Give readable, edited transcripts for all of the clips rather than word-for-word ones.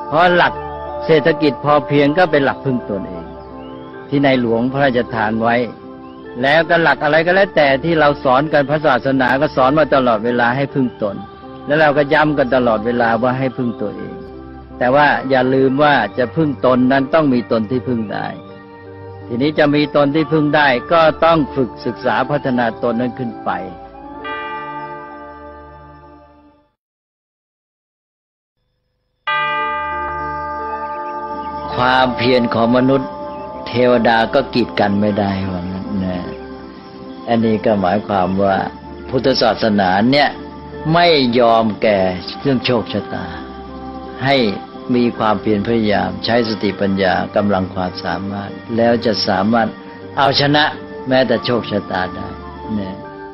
เพราะหลักเศรษฐกิจพอเพียงก็เป็นหลักพึ่งตนเองที่ในหลวงพระราชทานไว้แล้วก็หลักอะไรก็แล้วแต่ที่เราสอนกันพระศาสนาก็สอนมาตลอดเวลาให้พึ่งตนแล้วเราก็ย้ำกันตลอดเวลาว่าให้พึ่งตัวเองแต่ว่าอย่าลืมว่าจะพึ่งตนนั้นต้องมีตนที่พึ่งได้ทีนี้จะมีตนที่พึ่งได้ก็ต้องฝึกศึกษาพัฒนาตนนั้นขึ้นไปความเพียรของมนุษย์เทวดาก็กีดกันไม่ได้ว่างั้นนะอันนี้ก็หมายความว่าพุทธศาสนาเนี่ยไม่ยอมแก่เรื่องโชคชะตาให้มีความเพียรพยายามใช้สติปัญญากำลังความสามารถแล้วจะสามารถเอาชนะแม้แต่โชคชะตาได้นะ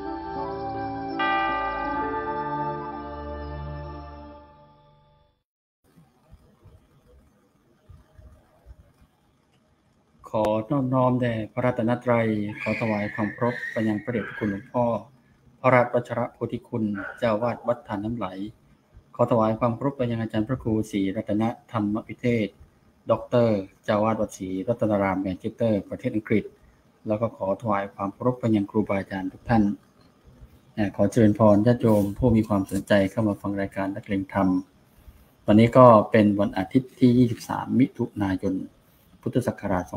ขอนอบน้อมแด่พระรัตนตรัยขอถวายความเคารพไปยังพระเดชพระคุณหลวงพ่อพระราชวัชรโพธิคุณเจ้าวาดวัดทานน้ำไหลขอถวายความเคารพไปยังอาจารย์พระครูศรีรัตนธรรมวิเทศด็อกเตอร์เจ้าวาดวัดศรีรัตนารามแมนเชสเตอร์ประเทศอังกฤษแล้วก็ขอถวายความเคารพไปยังครูบาอาจารย์ทุกท่านขอเจริญพรญาติโยมผู้มีความสนใจเข้ามาฟังรายการนักเรียนธรรมวันนี้ก็เป็นวันอาทิตย์ที่23มิถุนายนพุทธศักราช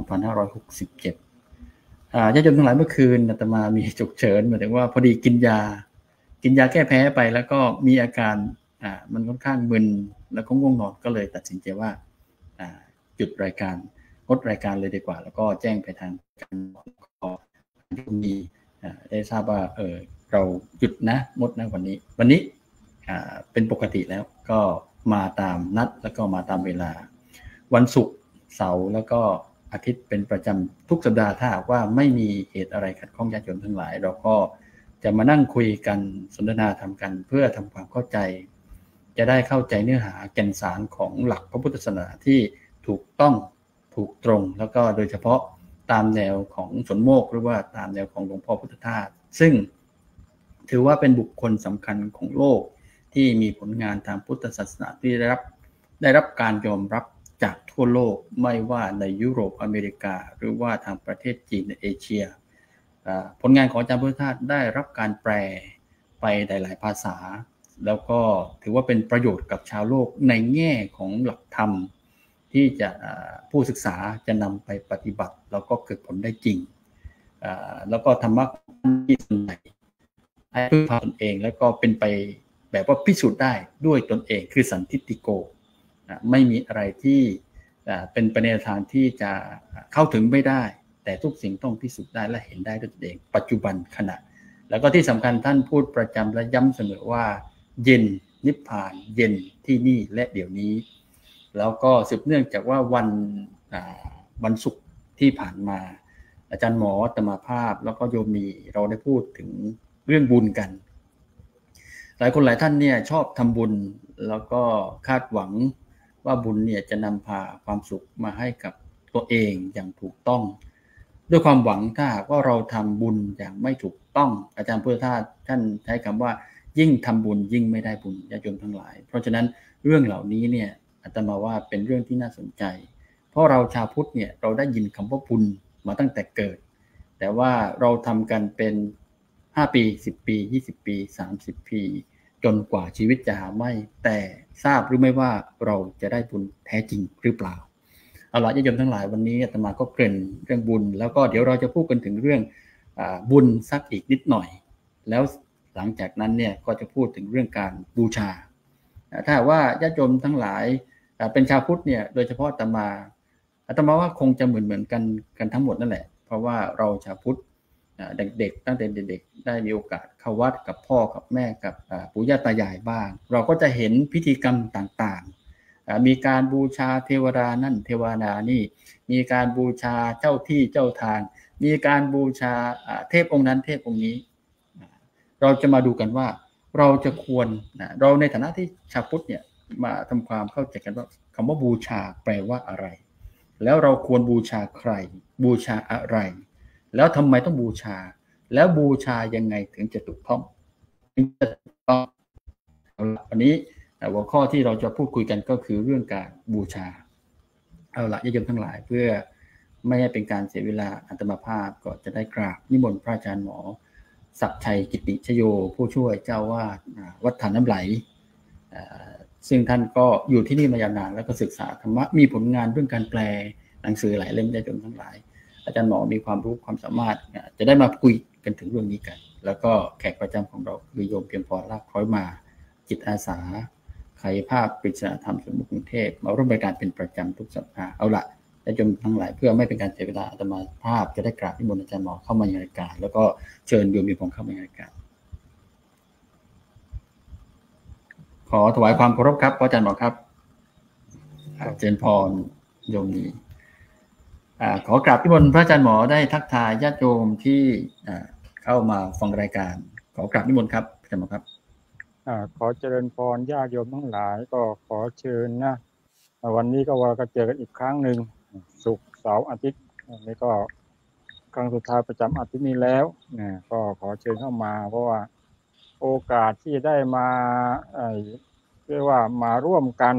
2567ญาติโยมทั้งหลายเมื่อคืนอาตมามีฉุกเฉินหมายถึงว่าพอดีกินยาแก้แพ้ไปแล้วก็มีอาการมันค่อนข้างมึนแล้วก็ง่วงนอนก็เลยตัดสินใจว่าหยุดรายการงดรายการเลยดีกว่าแล้วก็แจ้งไปทางการมีได้ทราบว่าเราหยุดนะงดนะวันนี้เป็นปกติแล้วก็มาตามนัดแล้วก็มาตามเวลาวันศุกร์เสาร์แล้วก็อาทิตย์เป็นประจำทุกสัปดาห์ถ้าว่าไม่มีเหตุอะไรขัดข้องญาติโยมทั้งหลายเราก็จะมานั่งคุยกันสนทนาธรรมกันเพื่อทำความเข้าใจจะได้เข้าใจเนื้อหาแก่นสารของหลักพระพุทธศาสนาที่ถูกต้องถูกตรงแล้วก็โดยเฉพาะตามแนวของสนโมกหรือว่าตามแนวของหลวงพ่อพุทธทาสซึ่งถือว่าเป็นบุคคลสำคัญของโลกที่มีผลงานทางพุทธศาสนาที่ได้รับการยอมรับจากทั่วโลกไม่ว่าในยุโรปอเมริกาหรือว่าทางประเทศจีนในเอเชียผลงานของอาจารย์พุทธทาสได้รับการแปลไปหลายๆภาษาแล้วก็ถือว่าเป็นประโยชน์กับชาวโลกในแง่ของหลักธรรมที่จะผู้ศึกษาจะนำไปปฏิบัติแล้วก็เกิดผลได้จริงแล้วก็ธรรมะที่ส่วนใหญ่ให้พึ่งพาตนเองแล้วก็เป็นไปแบบว่าพิสูจน์ได้ด้วยตนเองคือสันทิฏฐิโกไม่มีอะไรที่เป็นไปในทางที่จะเข้าถึงไม่ได้แต่ทุกสิ่งต้องพิสูจน์ได้และเห็นได้ด้วยตนเองปัจจุบันขณะแล้วก็ที่สำคัญท่านพูดประจำและย้ำเสมอว่าเย็นนิพพานเย็นที่นี่และเดี๋ยวนี้แล้วก็สืบเนื่องจากว่าวันศุกร์ที่ผ่านมาอาจารย์หมอธรรมภาพแล้วก็โยมีเราได้พูดถึงเรื่องบุญกันหลายคนหลายท่านเนี่ยชอบทำบุญแล้วก็คาดหวังว่าบุญเนี่ยจะนำพาความสุขมาให้กับตัวเองอย่างถูกต้องด้วยความหวังถ้าหากว่าเราทำบุญอย่างไม่ถูกต้องอาจารย์พุทธทาสท่านใช้คำว่ายิ่งทำบุญยิ่งไม่ได้บุญญาติโยมทั้งหลายเพราะฉะนั้นเรื่องเหล่านี้เนี่ยอาตมาว่าเป็นเรื่องที่น่าสนใจเพราะเราชาวพุทธเนี่ยเราได้ยินคำว่าบุญมาตั้งแต่เกิดแต่ว่าเราทำกันเป็น5ปี10ปี20ปี30ปีจนกว่าชีวิตจะหาไม่แต่ทราบหรือไม่ว่าเราจะได้บุญแท้จริงหรือเปล่าเอาล่ะญาติโยมทั้งหลายวันนี้อาตมาก็เกริ่นเรื่องบุญแล้วก็เดี๋ยวเราจะพูดกันถึงเรื่องบุญสักอีกนิดหน่อยแล้วหลังจากนั้นเนี่ยก็จะพูดถึงเรื่องการบูชาถ้าว่าญาติโยมทั้งหลายเป็นชาวพุทธเนี่ยโดยเฉพาะอาตมาว่าคงจะเหมือนกันทั้งหมดนั่นแหละเพราะว่าเราชาวพุทธเด็กๆตั้งแต่เด็กๆได้มีโอกาสเข้าวัดกับพ่อกับแม่กับปู่ย่าตายายบ้างเราก็จะเห็นพิธีกรรมต่างๆมีการบูชาเทวดานั่นเทวดานี่มีการบูชาเจ้าที่เจ้าทางมีการบูชาเทพองค์นั้นเทพองค์นี้เราจะมาดูกันว่าเราจะควรเราในฐานะที่ชาวพุทธเนี่ยมาทำความเข้าใจกันว่าคำว่าบูชาแปลว่าอะไรแล้วเราควรบูชาใครบูชาอะไรแล้วทำไมต้องบูชาแล้วบูชายังไงถึงจะถูกต้องวันนี้หัวข้อที่เราจะพูดคุยกันก็คือเรื่องการบูชาเอาละญาติโยมทั้งหลายเพื่อไม่ให้เป็นการเสียเวลาอาตมาภาพก็จะได้กราบนิมนต์พระอาจารย์หมอศักดิ์ชัยกิติชโยผู้ช่วยเจ้าวาดวัดฐานน้ำไหลซึ่งท่านก็อยู่ที่นี่มายาวนานแล้วก็ศึกษาธรรมะมีผลงานเรื่องการแปลหนังสือหลายเล่มญาติโยมทั้งหลายอาจารย์หมอมีความรู้ความสามารถจะได้มาคุยกันถึงเรื่องนี้กันแล้วก็แขกประจำของเราคือโยมเพียงพรลาภคล้อยมาจิตอาสาใครภาพปริศนาธรรมสมุทรกรุงเทพมาร่วมรายการเป็นประจำทุกสัปดาห์เอาละญาติโยมทั้งหลายเพื่อไม่เป็นการเสียเวลาอาตมาภาพจะได้กราบนิมนต์อาจารย์หมอเข้ามาในรายการแล้วก็เชิญโยมเพียงพรเข้ามาในรายการขอถวายความเคารพครับอาจารย์หมอครับเจริญพรโยมนี้ขอกราบนิมนต์พระอาจารย์หมอได้ทักทายญาติโยมที่เข้ามาฟังรายการขอกราบนิมนต์ครับอาจารย์หมอครับขอเจริญพรญาติโยมทั้งหลายก็ขอเชิญนะวันนี้ก็ว่าก็เจอกันอีกครั้งหนึ่งศุกร์เสาร์อาทิตย์นี่ก็ครั้งสุดท้ายประจำอาทิตย์นี้แล้วก็ขอเชิญเข้ามาเพราะว่าโอกาสที่ได้มาเรียกว่ามาร่วมกัน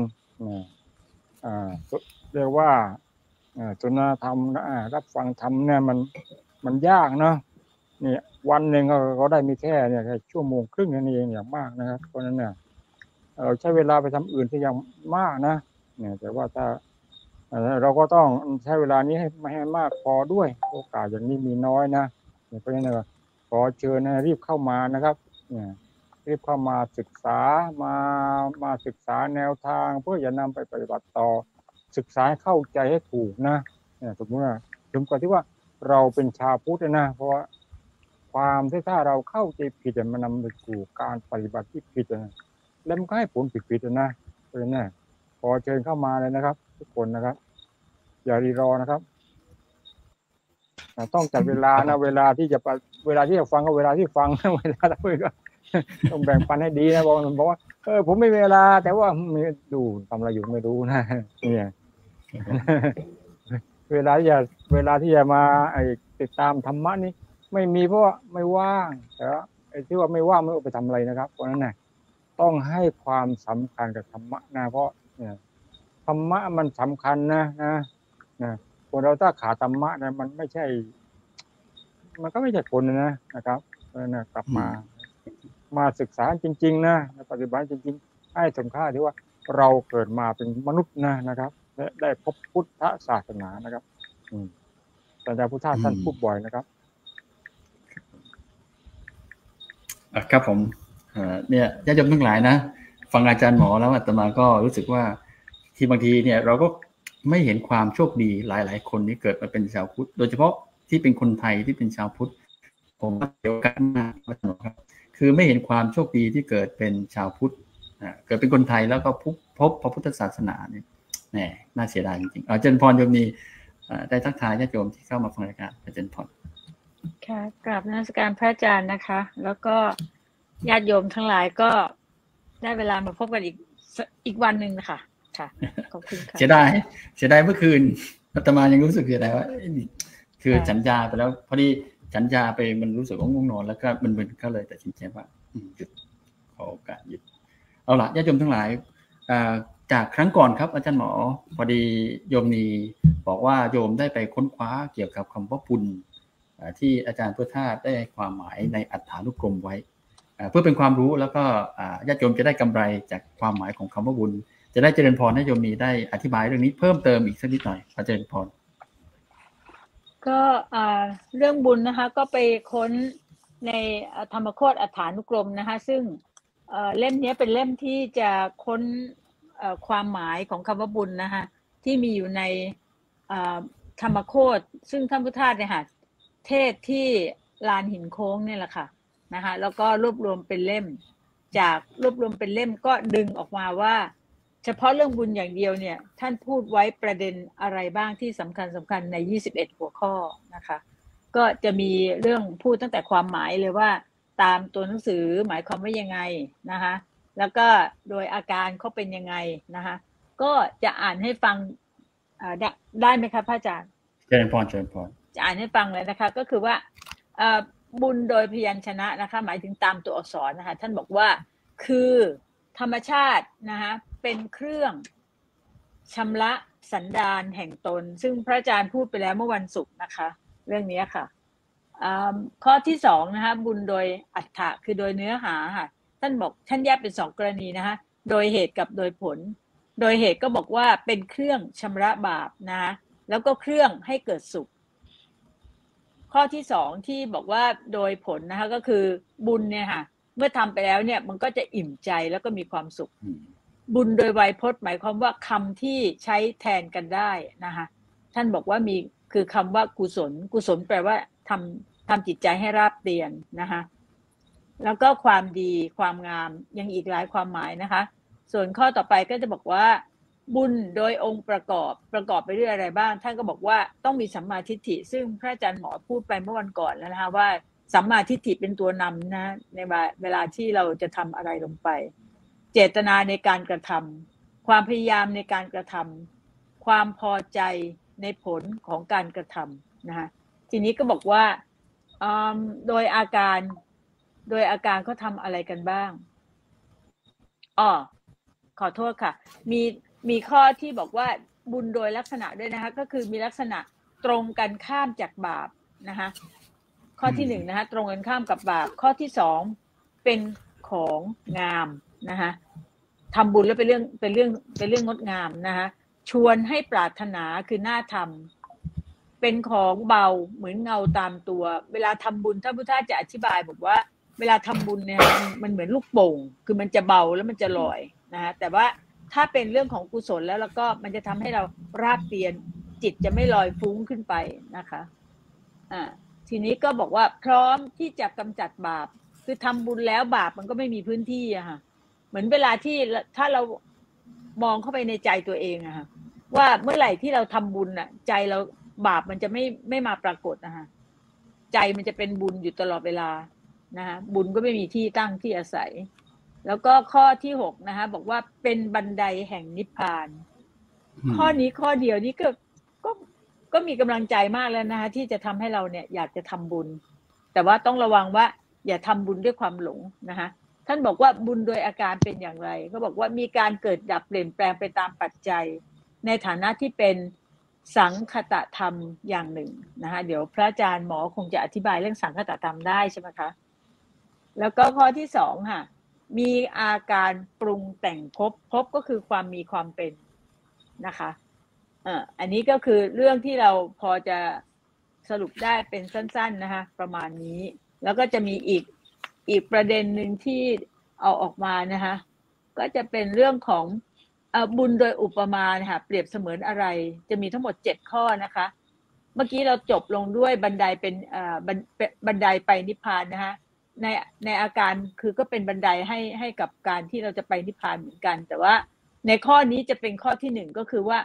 เรียกว่าสนทนาธรรมรับฟังธรรมเนี่ยมันยากเนาะนี่วันหนึ่งก็ได้มีแค่ชั่วโมงครึ่งนี่เองอย่างมากนะครับเพราะนั้นเนี่ยเราใช้เวลาไปทำอื่นที่ยังมากนะเนี่ยแต่ว่าถ้าเราก็ต้องใช้เวลานี้ให้มากพอด้วยโอกาสอย่างนี้มีน้อยนะเพราะฉะนั้นขอเชิญรีบเข้ามานะครับเนี่ยรีบเข้ามาศึกษามาศึกษาแนวทางเพื่อจะนำไปปฏิบัติต่อศึกษาให้เข้าใจให้ถูกนะเนี่ยสมมติว่าถึงกว่าที่ว่าเราเป็นชาวพุทธนะเพราะว่าความที่ถ้าเราเข้าใจผิดมันนำไปสู่การปฏิบัติที่ผิดนะแล้วมันก็ให้ผลผิดนะเพราะฉะนั้นขอเชิญเข้ามาเลยนะครับทุกคนนะครับอย่ารีรอนะครับต้องจัดเวลานะเวลาที่จะฟังก็เวลาที่ฟังเวลาที่คุยก็ต้องแบ่งปันให้ดีนะบอกว่าผมไม่มีเวลาแต่ว่าดูทำอะไรอยู่ไม่รู้นะเนี่ยเวลาที่จะมาติดตามธรรมะนี่ไม่มีเพราะว่าไม่ว่างแต่ว่าที่ว่าไม่ว่างไม่เอาไปทำอะไรนะครับเพราะนั้นนะต้องให้ความสำคัญกับธรรมะนะเพราะเนี่ยธรรมะมันสำคัญนะคนเราถ้าขาดธรรมะนะมันก็ไม่ใช่คนนะครับเพราะนั้นกลับมาศึกษาจริงๆนะปฏิบัติจริงๆให้สมค่าที่ว่าเราเกิดมาเป็นมนุษย์นะครับและได้พบพุทธศาสนานะครับอาจารย์พุทธะท่านพูดบ่อยนะครับครับผมเนี่ยญาติโยมทั้งหลายนะฟังอาจารย์หมอแล้วอาตมาก็รู้สึกว่าที่บางทีเนี่ยเราก็ไม่เห็นความโชคดีหลายๆคนที่เกิดมาเป็นชาวพุทธโดยเฉพาะที่เป็นคนไทยที่เป็นชาวพุทธผมเกี่ยวกันนะครับคือไม่เห็นความโชคดีที่เกิดเป็นชาวพุทธเกิดเป็นคนไทยแล้วก็พบพระพุทธศาสนาเนี่ยแหมน่าเสียดายจริงๆอาจารย์พรโยมนีได้ทักทายญาติโยมที่เข้ามาฟังรายการอาจารย์พรค่ะกราบนมัสการพระอาจารย์นะคะแล้วก็ญาติโยมทั้งหลายก็ได้เวลามาพบกันอีกวันหนึ่งนะคะค่ะขอบคุณค่ะเสียดายเมื่อคืนอาตมายังรู้สึกเสียดายว่าคือฉันยาไปแล้วพอดีฉันยาไปมันรู้สึกว่าง่วงนอนแล้วก็มึนๆก็เลยตัดสินใจว่าหยุดขอโอกาสหยุดเอาล่ะญาติโยมทั้งหลายจากครั้งก่อนครับอาจารย์หมอพอดีโยมนีบอกว่าโยมได้ไปค้นคว้าเกี่ยวกับคำว่าบุญที่อาจารย์พุทธาได้ความหมายในอัฏฐานุกรมไว้เพื่อเป็นความรู้แล้วก็ญาติโยมจะได้กำไรจากความหมายของคำว่าบุญจะได้เจริญพรให้โยมนีได้อธิบายเรื่องนี้เพิ่มเติมอีกสักนิดหน่อยเจริญพรก็เรื่องบุญนะคะก็ไปค้นในธรรมโคตรอัฏฐานุกรมนะคะซึ่งเล่มนี้เป็นเล่มที่จะค้นความหมายของคำว่าบุญนะคะที่มีอยู่ในธรรมโคตรซึ่งท่านพุทธทาสเนี่ยค่ะเทศที่ลานหินโค้งเนี่ยแหละค่ะนะคะแล้วก็รวบรวมเป็นเล่มก็ดึงออกมาว่าเฉพาะเรื่องบุญอย่างเดียวเนี่ยท่านพูดไว้ประเด็นอะไรบ้างที่สำคัญใน21หัวข้อนะคะก็จะมีเรื่องพูดตั้งแต่ความหมายเลยว่าตามตัวหนังสือหมายความว่ายังไงนะคะแล้วก็โดยอาการเขาเป็นยังไงนะคะก็จะอ่านให้ฟังได้ไหมคะพระอาจารย์เจริญพรจะอ่านให้ฟังเลยนะคะก็คือว่าบุญโดยพยัญชนะนะคะหมายถึงตามตัวอักษรนะคะท่านบอกว่าคือธรรมชาตินะคะเป็นเครื่องชำระสันดานแห่งตนซึ่งพระอาจารย์พูดไปแล้วเมื่อวันศุกร์นะคะเรื่องนี้ค่ะข้อที่สองนะคะบุญโดยอัฏฐะคือโดยเนื้อหาค่ะท่านบอกท่านแยกเป็นสองกรณีนะคะโดยเหตุกับโดยผลโดยเหตุก็บอกว่าเป็นเครื่องชำระบาปนะคะแล้วก็เครื่องให้เกิดสุขข้อที่สองที่บอกว่าโดยผลนะคะก็คือบุญเนี่ยค่ะเมื่อทำไปแล้วเนี่ยมันก็จะอิ่มใจแล้วก็มีความสุขบุญโดยไวยพจน์หมายความว่าคำที่ใช้แทนกันได้นะคะท่านบอกว่ามีคือคำว่ากุศลกุศลแปลว่าทำจิตใจให้ราบเรียนนะคะแล้วก็ความดีความงามยังอีกหลายความหมายนะคะส่วนข้อต่อไปก็จะบอกว่าบุญโดยองค์ประกอบไปด้วยอะไรบ้างท่านก็บอกว่าต้องมีสัมมาทิฏฐิซึ่งพระอาจารย์หมอพูดไปเมื่อวันก่อนแล้วนะคะว่าสัมมาทิฏฐิเป็นตัวนำนะในเวลาที่เราจะทำอะไรลงไปเจตนาในการกระทำความพยายามในการกระทำความพอใจในผลของการกระทำนะคะทีนี้ก็บอกว่าโดยอาการเขาทำอะไรกันบ้างขอโทษค่ะมีข้อที่บอกว่าบุญโดยลักษณะด้วยนะคะก็คือมีลักษณะตรงกันข้ามจากบาปนะคะข้อที่หนึ่งนะคะตรงกันข้ามกับบาปข้อที่สองเป็นของงามนะคะทำบุญแล้วเป็นเรื่องงดงามนะคะชวนให้ปรารถนาคือน่าทำเป็นของเบาเหมือนเงาตามตัวเวลาทำบุญท่านพุทธะจะอธิบายบอกว่าเวลาทำบุญเนี่ยมันเหมือนลูกโป่งคือมันจะเบาแล้วมันจะลอยนะคะแต่ว่าถ้าเป็นเรื่องของกุศลแล้วก็มันจะทำให้เราราบเรียนจิตจะไม่ลอยฟุ้งขึ้นไปนะคะทีนี้ก็บอกว่าพร้อมที่จะกำจัดบาปคือทำบุญแล้วบาปมันก็ไม่มีพื้นที่อะค่ะเหมือนเวลาที่ถ้าเรามองเข้าไปในใจตัวเองอะค่ะว่าเมื่อไหร่ที่เราทำบุญอะใจเราบาปมันจะไม่มาปรากฏนะคะใจมันจะเป็นบุญอยู่ตลอดเวลานะคะบุญก็ไม่มีที่ตั้งที่อาศัยแล้วก็ข้อที่6นะคะบอกว่าเป็นบันไดแห่งนิพพานข้อนี้ข้อเดียวนี้ก็มีกำลังใจมากแล้วนะคะที่จะทำให้เราเนี่ยอยากจะทำบุญแต่ว่าต้องระวังว่าอย่าทำบุญด้วยความหลงนะคะท่านบอกว่าบุญโดยอาการเป็นอย่างไรเขาบอกว่ามีการเกิดดับเปลี่ยนแปลงไปตามปัจจัยในฐานะที่เป็นสังคตธรรมอย่างหนึ่งนะคะเดี๋ยวพระอาจารย์หมอคงจะอธิบายเรื่องสังคตธรรมได้ใช่ไหมคะแล้วก็ข้อที่2ค่ะมีอาการปรุงแต่งภพก็คือความมีความเป็นนะคะอันนี้ก็คือเรื่องที่เราพอจะสรุปได้เป็นสั้นๆนะคะประมาณนี้แล้วก็จะมีอีกประเด็นหนึ่งที่เอาออกมานะคะก็จะเป็นเรื่องของบุญโดยอุปมาค่ะเปรียบเสมือนอะไรจะมีทั้งหมด7ข้อนะคะเมื่อกี้เราจบลงด้วยบันไดเป็นบันไดไปนิพพานนะคะในอาการคือก็เป็นบันไดให้กับการที่เราจะไปนิพพานเหมือนกันแต่ว่าในข้อนี้จะเป็นข้อที่1ก็คือว่า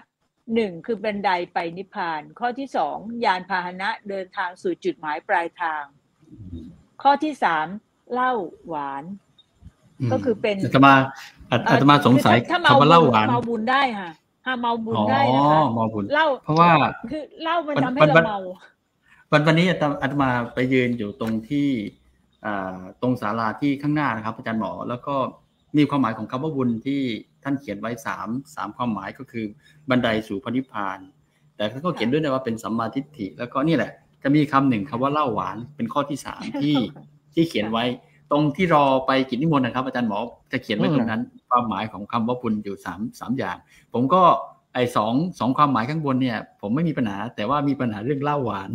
1คือบันไดไปนิพพานข้อที่2ยานพาหนะเดินทางสู่จุดหมายปลายทางข้อที่3เหล้าหวานก็คือเป็นอาตมาสงสัยคำว่าเหล้าหวานเมาบุญได้ค่ะเมาบุญได้นะคะเมาบุญเหล้าเพราะว่าคือเหล้ามันทำให้เราเมาวันนี้อาตมาไปยืนอยู่ตรงที่ตรงศาลาที่ข้างหน้านะครับอาจารย์หมอแล้วก็มีความหมายของคำว่าบุญที่ท่านเขียนไว้3ความหมายก็คือบันไดสู่พระนิพพานแต่เขาก็เขียนด้วยนะว่าเป็นสัมมาทิฏฐิแล้วก็นี่แหละจะมีคำหนึ่งคำว่าเหล้าหวานเป็นข้อที่3ที่เขียนไว้ตรงที่รอไปกิจนิมนต์นะครับอาจารย์หมอจะเขียนไว้ตรงนั้นความหมายของคำว่าบุญอยู่3อย่างผมก็ไอ้สองความหมายข้างบนเนี่ยผมไม่มีปัญหาแต่ว่ามีปัญหาเรื่องเหล้าหวาน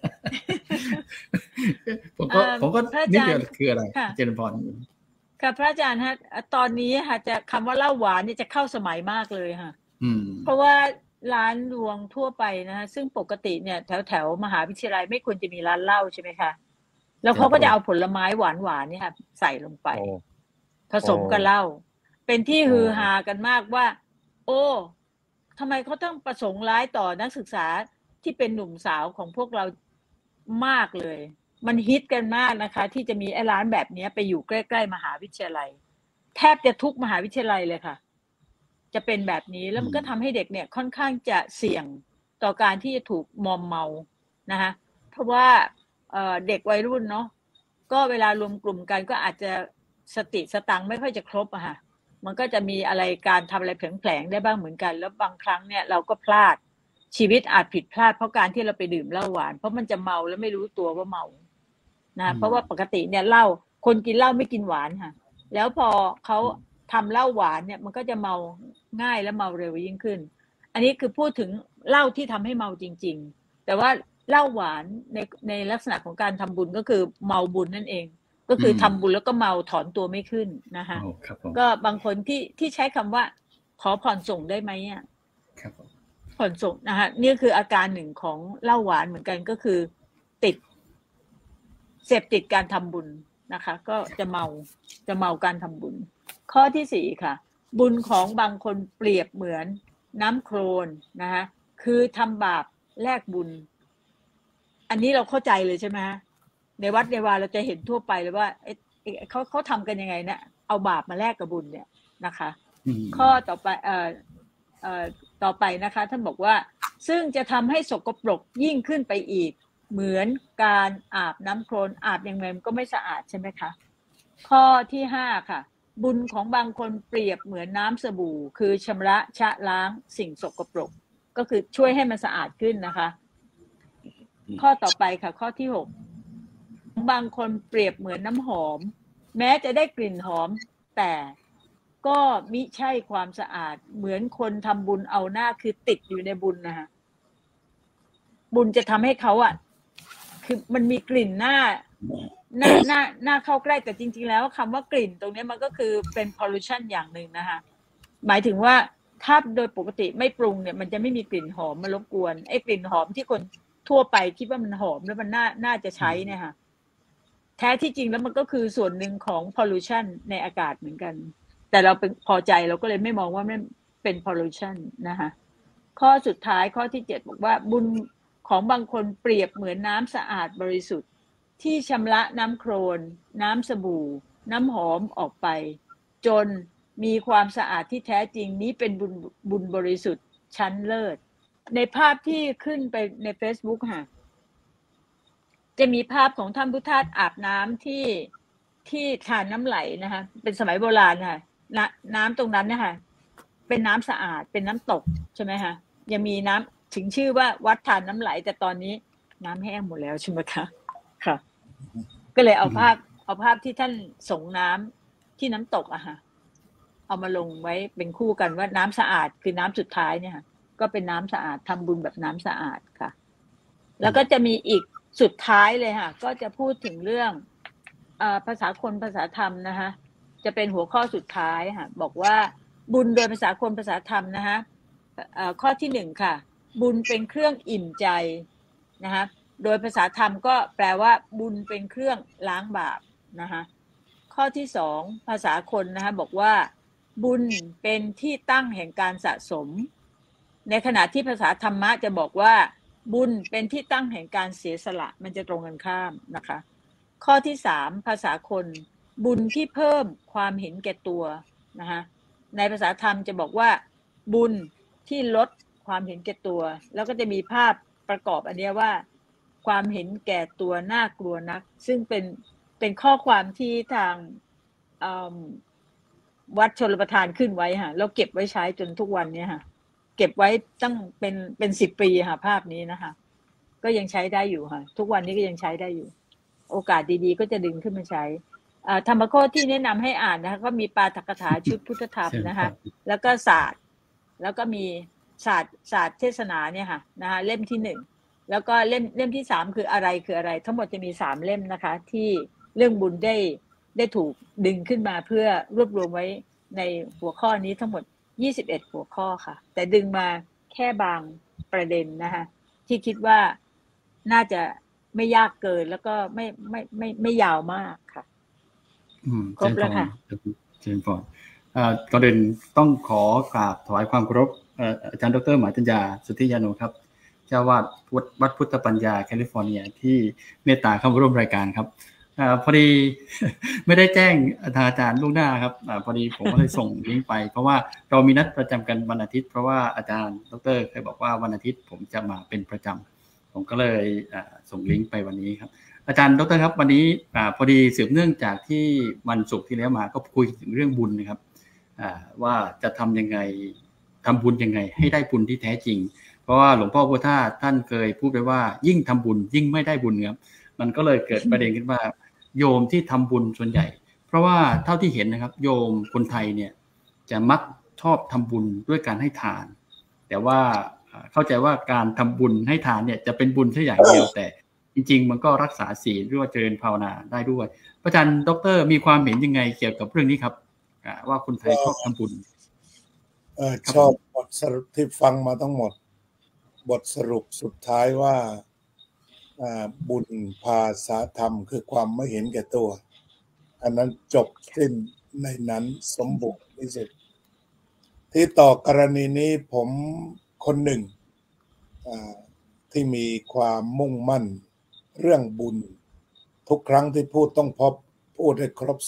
ผมก็นี่คืออะไรเจริญพรค่ะพระอาจารย์ฮะตอนนี้ค่ะจะคำว่าเหล้าหวานนี่จะเข้าสมัยมากเลยค่ะเพราะว่าร้านรวงทั่วไปนะฮะซึ่งปกติเนี่ยแถวมหาวิทยาลัยไม่ควรจะมีร้านเหล้าใช่ไหมคะแล้วเขาก็จะเอาผลไม้หวานนี่ค่ะใส่ลงไปผสมกับเหล้าเป็นที่ฮือฮากันมากว่าโอ้ทำไมเขาต้องประสงค์ร้ายต่อนักศึกษาที่เป็นหนุ่มสาวของพวกเรามากเลยมันฮิตกันมากนะคะที่จะมีไอ้ร้านแบบนี้ไปอยู่ใกล้ๆมหาวิทยาลัยแทบจะทุกมหาวิทยาลัยเลยค่ะจะเป็นแบบนี้แล้วมันก็ทำให้เด็กเนี่ยค่อนข้างจะเสี่ยงต่อการที่จะถูกมอมเมานะคะเพราะว่าเด็กวัยรุ่นเนาะก็เวลารวมกลุ่มกันก็อาจจะสติสตังไม่ค่อยจะครบอะค่ะมันก็จะมีอะไรการทำอะไรแผลงๆได้บ้างเหมือนกันแล้วบางครั้งเนี่ยเราก็พลาดชีวิตอาจผิดพลาดเพราะการที่เราไปดื่มเหล้าหวานเพราะมันจะเมาแล้วไม่รู้ตัวว่าเมานะเพราะว่าปกติเนี่ยเหล้าคนกินเหล้าไม่กินหวานค่ะแล้วพอเขาทำเหล้าหวานเนี่ยมันก็จะเมาง่ายและเมาเร็วยิ่งขึ้นอันนี้คือพูดถึงเหล้าที่ทำให้เมาจริงๆแต่ว่าเหล้าหวานในลักษณะของการทำบุญก็คือเมาบุญนั่นเองก็คือทำบุญแล้วก็เมาถอนตัวไม่ขึ้นนะคะก็บางคนที่ใช้คำว่าขอผ่อนส่งได้ไหมอ่ะผ่อนส่งนะคะนี่คืออาการหนึ่งของเหล้าหวานเหมือนกันก็คือติดเสพติดการทำบุญนะคะก็จะเมาการทำบุญข้อที่สี่ค่ะบุญของบางคนเปรียบเหมือนน้ำโคลนนะคะคือทำบาปแลกบุญอันนี้เราเข้าใจเลยใช่ไหมในวัดในวาเราจะเห็นทั่วไปเลยว่าเขาทำกันยังไงเนี่ยเอาบาปมาแลกกับบุญเนี่ยนะคะข้อต่อไปต่อไปนะคะท่านบอกว่าซึ่งจะทำให้สกปรกยิ่งขึ้นไปอีกเหมือนการอาบน้ำโคลนอาบยังไงมันก็ไม่สะอาดใช่ไหมคะข้อที่ห้าค่ะบุญของบางคนเปรียบเหมือนน้ำสบู่คือชำระชะล้างสิ่งสกปรกก็คือช่วยให้มันสะอาดขึ้นนะคะข้อต่อไปค่ะข้อที่หกบางคนเปรียบเหมือนน้ำหอมแม้จะได้กลิ่นหอมแต่ก็มิใช่ความสะอาดเหมือนคนทำบุญเอาหน้าคือติดอยู่ในบุญนะคะบุญจะทำให้เขาอ่ะคือมันมีกลิ่นหน้าเข้าใกล้แต่จริงๆแล้วคำว่ากลิ่นตรงนี้มันก็คือเป็น pollution อย่างหนึ่งนะคะหมายถึงว่าถ้าโดยปกติไม่ปรุงเนี่ยมันจะไม่มีกลิ่นหอมมารบกวนไอ้กลิ่นหอมที่คนทั่วไปคิดว่ามันหอมแล้วมันน่าจะใช้เนี่ยค่ะแท้ที่จริงแล้วมันก็คือส่วนหนึ่งของ pollution ในอากาศเหมือนกันแต่เราเป็นพอใจเราก็เลยไม่มองว่ามันเป็น pollution นะคะข้อสุดท้ายข้อที่7บอกว่าบุญของบางคนเปรียบเหมือนน้ำสะอาดบริสุทธิ์ที่ชำระน้ำโคลนน้ำสบู่น้ำหอมออกไปจนมีความสะอาดที่แท้จริงนี้เป็นบุญบริสุทธิ์ชั้นเลิศในภาพที่ขึ้นไปใน Facebook ค่ะจะมีภาพของท่านพุทธทาสอาบน้ำที่ทานน้ำไหลนะคะเป็นสมัยโบราณค่ะน้ำตรงนั้นนะคะเป็นน้ำสะอาดเป็นน้ำตกใช่ไหมคะยังมีน้ำถึงชื่อว่าวัดทานน้ำไหลแต่ตอนนี้น้ำแห้งหมดแล้วใช่ไหมคะค่ะก็เลยเอาภาพที่ท่านส่งน้ำที่น้ำตกอะค่ะเอามาลงไว้เป็นคู่กันว่าน้ำสะอาดคือน้ำสุดท้ายเนี่ยค่ะก็เป็นน้ำสะอาดทำบุญแบบน้ำสะอาดค่ะแล้วก็จะมีอีกสุดท้ายเลยค่ะก็จะพูดถึงเรื่องภาษาคนภาษาธรรมนะคะจะเป็นหัวข้อสุดท้ายค่ะบอกว่าบุญโดยภาษาคนภาษาธรรมนะคะข้อที่1ค่ะบุญเป็นเครื่องอิ่มใจนะคะโดยภาษาธรรมก็แปลว่าบุญเป็นเครื่องล้างบาปนะคะข้อที่2ภาษาคนนะคะบอกว่าบุญเป็นที่ตั้งแห่งการสะสมในขณะที่ภาษาธรรมะจะบอกว่าบุญเป็นที่ตั้งแห่งการเสียสละมันจะตรงกันข้ามนะคะข้อที่3ภาษาคนบุญที่เพิ่มความเห็นแก่ตัวนะคะในภาษาธรรมจะบอกว่าบุญที่ลดความเห็นแก่ตัวแล้วก็จะมีภาพประกอบอันนี้ว่าความเห็นแก่ตัวน่ากลัวนักซึ่งเป็นข้อความที่ทางวัดชลประทานขึ้นไว้ค่ะแล้วเก็บไว้ใช้จนทุกวันนี้ค่ะเก็บไว้ตั้งเป็น10 ปีค่ะภาพนี้นะคะก็ยังใช้ได้อยู่ค่ะทุกวันนี้ก็ยังใช้ได้อยู่โอกาสดีๆก็จะดึงขึ้นมาใช้ธรรมโคตรที่แนะนำให้อ่านนะคะก็มีปาฐกถาชุดพุทธธรรมนะคะแล้วก็ศาสตร์แล้วก็มีศาสตร์เทศนาเนี่ยค่ะนะคะเล่มที่1แล้วก็เล่มที่3คืออะไรทั้งหมดจะมี3เล่มนะคะที่เรื่องบุญได้ถูกดึงขึ้นมาเพื่อรวบรวมไว้ในหัวข้อนี้ทั้งหมด21หัวข้อค่ะแต่ดึงมาแค่บางประเด็นนะคะที่คิดว่าน่าจะไม่ยากเกินแล้วก็ไม่ยาวมากค่ะครบแล้วค่ะเจนฟอร์ดก่อนอื่นต้องขอกราบถวายความเคารพอาจารย์ดร.หมายธัญญาสุทธิยาโนครับเจ้าวาดวัดพุทธปัญญาแคลิฟอร์เนียที่เมตตาเข้าร่วมรายการครับพอดี ไม่ได้แจ้งทางอาจารย์ล่วงหน้าครับพอดีผมก็เลยส่งลิงก์ไปเพราะว่าเรามีนัดประจำกันวันอาทิตย์เพราะว่าอาจารย์ดร.เคยบอกว่าวันอาทิตย์ผมจะมาเป็นประจำผมก็เลยส่งลิงก์ไปวันนี้ครับอาจารย์ดร.ครับวันนี้พอดีสืบเนื่องจากที่วันศุกร์ที่แล้วมาก็คุยถึงเรื่องบุญนะครับว่าจะทำยังไงทำบุญยังไงให้ได้บุญที่แท้จริงเพราะว่าหลวงพ่อพุทธาท่านเคยพูดไปว่ายิ่งทำบุญยิ่งไม่ได้บุญครับมันก็เลยเกิดประเด็นขึ้นว่าโยมที่ทำบุญส่วนใหญ่เพราะว่าเท่าที่เห็นนะครับโยมคนไทยเนี่ยจะมักชอบทำบุญด้วยการให้ทานแต่ว่าเข้าใจว่าการทำบุญให้ทานเนี่ยจะเป็นบุญแค่อย่างเดียวแต่จริงๆมันก็รักษาศีลหรือว่าเจริญภาวนาได้ด้วยพระอาจารย์ดร.มีความเห็นยังไงเกี่ยวกับเรื่องนี้ครับว่าคนไทยชอบทำบุญชอบบทสรุปที่ฟังมาทั้งหมดบทสรุปสุดท้ายว่าบุญภาษาธรรมคือความไม่เห็นแก่ตัวอันนั้นจบสิ้นในนั้นสมบูรณ์ที่สุดที่ต่อกรณีนี้ผมคนหนึ่งที่มีความมุ่งมั่นเรื่องบุญทุกครั้งที่พูดต้องพูดให้ครบ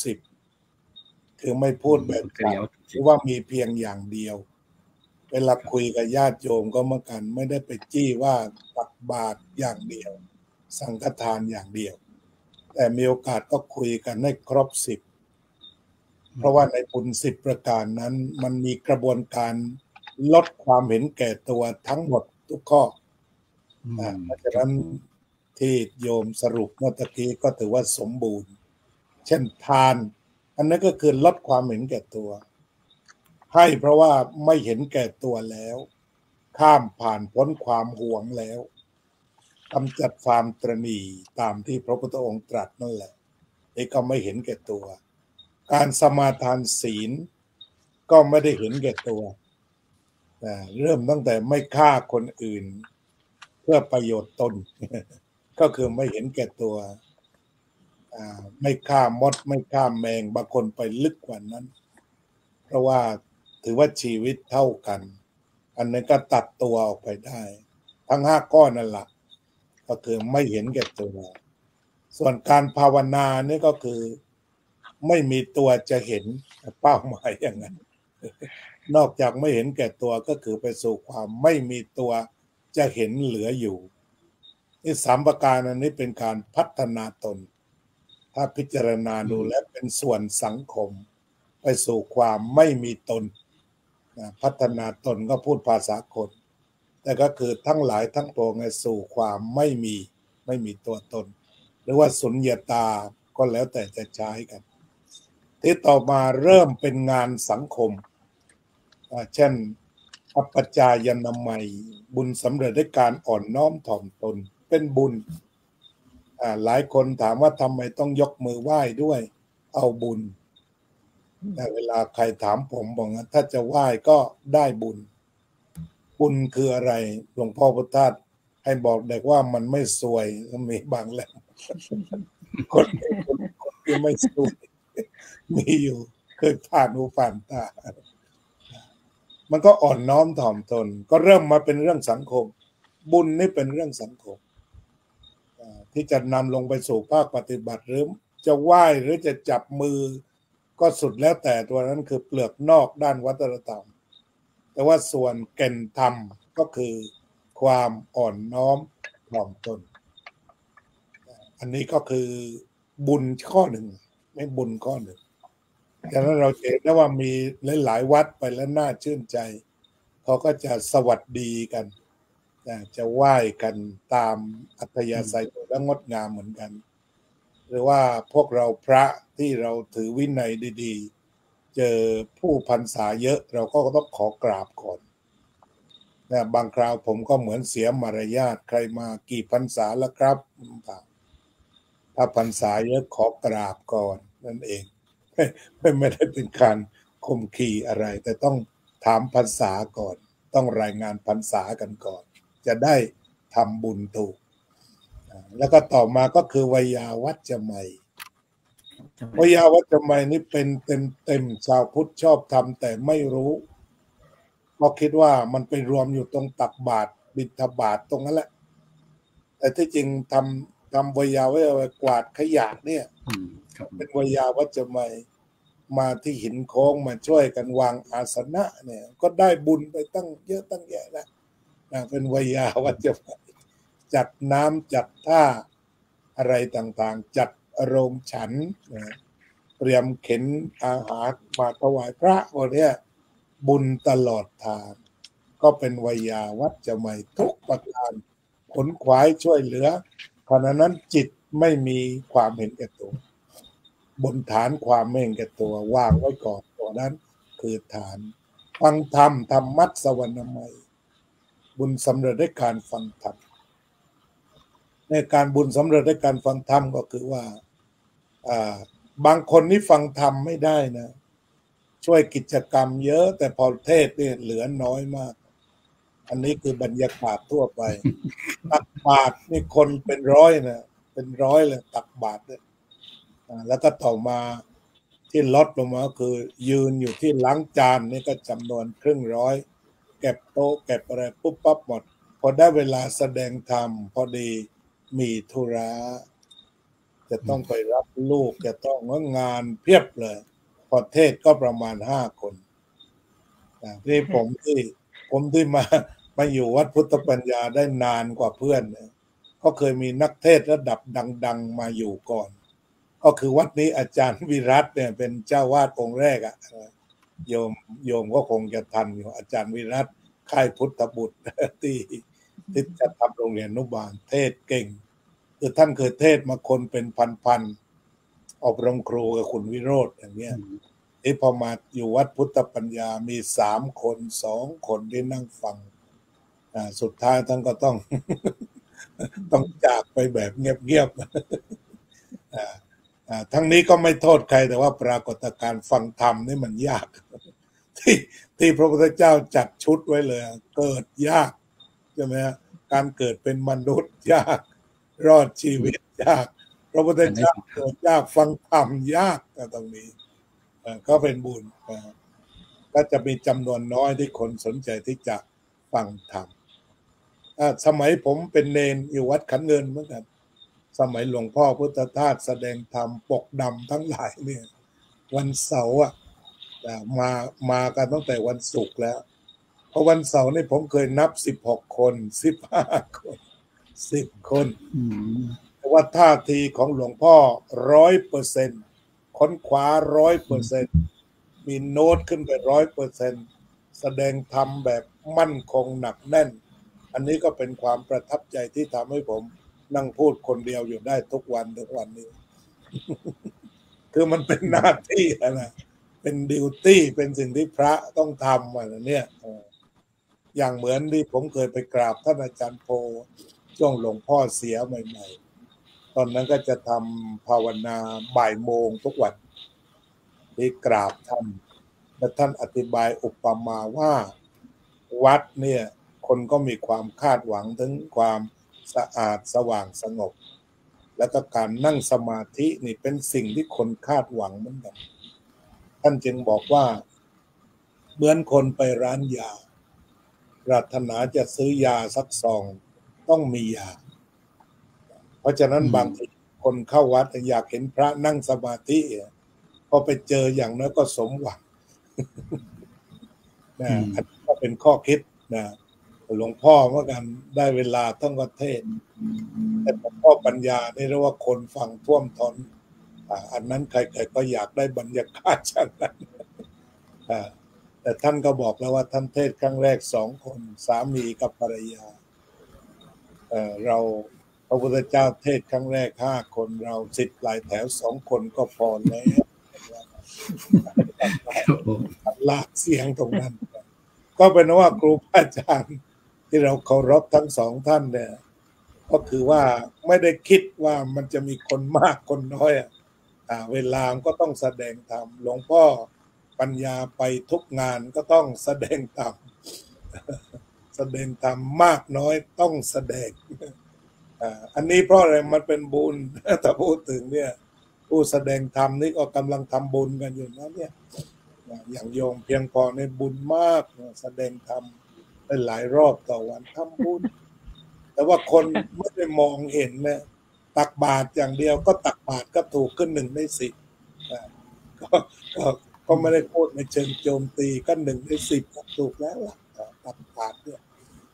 10คือไม่พูดแบบหรือว่ามีเพียงอย่างเดียวเวลาคุยกับญาติโยมก็เหมือนกันไม่ได้ไปจี้ว่าตักบาตรอย่างเดียวสังฆทานอย่างเดียวแต่มีโอกาสก็คุยกันให้ครบ10เพราะว่าในบุญ10ประการนั้นมันมีกระบวนการลดความเห็นแก่ตัวทั้งหมดทุกข้อเพราะฉะนั้นที่โยมสรุปเมื่อตะกี้ก็ถือว่าสมบูรณ์เช่นทานอันนั้นก็คือลดความเห็นแก่ตัวให้เพราะว่าไม่เห็นแก่ตัวแล้วข้ามผ่านพ้นความหวงแล้วกำจัดความตระหนี่ตามที่พระพุทธองค์ตรัสนั่นแหละนี่ก็ไม่เห็นแก่ตัวการสมาทานศีลก็ไม่ได้เห็นแก่ตัวเริ่มตั้งแต่ไม่ฆ่าคนอื่นเพื่อประโยชน์ตนก็คือไม่เห็นแก่ตัวไม่ฆ่ามดไม่ฆ่าแมงบางคนไปลึกกว่านั้นเพราะว่าถือว่าชีวิตเท่ากันอันนั้นก็ตัดตัวออกไปได้ทั้ง5ก้อนนั่นแหละก็คือไม่เห็นแก่ตัวส่วนการภาวนานี่ก็คือไม่มีตัวจะเห็นเป้าหมายอย่างนั้นนอกจากไม่เห็นแก่ตัวก็คือไปสู่ความไม่มีตัวจะเห็นเหลืออยู่นี่3ประการอันนี้เป็นการพัฒนาตนถ้าพิจารณาดูแล้วเป็นส่วนสังคมไปสู่ความไม่มีตนพัฒนาตนก็พูดภาษาคนแต่ก็คือทั้งหลายทั้งปวงสู่ความไม่มีตัวตนหรือว่าสุญญตาก็แล้วแต่จะใช้กันที่ต่อมาเริ่มเป็นงานสังคมเช่นอัปปจายนามัยบุญสำเร็จด้วยการอ่อนน้อมถ่อมตนเป็นบุญหลายคนถามว่าทำไมต้องยกมือไหว้ด้วยเอาบุญแต่เวลาใครถามผมบอกว่าถ้าจะไหว้ก็ได้บุญคืออะไรหลวงพ่อพุทธทาสให้บอกเด็กว่ามันไม่สวยมีบางแหล่งคนที่ไม่สวยมีอยู่เคยผ่านหูผ่านตามันก็อ่อนน้อมถ่อมตนก็เริ่มมาเป็นเรื่องสังคมบุญนี่เป็นเรื่องสังคมที่จะนำลงไปสู่ภาคปฏิบัติหรือจะไหว้หรือจะจับมือก็สุดแล้วแต่ตัวนั้นคือเปลือกนอกด้านวัฒนธรรมแต่ว่าส่วนแก่นธรรมก็คือความอ่อนน้อมถ่อมตนอันนี้ก็คือบุญข้อหนึ่งไม่บุญข้อหนึ่งดังนั้นเราเห็นได้ว่ามีหลายๆวัดไปแล้วน่าชื่นใจเขาก็จะสวัสดีกันจะไหว้กันตามอัธยาศัยและงดงามเหมือนกันหรือว่าพวกเราพระที่เราถือวินัยดีๆเจอผู้พรรษาเยอะเราก็ต้องขอกราบก่อนบางคราวผมก็เหมือนเสียมารยาทใครมากี่พรรษาแล้วครับถ้าพรรษาเยอะขอกราบก่อนนั่นเองไม่ได้เป็นการข่มขีอะไรแต่ต้องถามพรรษาก่อนต้องรายงานพรรษากันก่อนจะได้ทำบุญถูกแล้วก็ต่อมาก็คือวยาวัจจะไมยวยาวัจจะไมยนี่เป็นเต็มชาวพุทธชอบทำแต่ไม่รู้ก็คิดว่ามันไปรวมอยู่ตรงตักบาตรบิณฑบาตตรงนั้นแหละแต่ที่จริงทำวยาไว้กวาดขยะเนี่ยเป็นวยาวัจจะไมยมาที่หินโค้งมาช่วยกันวางอาสนะเนี่ยก็ได้บุญไปตั้งเยอะตั้งแยะนะเป็นวยาวัจจะไมยจัดน้ำจัดท่าอะไรต่างๆจัดอารมณ์ฉันเตรียมเข็นอาหารมาถวายพระวันนี้บุญตลอดทางก็เป็นวิยาวัจจะใหม่ทุกประการขนขวายช่วยเหลือขณะนั้นจิตไม่มีความเห็นแก่ตัวบนฐานความไม่เห็นแก่ตัววางไว้ก่อนตัวนั้นคือฐานฟังธรรมธรรมัสสวรรณมัยบุญสำเร็จด้วยการฟังธรรมในการบุญสำเร็จด้วยการฟังธรรมก็คือว่าบางคนนี่ฟังธรรมไม่ได้นะช่วยกิจกรรมเยอะแต่พอเทศเนี่ยเหลือน้อยมากอันนี้คือบรรยากาศทั่วไปตักบาตรนี่คนเป็นร้อยนะเป็นร้อยเลยตักบาตรเนี่ยแล้วก็ต่อมาที่ลดลงมาคือยืนอยู่ที่ล้างจานนี่ก็จำนวนครึ่งร้อยเก็บโต๊ะเก็บอะไรปุ๊บปั๊บหมดพอได้เวลาแสดงธรรมพอดีมีธุระจะต้องไปรับลูกจะต้องงานเพียบเลยพอเทศก็ประมาณ5 คนที่ผมที่มาอยู่วัดพุทธปัญญาได้นานกว่าเพื่อนก็เคยมีนักเทศระดับดังๆมาอยู่ก่อนก็คือวัดนี้อาจารย์วิรัตเนี่ยเป็นเจ้าวาดองค์แรกโยมก็คงจะทันอยู่อาจารย์วิรัตค่ายพุทธบุตรที่จะทำโรงเรียนอนุบาลเทศเก่งคือท่านเคยเทศมาคนเป็นพันอบรมครูกับคุณวิโรธอย่างเงี้ยที่พอมาอยู่วัดพุทธปัญญามี3 คน2 คนที่นั่งฟังสุดท้ายท่านก็ต้องจากไปแบบเงียบๆทั้งนี้ก็ไม่โทษใครแต่ว่าปรากฏการณ์ฟังธรรมนี่มันยากที่พระพุทธเจ้าจัดชุดไว้เลยเกิดยากใช่ไหมการเกิดเป็นมนุษย์ยากรอดชีวิตยากพระพุทธเจ้าเกิดยากฟังธรรมยากตรงนี้ก็เป็นบุญก็จะมีจำนวนน้อยที่คนสนใจที่จะฟังธรรมสมัยผมเป็นเนนอยู่วัดขันเงินเหมือนกันสมัยหลวงพ่อพุทธทาสแสดงธรรมปกดำทั้งหลายเนี่ยวันเสาร์มากันตั้งแต่วันศุกร์แล้วเพราะวันเสาร์นี่ผมเคยนับ16 คน15 คน10 คนแต่ว่าท่าทีของหลวงพ่อ 100%ค้นคว้า 100%มีโน้ตขึ้นไป 100%แสดงธรรมแบบมั่นคงหนักแน่นอันนี้ก็เป็นความประทับใจที่ทำให้ผมนั่งพูดคนเดียวอยู่ได้ทุกวันนี้ คือมันเป็นหน้าที่นะเป็นดิวตี้เป็นสิ่งที่พระต้องทำอะไรเนี่ยอย่างเหมือนที่ผมเคยไปกราบท่านอาจารย์โพช่วงหลวงพ่อเสียใหม่ๆตอนนั้นก็จะทำภาวนาบ่ายโมงทุกวันที่กราบท่านและท่านอธิบายอุปมาว่าวัดเนี่ยคนก็มีความคาดหวังถึงความสะอาดสว่างสงบแล้วก็การนั่งสมาธินี่เป็นสิ่งที่คนคาดหวังเหมือนกันท่านจึงบอกว่าเหมือนคนไปร้านยาปรารถนาจะซื้อยาสักซองต้องมียาเพราะฉะนั้นบางทีคนเข้าวัดอยากเห็นพระนั่งสมาธิพอไปเจออย่างนั้นก็สมหวังนะอันนี้ก็เป็นข้อคิดนะหลวงพ่อเมื่อกันได้เวลาต้องกเทศแต่หลวงพ่อปัญญานี่เรียกว่าคนฟังท่วมท้นอันนั้นใครๆก็อยากได้บรรยากาศเช่นนั้นแต่ท่านก็บอกแล้วว่าท่านเทศครั้งแรก2 คนสามีกับภรรยาเราพระพุทธเจ้าเทศครั้งแรก5 คนเราสิทธิ์ปลายแถว2 คนก็พอแล้วลากเสียงตรงนั้นก็เป็นว่าครูอาจารย์ที่เราเคารพทั้ง2 ท่านเนี่ยก็คือว่าไม่ได้คิดว่ามันจะมีคนมากคนน้อยเวลาก็ต้องแสดงธรรมหลวงพ่อปัญญาไปทุกงานก็ต้องแสดงธรรมมากน้อยต้องแสดงอันนี้เพราะอะไรมันเป็นบุญแต่พูดถึงเนี่ยผู้แสดงธรรมนี่ก็กำลังทำบุญกันอยู่นะเนี่ยอย่างโยมเพียงพอในบุญมากแสดงธรรมได้หลายรอบต่อวันทำบุญแต่ว่าคนไม่ได้มองเห็นนะตักบาตรอย่างเดียวก็ตักบาตรก็ถูกขึ้น1 ใน 10ก็ไม่ได้พูดในเชิงโจมตีก็1 ใน 10ก็ถูกแล้วล่ะตักบาตรเนี่ย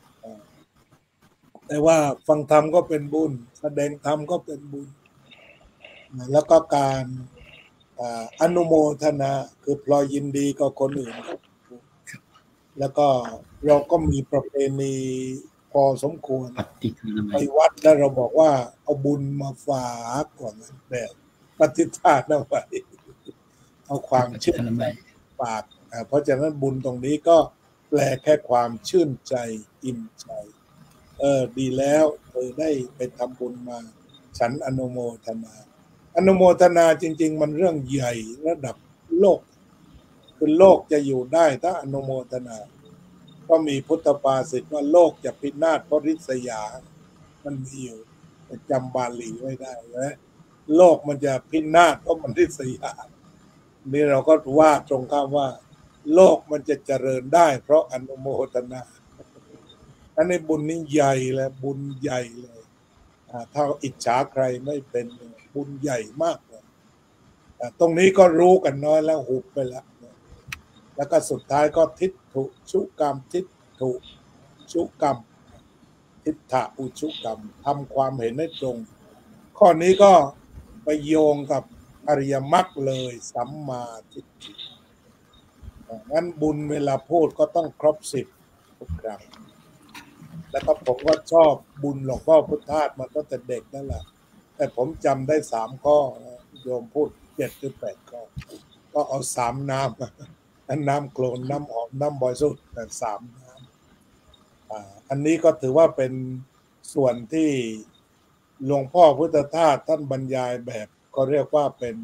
แต่ว่าฟังธรรมก็เป็นบุญแสดงธรรมก็เป็นบุญแล้วก็การอนุโมทนาคือพลอยยินดีกับคนอื่นแล้วก็เราก็มีประเพณีพอสมควรไปวัดแล้วเราบอกว่าเอาบุญมาฝากก่อนแบบปฏิทานเอาไว้เอาความชื่นใจฝากเพราะฉะนั้นบุญตรงนี้ก็แปลแค่ความชื่นใจอิ่มใจดีแล้วได้ไปทำบุญมาฉันอนุโมทนาจริงๆมันเรื่องใหญ่ระดับโลกคือโลกจะอยู่ได้ถ้าอนุโมทนาก็มีพุทธภาษิตว่าโลกจะพินาศเพราะริษยามันมีอยู่จำบาลีไว้ได้นะโลกมันจะพินาศเพราะมันริษยานี่เราก็ว่าตรงข้ามว่าโลกมันจะเจริญได้เพราะอนุโมทนาอันนี้บุญนี่ใหญ่เลยบุญใหญ่เลยถ้าอิจฉาใครไม่เป็นบุญใหญ่มากเลยตรงนี้ก็รู้กันน้อยแล้วหุบไปแล้วก็สุดท้ายก็ทิฏฐุชุกรรมทิฏฐุชุกรรมทิฏฐะอุชุกรรมทำความเห็นให้ตรงข้อนี้ก็ไปโยงกับอริยมรรคเลยสัมมาทิฏฐิงั้นบุญเวลาพูดก็ต้องครบ10ทุกครั้งแล้วก็ผมก็ชอบบุญหลวงพ่อพุทธทาสมาตั้งแต่เด็กนั่นแหละแต่ผมจำได้3ข้อโยมพูด7 หรือ 8ข้อก็เอา3น้ำน้ำโคลนน้ำหอมน้ำบริสุทธิ์แต่3น้ำอันนี้ก็ถือว่าเป็นส่วนที่หลวงพ่อพุทธทาสท่านบรรยายแบบก็เรียกว่าเป็น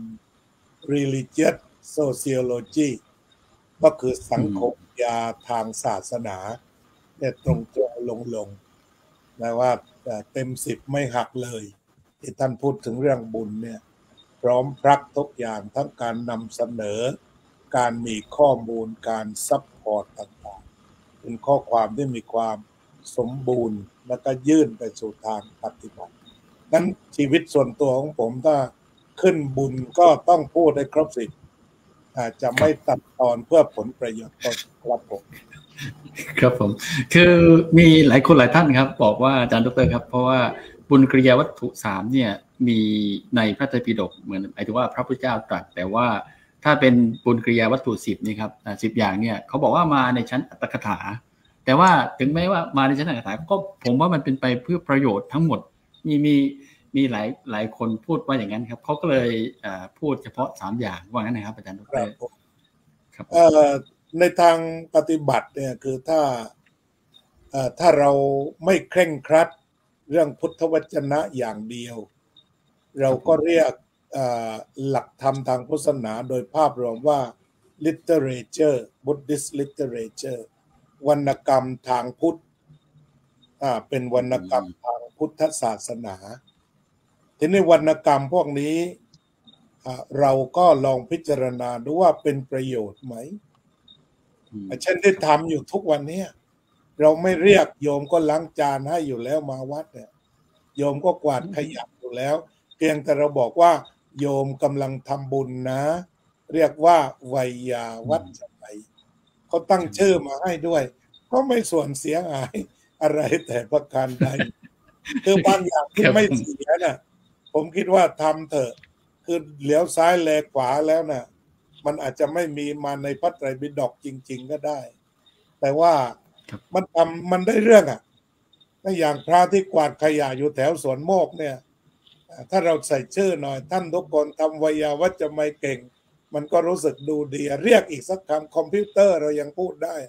religious sociology ก็คือสังคมยาทางศาสนาเนี่ยตรงลงนะว่าเต็ม10ไม่หักเลยที่ท่านพูดถึงเรื่องบุญเนี่ยพร้อมพรักทุกอย่างทั้งการนำเสนอการมีข้อมูลการซัพพอร์ตต่างๆเป็นข้อความที่มีความสมบูรณ์แล้วก็ยื่นไปสู่ทางปฏิบัติงั้นชีวิตส่วนตัวของผมถ้าขึ้นบุญก็ต้องพูดให้ครบ10อาจจะไม่ตัดตอนเพื่อผลประโยชน์ตนครับผมครับผมคือมีหลายคนหลายท่านครับบอกว่าอาจารย์ดร.ครับเพราะว่าบุญกริยาวัตถุ3เนี่ยมีในพระไตรปิฎกเหมือนหมายถึงว่าพระพุทธเจ้าตรัสแต่ว่าถ้าเป็นบุญกริยาวัตถุ10นี่ครับ10อย่างเนี่ยเขาบอกว่ามาในชั้นอัตถกถาแต่ว่าถึงแม้ว่ามาในชั้นอัตถกถาก็ผมว่ามันเป็นไปเพื่อประโยชน์ทั้งหมดมีหลายคนพูดว่าอย่างนั้นครับเขาก็เลยพูดเฉพาะ3อย่างว่างั้นนะครับอาจารย์ดร.ครับในทางปฏิบัติเนี่ยคือถ้าเราไม่เคร่งครัดเรื่องพุทธวจนะอย่างเดียวเราก็เรียกหลักธรรมทางพุทธศาสนาโดยภาพรวมว่า literature Buddhist literature วรรณกรรมทางพุทธเป็นวรรณกรรมทางพุทธศาสนาทีนี้วรรณกรรมพวกนี้เราก็ลองพิจารณาดูว่าเป็นประโยชน์ไหมเช่นที่ทำอยู่ทุกวันนี้เราไม่เรียกโยมก็ล้างจานให้อยู่แล้วมาวัดเนี่ยโยมก็กวาดขยะอยู่แล้วเพียงแต่เราบอกว่าโยมกำลังทำบุญนะเรียกว่าไวยาวัจจะไปเขาตั้งชื่อมาให้ด้วยก็ไม่ส่วนเสียหายอะไรแต่ประการใดคือบางอย่างที่ไม่เสียน่ะผมคิดว่าทำเถอะคือเหลียวซ้ายแลขวาแล้วน่ะมันอาจจะไม่มีมาในพระไตรปิฎกจริงๆก็ได้แต่ว่ามันได้เรื่องถ้าอย่างพระที่กวาดขยะอยู่แถวสวนโมกเนี่ยถ้าเราใส่ชื่อหน่อยท่านทุกคนทำไวยาวัจจะไม่เก่งมันก็รู้สึกดูดีเรียกอีกสักคำคอมพิวเตอร์เรายังพูดได้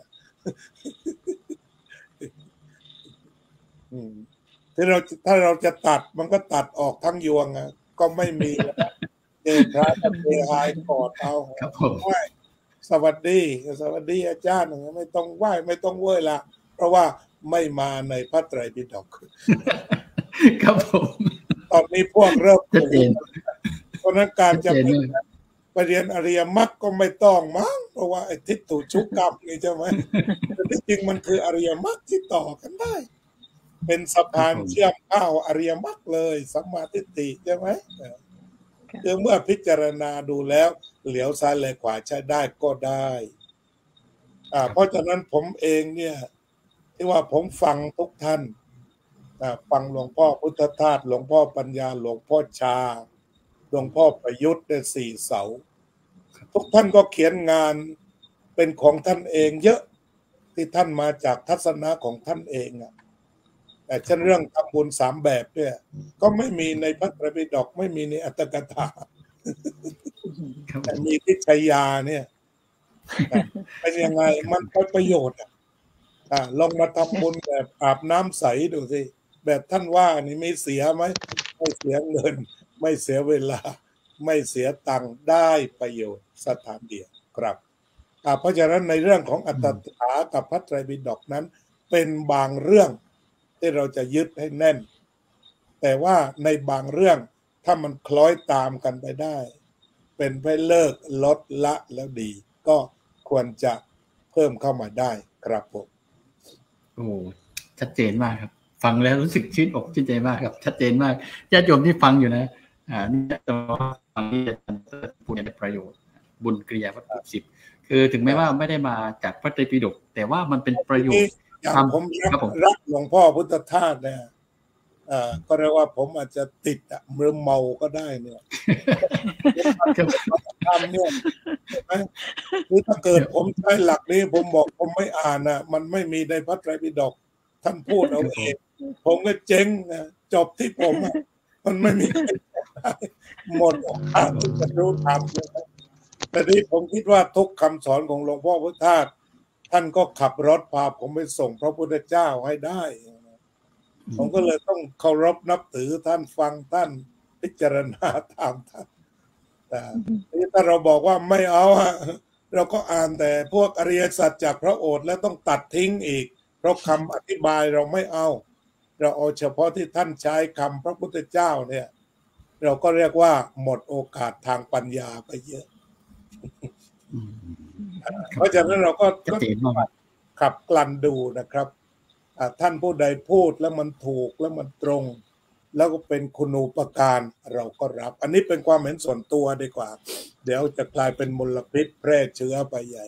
ถ้าเราจะตัดมันก็ตัดออกทั้งยวงก็ไม่มีเจอพระเทหายกอดเอาไหว้สวัสดีอาจารย์ไม่ต้องไหว้ไม่ต้องเว้ยละเพราะว่าไม่มาในพระไตรปิฎกครับผมตอนนี้พวกเริ่มเพราะนั้นการจะไปเรียนอริยมรรคก็ไม่ต้องมั้งเพราะว่าไอ้ทิฏฐุชุกกรรมนี่ใช่ไหมแต่ที่จริงมันคืออริยมรรคที่ต่อกันได้เป็นสะพานเชื่อมเข้าอริยมรรคเลยสัมมาทิฏฐิใช่ไหมคือเมื่อพิจารณาดูแล้วเหลียวซ้ายแลขวาใช้ได้ก็ได้เพราะฉะนั้นผมเองเนี่ยที่ว่าผมฟังทุกท่านฟังหลวงพ่อพุทธทาสหลวงพ่อปัญญาหลวงพ่อชาหลวงพ่อประยุทธ์ได้4 เสาทุกท่านก็เขียนงานเป็นของท่านเองเยอะที่ท่านมาจากทัศนะของท่านเองอ่ะแต่เช่นเรื่องทำบุญ3 แบบเนี่ยก็ไม่มีในพระไตรปิฎกไม่มีในอัตถกถาแต่มีที่ชัยยาเนี่ยเป็นยังไงมันเป็นประโยชน์ลองมาทำบุญแบบอาบน้ำใสดูสิแบบท่านว่านี่ไม่เสียไหมไม่เสียเงินไม่เสียเวลาไม่เสียตังค์ได้ประโยชน์สถานเดียวครับเพราะฉะนั้นในเรื่องของอัตถกถากับพระไตรปิฎกนั้นเป็นบางเรื่องที่เราจะยึดให้แน่นแต่ว่าในบางเรื่องถ้ามันคล้อยตามกันไปได้เป็นไปเลิกลดละแล้วดีก็ควรจะเพิ่มเข้ามาได้ครับผมโอ้ชัดเจนมากครับฟังแล้วรู้สึกชื่นอกชื่นใจมากครับชัดเจนมากญาติโยมที่ฟังอยู่นะนี่จะฟังที่จะพูดในประโยชน์บุญกริยาวัตถุ10คือถึงแม้ว่าไม่ได้มาจากพระไตรปิฎกแต่ว่ามันเป็นประโยชน์อย่างผมรักหลวงพ่อพุทธทาสเนี่ยก็เรียกว่าผมอาจจะติดมือเมาก็ได้เนี่ยทำเนี่ยคือถ้าเกิดผมใช้หลักนี้ผมบอกผมไม่อ่านมันไม่มีในพระไตรปิฎกท่านพูดเอาเองผมก็เจ๊งนะจบที่ผมมันไม่มีหมดโอกาสที่จะรู้ธรรมแต่นี้ผมคิดว่าทุกคำสอนของหลวงพ่อพุทธทาสท่านก็ขับรถพาผมไปส่งพระพุทธเจ้าให้ได้ผมก็เลยต้องเคารพนับถือท่านฟังท่านพิจารณาตามท่านแต่ถ้าเราบอกว่าไม่เอาเราก็อ่านแต่พวกอริยสัจจากพระโอษฐ์แล้วต้องตัดทิ้งอีกเพราะคำอธิบายเราไม่เอาเราเอาเฉพาะที่ท่านใช้คำพระพุทธเจ้าเนี่ยเราก็เรียกว่าหมดโอกาสทางปัญญาไปเยอะเพราะฉะนั้นเราก็ขับกลั่นดูนะครับท่านผู้ใดพูดแล้วมันถูกแล้วมันตรงแล้วก็เป็นคุณูปการเราก็รับอันนี้เป็นความเห็นส่วนตัวดีกว่าเดี๋ยวจะกลายเป็นมลพิษแพร่เชื้อไปใหญ่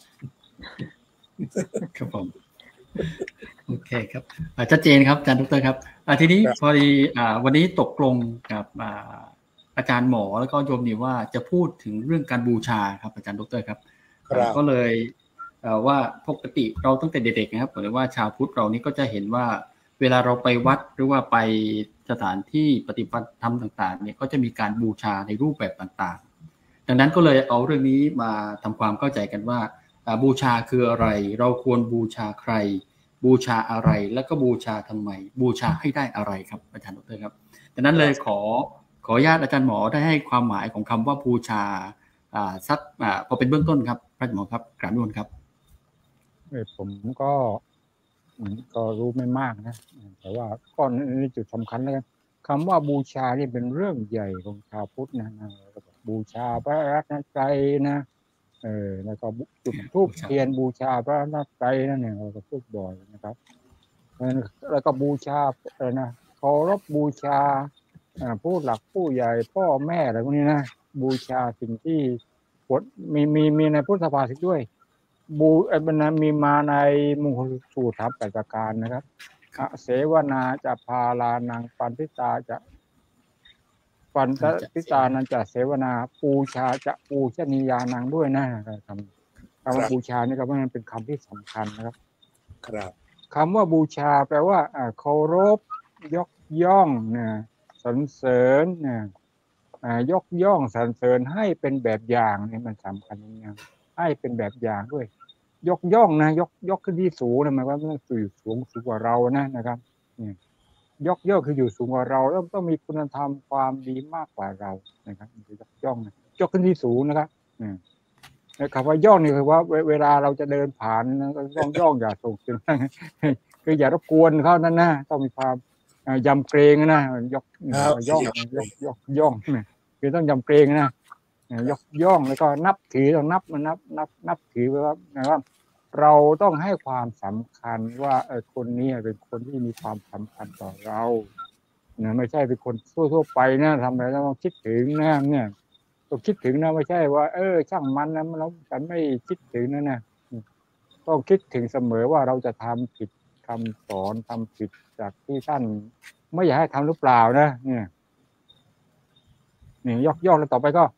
ครับผมโอเคครับชัดเจนครับอาจารย์ดรครับทีนี้พอดีวันนี้ตกลงกับอาจารย์หมอแล้วก็โยมนี่ว่าจะพูดถึงเรื่องการบูชาครับอาจารย์ดรครับก็เลยว่าปกติเราตั้งแต่เด็กๆนะครับหรือว่าชาวพุทธเรานี่ก็จะเห็นว่าเวลาเราไปวัดหรือว่าไปสถานที่ปฏิบัติธรรมต่างๆเนี่ยก็จะมีการบูชาในรูปแบบต่างๆดังนั้นก็เลยเอาเรื่องนี้มาทำความเข้าใจกันว่าบูชาคืออะไรเราควรบูชาใครบูชาอะไรแล้วก็บูชาทำไมบูชาให้ได้อะไรครับอาจารย์ดรครับดังนั้นเลยขออนุญาตอาจารย์หมอได้ให้ความหมายของคำว่าบูชาสักพอเป็นเบื้องต้นครับพระหมอครับกราบนิมนต์ครับผมก็รู้ไม่มากนะแต่ว่าก็ในจุดสำคัญแล้วกันคำว่าบูชานี่เป็นเรื่องใหญ่ของชาวพุทธนะบูชาพระรัตนตรัยนะแล้วก็จุดธูปเทียนบูชาพระรัตนตรัยนั่นเนี่ยเราก็พูดบ่อยนะครับแล้วก็บูชานะเคารพบูชาผู้หลักผู้ใหญ่พ่อแม่อะไรพวกนี้นะบูชาสิ่งที่มีในพุทธภาษิตด้วยมีมาในมงคลสูตร8ประการนะครับเสวนาจะพาลานังปันทิตาจะปันทิตานันจะเสวนาปูชาจะปูชนียานังด้วยนะคำว่าบูชานี่ก็มันเป็นคำที่สำคัญนะครับครับคำว่าบูชาแปลว่าเคารพยกย่องนะสรรเสริญนะยกย่องสรรเสริญให้เป็นแบบอย่างนี่มันสำคัญอย่างให้เป็นแบบอย่างด้วยยกย่องนะยกขึ้นที่สูงนะหมายว่าต้องอยู่สูงกว่าเรานะครับยกย่องคืออยู่สูงกว่าเราต้องมีคุณธรรมความดีมากกว่าเรานะครับยกย่องนะยกขึ้นที่สูงนะครับคำว่าย่องนี่คือว่าเวลาเราจะเดินผ่านก็ต้องย่องอย่าส่งเสียงคืออย่ารบกวนเขานั่นนะต้องมีความยำเกรงนะยกย่องคือต้องยำเกรงนะยกย่องแล้วก็นับถือต้องนับถือว่านะครับเราต้องให้ความสำคัญว่าคนนี้เป็นคนที่มีความสำคัญต่อเราไม่ใช่เป็นคนทั่วไปนะทำอะไรต้องคิดถึงนะเนี่ยต้องคิดถึงนะไม่ใช่ว่าช่างมันนะเราฉันไม่คิดถึงนะต้องคิดถึงเสมอว่าเราจะทำผิดคำสอนทำผิดจากที่ท่านไม่อยากให้ทำหรือเปล่านะเนี่ยยกย่องแล้วต่อไปก็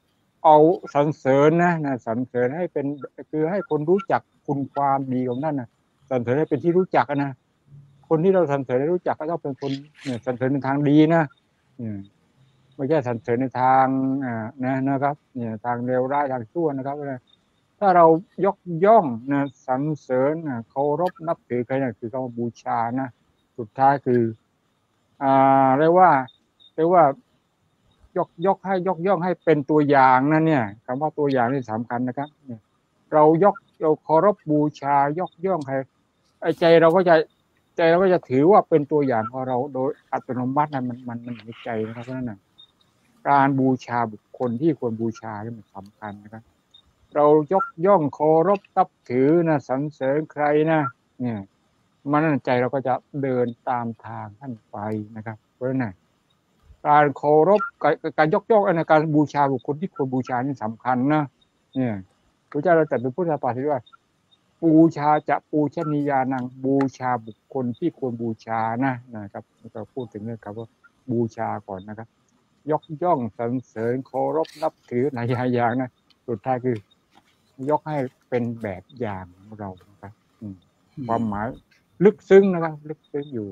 เอาสรรเสริญนะสรรเสริญให้เป็นคือให้คนรู้จักคุณความดีของท่านนะสรรเสริญให้เป็นที่รู้จักนะคนที่เราสรรเสริญให้รู้จักก็ต้องเป็นคนเนี่ยสรรเสริญในทางดีนะไม่ใช่สรรเสริญในทางนะครับเนี่ยทางเลวร้ายทางชั่วนะครับถ้าเรายกย่องนะสรรเสริญเคารพนับถือใครเนี่ยคือเขาบูชานะสุดท้ายคือเรียกว่ายกย่องให้เป็นตัวอย่างนั่นเนี่ยคำว่าตัวอย่างนี่สำคัญนะครับเนี่ยเราเคารพบูชายกย่องใครใจเราก็จะถือว่าเป็นตัวอย่างของเราโดยอัตโนมัตินะมันในใจนะครับเพราะฉะนั้นการบูชาบุคคลที่ควรบูชานี่มันสำคัญนะครับเรายกย่องเคารพนับถือนะสรรเสริญใครนะเนี่ยมันใจเราก็จะเดินตามทางท่านไปนะครับเพราะฉะนั้นการเคารพการยกย่องในการบูชาบุคคลที่ควรบูชานี่สำคัญนะเนี่ยพระเจ้าเราแต่เป็นพุทธปาฏิว่าบูชาจะปูชนียานังบูชาบุคคลที่ควรบูชานะครับเราพูดถึงเรื่องคำว่าบูชาก่อนนะครับยกย่องสรรเสริญเคารพนับถือหลายอย่างนะสุดท้ายคือยกให้เป็นแบบอย่างของเรานะครับความหมายลึกซึ้งนะครับลึกซึ้งอยู่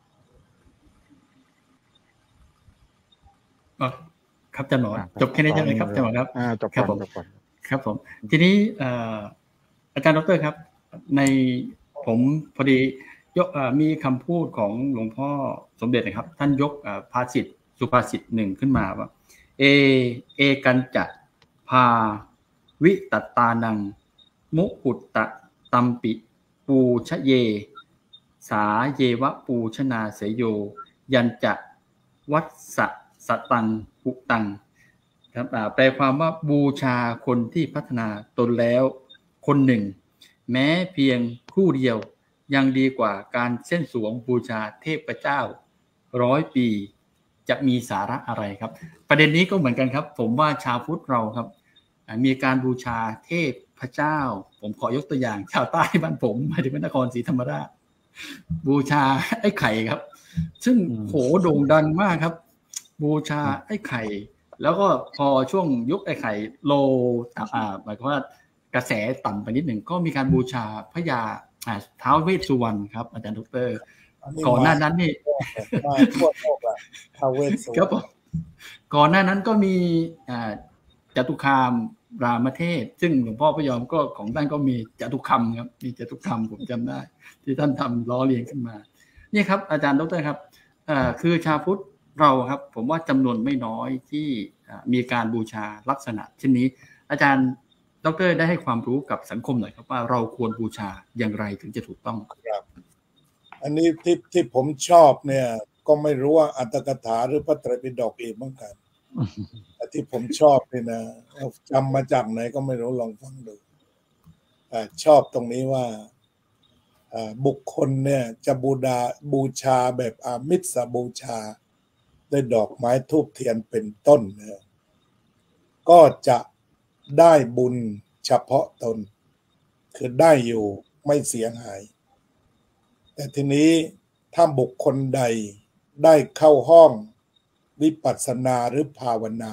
ครับอาจารย์หมอจบแค่นี้ใช่ไหมครับอาจารย์หมอครับจบครับผมครับผมทีนี้อาจารย์ดร.ครับในผมพอดีมีคำพูดของหลวงพ่อสมเด็จนะครับท่านยกภาษิตสุภาษิตหนึ่งขึ้นมาว่าเอกันจะพาวิตตานังมุหุตตะตัมปิปูชเยสาเยวะปูชนาเสยโยยันจะวัสสตังหุตังครับแปลความว่าบูชาคนที่พัฒนาตนแล้วคนหนึ่งแม้เพียงครู่เดียวยังดีกว่าการเส้นสวงบูชาเทพเจ้า100 ปีจะมีสาระอะไรครับประเด็นนี้ก็เหมือนกันครับผมว่าชาวพุทธเราครับมีการบูชาเทพเจ้าผมขอยกตัวอย่างชาวใต้บ้านผมมาถึงนครศรีธรรมราชบูชาไอ้ไข่ครับซึ่งโหโด่งดังมากครับบูชาไอ้ไข่แล้วก็พอช่วงยุคไอ้ไข่โลหมายความว่ากระแสต่ำไปนิดหนึ่งก็มีการบูชาพญาท้าวเวสสุวรรณครับอาจารย์ดร.ก่อนหน้านั้นนี่ทั่วโลกอะท้าวเวสสุวรรณครับก่อนหน้านั้นก็มีจตุคามรามเทพซึ่งหลวงพ่อพยอมก็ของท่านก็มีจตุคามครับมีจตุคามผมจำได้ที่ท่านทำล้อเลียนขึ้นมานี่ครับอาจารย์ดร.ครับคือชาวพุทธเราครับผมว่าจำนวนไม่น้อยที่มีการบูชาลักษณะเช่นนี้อาจารย์ดร.ได้ให้ความรู้กับสังคมหน่อยครับว่าเราควรบูชาอย่างไรถึงจะถูกต้องครับอันนี้ที่ผมชอบเนี่ยก็ไม่รู้ว่าอัตถกถาหรือพระไตรปิฎกอีกเหมือนกันแต่ที่ผมชอบนี่นะจำมาจากไหนก็ไม่รู้ลองฟังดูชอบตรงนี้ว่าบุคคลเนี่ยจะบูชาแบบอามิสบูชาด้วยดอกไม้ธูปเทียนเป็นต้นเนี่ยก็จะได้บุญเฉพาะตนคือได้อยู่ไม่เสียหายแต่ทีนี้ถ้าบุคคลใดได้เข้าห้องวิปัสสนาหรือภาวนา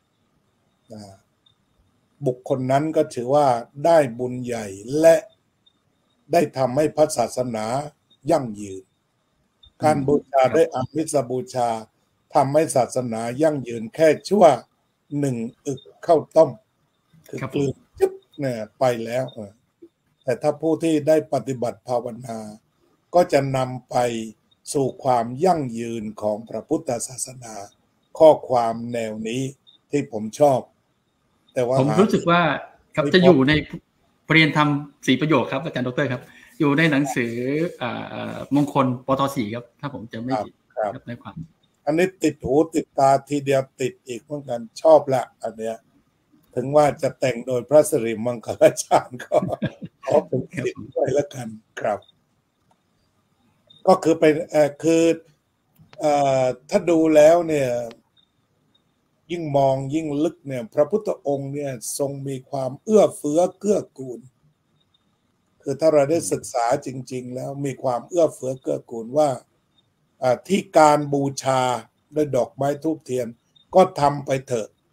บุคคลนั้นก็ถือว่าได้บุญใหญ่และได้ทำให้พระศาสนายั่งยืนการบูชาด้วยอามิสบูชาทำให้ศาสนายั่งยืนแค่ชั่ว1 อึกข้าวต้มคือกลืนจึ๊บเนี่ยไปแล้วแต่ถ้าผู้ที่ได้ปฏิบัติภาวนาก็จะนำไปสู่ความยั่งยืนของพระพุทธศาสนาข้อความแนวนี้ที่ผมชอบแต่ว่าผมรู้สึกว่าครับจะอยู่ในปริยธรรม4 ประโยคครับอาจารย์ดร.ครับอยู่ในหนังสือมงคลปต.4ครับถ้าผมจะไม่ผิดในความอันนี้ติดหูติดตาทีเดียวติดอีกเหมือนกันชอบละอันเนี้ยถึงว่าจะแต่งโดยพระสิริมังคลาจารย์ก็ขอเป็นติดไว้แล้วกันครับก็คือเป็นคือถ้าดูแล้วเนี่ยยิ่งมองยิ่งลึกเนี่ยพระพุทธองค์เนี่ยทรงมีความเอื้อเฟื้อเกื้อกูลคือถ้าเราได้ศึกษาจริงๆแล้วมีความเอื้อเฟื้อเกื้อกูลว่าที่การบูชาด้วยดอกไม้ธูปเทียนก็ทำไปเถอะ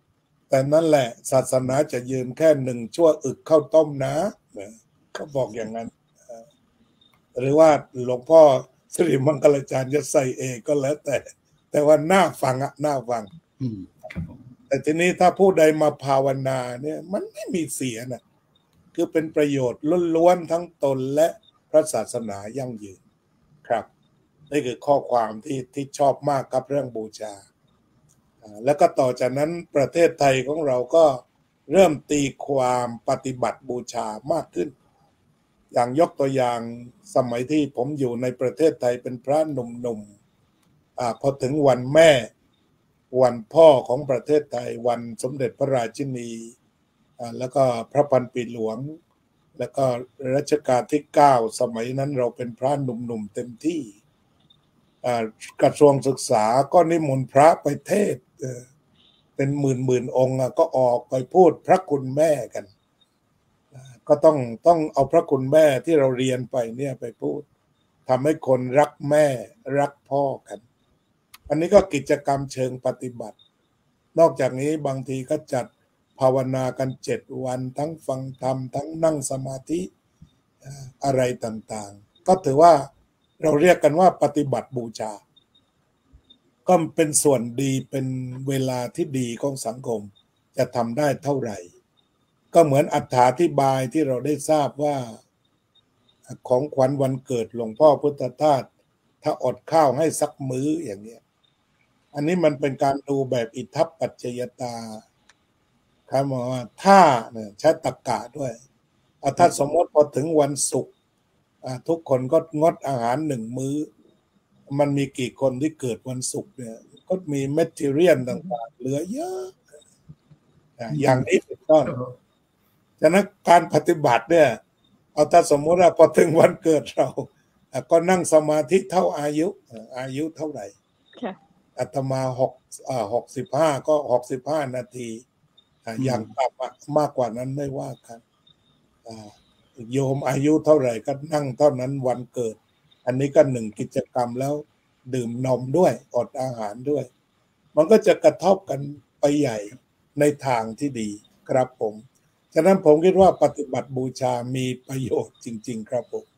แต่นั่นแหละศาสนาจะยืนแค่1 ชั่วอึกข้าวต้มนะเขาบอกอย่างนั้นหรือว่าหลวงพ่อสิริมังคลาจารย์จะใส่เองก็แล้วแต่ว่าน่าฟังน่าฟังครับผมแต่ทีนี้ถ้าผู้ใดมาภาวนาเนี่ยมันไม่มีเสียนะคือเป็นประโยชน์ล้วนๆทั้งตนและพระศาสนายั่งยืนครับนี่คือข้อความที่ชอบมากครับเรื่องบูชาแล้วก็ต่อจากนั้นประเทศไทยของเราก็เริ่มตีความปฏิบัติบูชามากขึ้นอย่างยกตัวอย่างสมัยที่ผมอยู่ในประเทศไทยเป็นพระหนุ่มพอถึงวันแม่วันพ่อของประเทศไทยวันสมเด็จพระราชินีแล้วก็พระพันปีหลวงแล้วก็รัชกาลที่9สมัยนั้นเราเป็นพระหนุ่มเต็มที่กระทรวงศึกษาก็นิมนต์พระไปเทศเป็นหมื่นองค์ก็ออกไปพูดพระคุณแม่กันก็ต้องเอาพระคุณแม่ที่เราเรียนไปเนี่ยไปพูดทำให้คนรักแม่รักพ่อกันอันนี้ก็กิจกรรมเชิงปฏิบัตินอกจากนี้บางทีก็จัดภาวนากัน7 วันทั้งฟังธรรมทั้งนั่งสมาธิอะไรต่างๆก็ถือว่าเราเรียกกันว่าปฏิบัติบูชาก็เป็นส่วนดีเป็นเวลาที่ดีของสังคมจะทำได้เท่าไหร่ก็เหมือนอธิบายที่เราได้ทราบว่าของขวัญวันเกิดหลวงพ่อพุทธทาสถ้าอดข้าวให้สักมื้ออย่างเนี้ยอันนี้มันเป็นการดูแบบอิทัปปัจจยตาครับว่าถ้าเนี่ยใช้ตรรกะด้วยถ้าสมมติพอถึงวันศุกร์ทุกคนก็งดอาหาร1 มื้อมันมีกี่คนที่เกิดวันศุกร์เนี่ยก็มีแมททีเรียลต่างๆเหลือเยอะอย่างนี้เป็นต้นฉะนั้นการปฏิบัติเนี่ยถ้าสมมติว่าพอถึงวันเกิดเราก็นั่งสมาธิเท่าอายุเท่าไหร่อาตมา65ก็65 นาทีอย่างต่ำมากกว่านั้นไม่ว่ากันโยมอายุเท่าไหร่ก็นั่งเท่านั้นวันเกิดอันนี้ก็1 กิจกรรมแล้วดื่มนมด้วยอดอาหารด้วยมันก็จะกระทบกันไปใหญ่ในทางที่ดีครับผมฉะนั้นผมคิดว่าปฏิบัติบูชามีประโยชน์จริงๆครับผม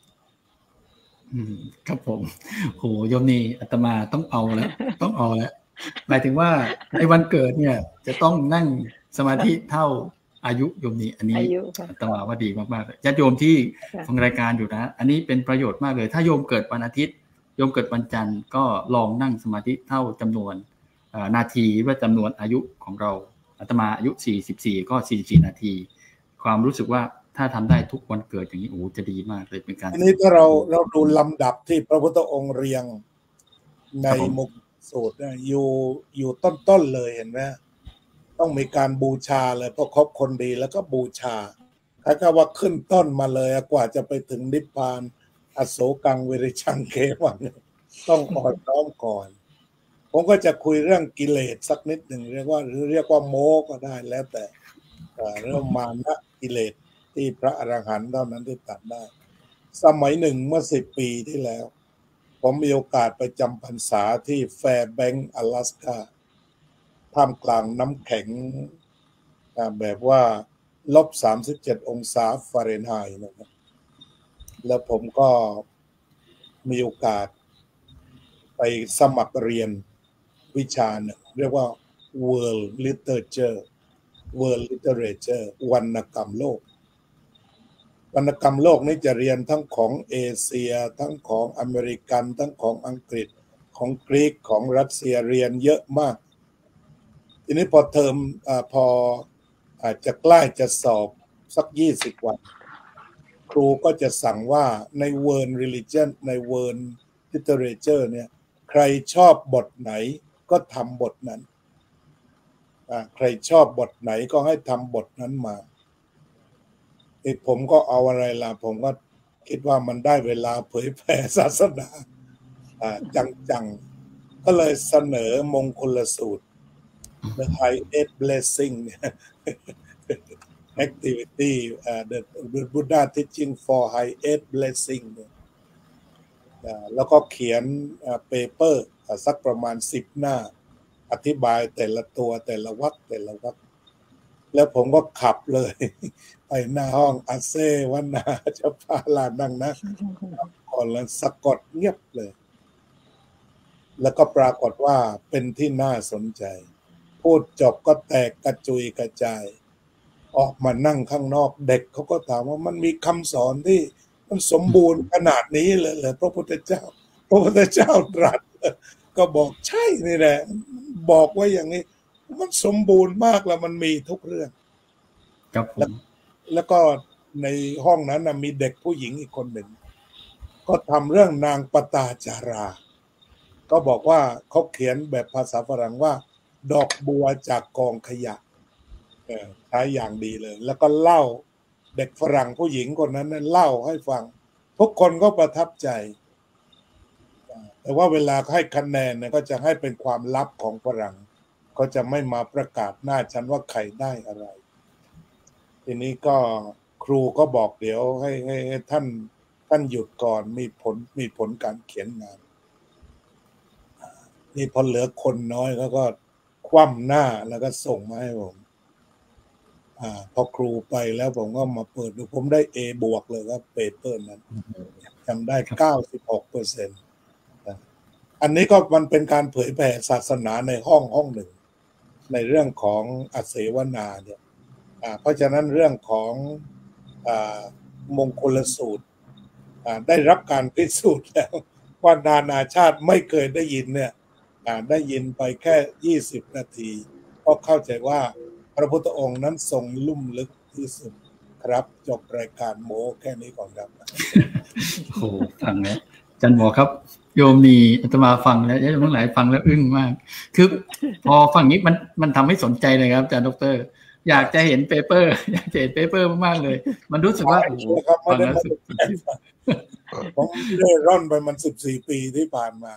ครับผมโหโยมนี่อาตมาต้องเอาแล้วหมายถึงว่าในวันเกิดเนี่ยจะต้องนั่งสมาธิเท่าอายุโยมนี่อันนี้อาตมาว่าดีมากๆเลยญาติโยมที่ฟังรายการอยู่นะอันนี้เป็นประโยชน์มากเลยถ้าโยมเกิดวันอาทิตย์โยมเกิดวันจันทร์ก็ลองนั่งสมาธิเท่าจำนวนนาทีว่าจำนวนอายุของเราอาตมาอายุ44ก็44 นาทีความรู้สึกว่าถ้าทำได้ทุกวันเกิดอย่างนี้โอ้จะดีมากเลยเป็นการอันนี้ถ้าเราดูลำดับที่พระพุทธองค์เรียงในมุขสูตรอยู่ต้นเลยเห็นไหมต้องมีการบูชาเลยเพราะครบคนดีแล้วก็บูชาถ้าก็ว่าขึ้นต้นมาเลยกว่าจะไปถึงนิพพานอโศกังวิริชังเขวังต้องอ่อนน้อมก่อนผมก็จะคุยเรื่องกิเลสสักนิดหนึ่งเรียกว่าโมก็ได้แล้วแต่เรื่องมานะกิเลสที่พระอรหันต์เท่านั้นที่ตัดได้สมัยหนึ่งเมื่อ10 ปีที่แล้วผมมีโอกาสไปจำพรรษาที่แฟร์แบงก์อลาสกาท่ามกลางน้ำแข็งแบบว่า-37 องศาฟาเรนไฮต์นะครับแล้วผมก็มีโอกาสไปสมัครเรียนวิชาหนึ่งเรียกว่า World Literature วรรณกรรมโลกวรรณกรรมโลกนี้จะเรียนทั้งของเอเชียทั้งของอเมริกันทั้งของอังกฤษของกรีกของรัสเซียเรียนเยอะมากทีนี้พอเทอมพออาจจะใกล้จะสอบสัก20 วันครูก็จะสั่งว่าใน World Religion ใน World Literature เนี่ยใครชอบบทไหนก็ทำบทนั้นใครชอบบทไหนก็ให้ทำบทนั้นมาผมก็เอาอะไรล่ะผมก็คิดว่ามันได้เวลาเผยแผ่ศาสนาจังๆก็เลยเสนอมงคลสูตร The Highest Blessing Activity the Buddha Teaching for Highest Blessing แล้วก็เขียนเปเปอร์สักประมาณ10 หน้าอธิบายแต่ละตัวแต่ละวรรคแล้วผมก็ขับเลย ไปหน้าห้องอาเซวันนาจะพาลานั่งนะก่อนแล้วสะกดเงียบเลย แล้วก็ปรากฏว่าเป็นที่น่าสนใจ พูดจบก็แตกกระจุยกระจาย ออกมานั่งข้างนอกเด็กเขาก็ถามว่ามันมีคำสอนที่มันสมบูรณ์ขนาดนี้เลยเหรอพระพุทธเจ้าตรัสก็บอกใช่นี่แหละบอกว่าอย่างนี้มันสมบูรณ์มากแล้วมันมีทุกเรื่องครับผมแล้วก็ในห้องนั้นมีเด็กผู้หญิงอีกคนหนึ่งก็ทำเรื่องนางปตาจาราก็บอกว่าเขาเขียนแบบภาษาฝรั่งว่าดอกบัวจากกองขยะใช้อย่างดีเลยแล้วก็เล่าเด็กฝรั่งผู้หญิงคนนั้นเล่าให้ฟังทุกคนก็ประทับใจแต่ว่าเวลาให้คะแนนเนี่ยก็จะให้เป็นความลับของฝรั่งก็จะไม่มาประกาศหน้าฉันว่าใครได้อะไรทีนี้ก็ครูก็บอกเดี๋ยวให้ท่านหยุดก่อนมีผลการเขียนงานนี่พอเหลือคนน้อยเขาก็คว่ำหน้าแล้วก็ส่งมาให้ผมพอครูไปแล้วผมก็มาเปิดดูผมได้ A บวกเลยครับเปเปอร์นั้นจำได้ 96%อันนี้ก็มันเป็นการเผยแผ่ศาสนาในห้องหนึ่งในเรื่องของอเสวนาเนี่ยเพราะฉะนั้นเรื่องของมงคลสูตรได้รับการพิสูจน์แล้วว่านานาชาติไม่เคยได้ยินเนี่ยได้ยินไปแค่20 นาทีก็เข้าใจว่าพระพุทธองค์นั้นทรงลุ่มลึกที่สุดครับจบรายการโมแค่นี้ก่อนครับโอ้ฟังแล้วจันหมอครับโยมนี่อาตมาฟังแล้วโยมทั้งหลายฟังแล้วอึ้งมากคือพอฟังนี้มันทำให้สนใจเลยครับอาจารย์ดร.อยากจะเห็นเปเปอร์มากๆเลยมันรู้สึกว่าโอ้โหฟังแล้วสุดผมได้ร่อนไปมัน14 ปีที่ผ่านมา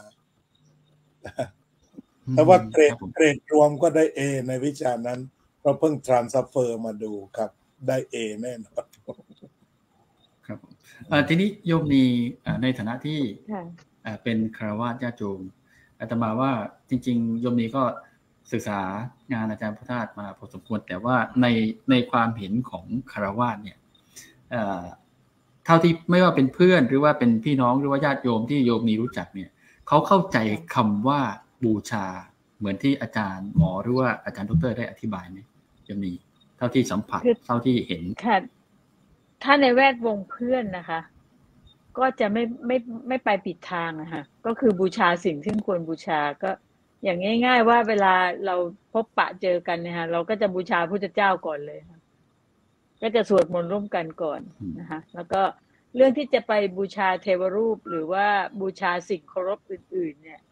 แต่ว่าเกรดรวมก็ได้ A ในวิชานั้นเพราะเพิ่ง transfer มาดูครับได้ A แน่นอนครับทีนี้โยมมีในฐานะที่เป็นคฤหัสถ์ญาติโยมอาตมาว่าจริงๆโยมนี้ก็ศึกษางานอาจารย์พุทธาสมาพอสมควรแต่ว่าในความเห็นของคฤหัสถ์เนี่ยเท่าที่ไม่ว่าเป็นเพื่อนหรือว่าเป็นพี่น้องหรือว่าญาติโยมที่โยมนี้รู้จักเนี่ยเขาเข้าใจคำว่าบูชาเหมือนที่อาจารย์หมอหรือว่าอาจารย์ดร.ได้อธิบายไหมโยมนี้เท่าที่สัมผัสเท่าที่เห็นค่ะถ้าในแวดวงเพื่อนนะคะก็จะไม่ไปผิดทางนะคะก็คือบูชาสิ่งที่ควรบูชาก็อย่างง่ายๆว่าเวลาเราพบปะเจอกันเนี่ยค่ะเราก็จะบูชาพระพุทธเจ้าก่อนเลยก็จะสวดมนต์ร่วมกันก่อนนะคะแล้วก็เรื่องที่จะไปบูชาเทวรูปหรือว่าบูชาสิ่งเคารพอื่นๆเนี่ย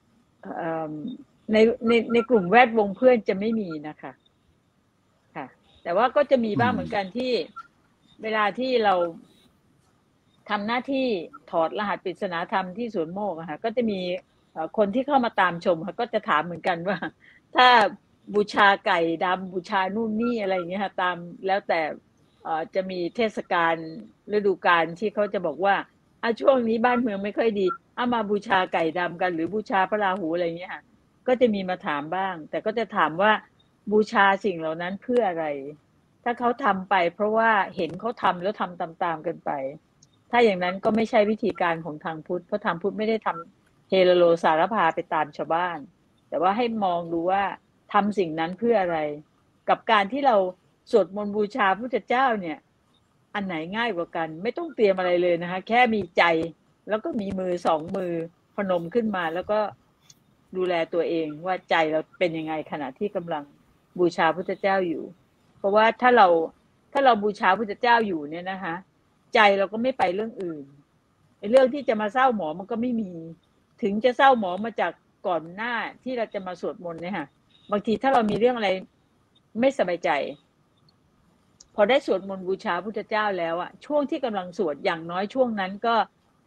ในกลุ่มแวดวงเพื่อนจะไม่มีนะคะค่ะแต่ว่าก็จะมีบ้างเหมือนกันที่เวลาที่เราทำหน้าที่ถอดรหัสปริศนาธรรมที่สวนโมกข์ค่ะก็จะมีคนที่เข้ามาตามชมค่ะก็จะถามเหมือนกันว่าถ้าบูชาไก่ดำบูชานู่นนี่อะไรอย่างเงี้ยค่ะตามแล้วแต่จะมีเทศกาลฤดูกาลที่เขาจะบอกว่าช่วงนี้บ้านเมืองไม่ค่อยดีมาบูชาไก่ดำกันหรือบูชาพระราหูอะไรอย่างเงี้ยค่ะก็จะมีมาถามบ้างแต่ก็จะถามว่าบูชาสิ่งเหล่านั้นเพื่ออะไรถ้าเขาทำไปเพราะว่าเห็นเขาทำแล้วทำตามๆกันไปถ้าอย่างนั้นก็ไม่ใช่วิธีการของทางพุทธเพราะทางพุทธไม่ได้ทำเฮโลโลสารพาไปตามชาวบ้านแต่ว่าให้มองดูว่าทำสิ่งนั้นเพื่ออะไรกับการที่เราสวดมนต์บูชาพระพุทธเจ้าเนี่ยอันไหนง่ายกว่ากันไม่ต้องเตรียมอะไรเลยนะคะแค่มีใจแล้วก็มีมือ2 มือพนมขึ้นมาแล้วก็ดูแลตัวเองว่าใจเราเป็นยังไงขณะที่กำลังบูชาพระพุทธเจ้าอยู่เพราะว่าถ้าเราบูชาพระพุทธเจ้าอยู่เนี่ยนะคะใจเราก็ไม่ไปเรื่องอื่นเรื่องที่จะมาเศร้าหมองมันก็ไม่มีถึงจะเศร้าหมองมาจากก่อนหน้าที่เราจะมาสวดมนต์เนี่ยค่ะบางทีถ้าเรามีเรื่องอะไรไม่สบายใจพอได้สวดมนต์บูชาพระพุทธเจ้าแล้วช่วงที่กำลังสวดอย่างน้อยช่วงนั้นก็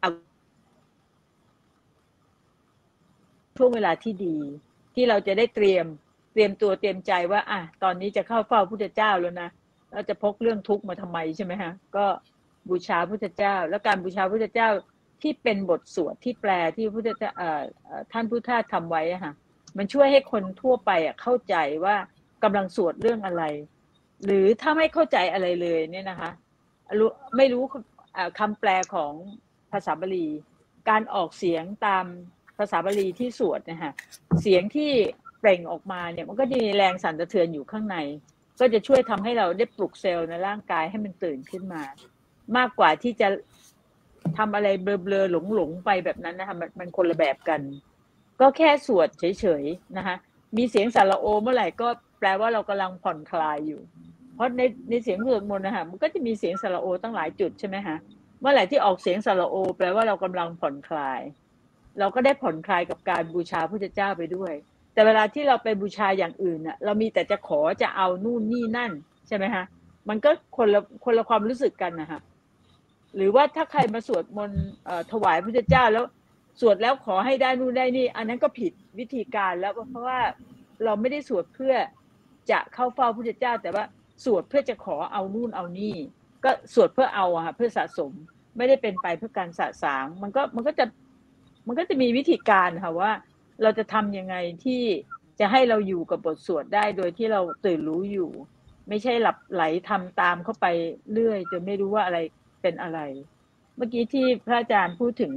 ช่วงเวลาที่ดีที่เราจะได้เตรียมตัวเตรียมใจว่าตอนนี้จะเข้าเฝ้าพระพุทธเจ้าแล้วนะเราจะพกเรื่องทุกข์มาทำไมใช่ไหมฮะก็บูชาพระพุทธเจ้าแล้วการบูชาพระพุทธเจ้าที่เป็นบทสวดที่แปลที่พระพุทธเจ้าท่านพุทธทาสทำไว้ค่ะมันช่วยให้คนทั่วไปเข้าใจว่ากำลังสวดเรื่องอะไรหรือถ้าไม่เข้าใจอะไรเลยเนี่ยนะคะไม่รู้คำแปลของภาษาบาลีการออกเสียงตามภาษาบาลีที่สวดนะคะเสียงที่เปล่งออกมาเนี่ยมันก็จะมีแรงสั่นสะเทือนอยู่ข้างในก็จะช่วยทำให้เราได้ปลุกเซลล์ในร่างกายให้มันตื่นขึ้นมามากกว่าที่จะทำอะไรเบลอๆหลงๆไปแบบนั้นนะคะมันคนละแบบกันก็แค่สวดเฉยๆนะคะมีเสียงสระโอเมื่อไหร่ก็แปลว่าเรากำลังผ่อนคลายอยู่เพราะในเสียงสวดมนต์นะคะมันก็จะมีเสียงสระโอตั้งหลายจุดใช่ไหมคะเมื่อไหร่ที่ออกเสียงสระโอแปลว่าเรากำลังผ่อนคลายเราก็ได้ผ่อนคลายกับการบูชาพระพุทธเจ้าไปด้วยแต่เวลาที่เราไปบูชาอย่างอื่นน่ะเรามีแต่จะขอจะเอานู่นนี่นั่นใช่ไหมคะมันก็คนละความรู้สึกกันนะคะหรือว่าถ้าใครมาสวดมนต์ถวายพระพุทธเจ้าแล้วสวดแล้วขอให้ได้นู่นได้นี่อันนั้นก็ผิดวิธีการแล้วเพราะว่าเราไม่ได้สวดเพื่อจะเข้าเฝ้าพระพุทธเจ้าแต่ว่าสวดเพื่อจะขอเอานู่นเอานี่ก็สวดเพื่อเอาอะค่ะเพื่อสะสมไม่ได้เป็นไปเพื่อการสะสางมันก็จะมีวิธีการค่ะว่าเราจะทำยังไงที่จะให้เราอยู่กับบทสวดได้โดยที่เราตื่นรู้อยู่ไม่ใช่หลับไหลทำตามเข้าไปเรื่อยจนไม่รู้ว่าอะไรเป็นอะไรเมื่อกี้ที่พระอาจารย์พูดถึง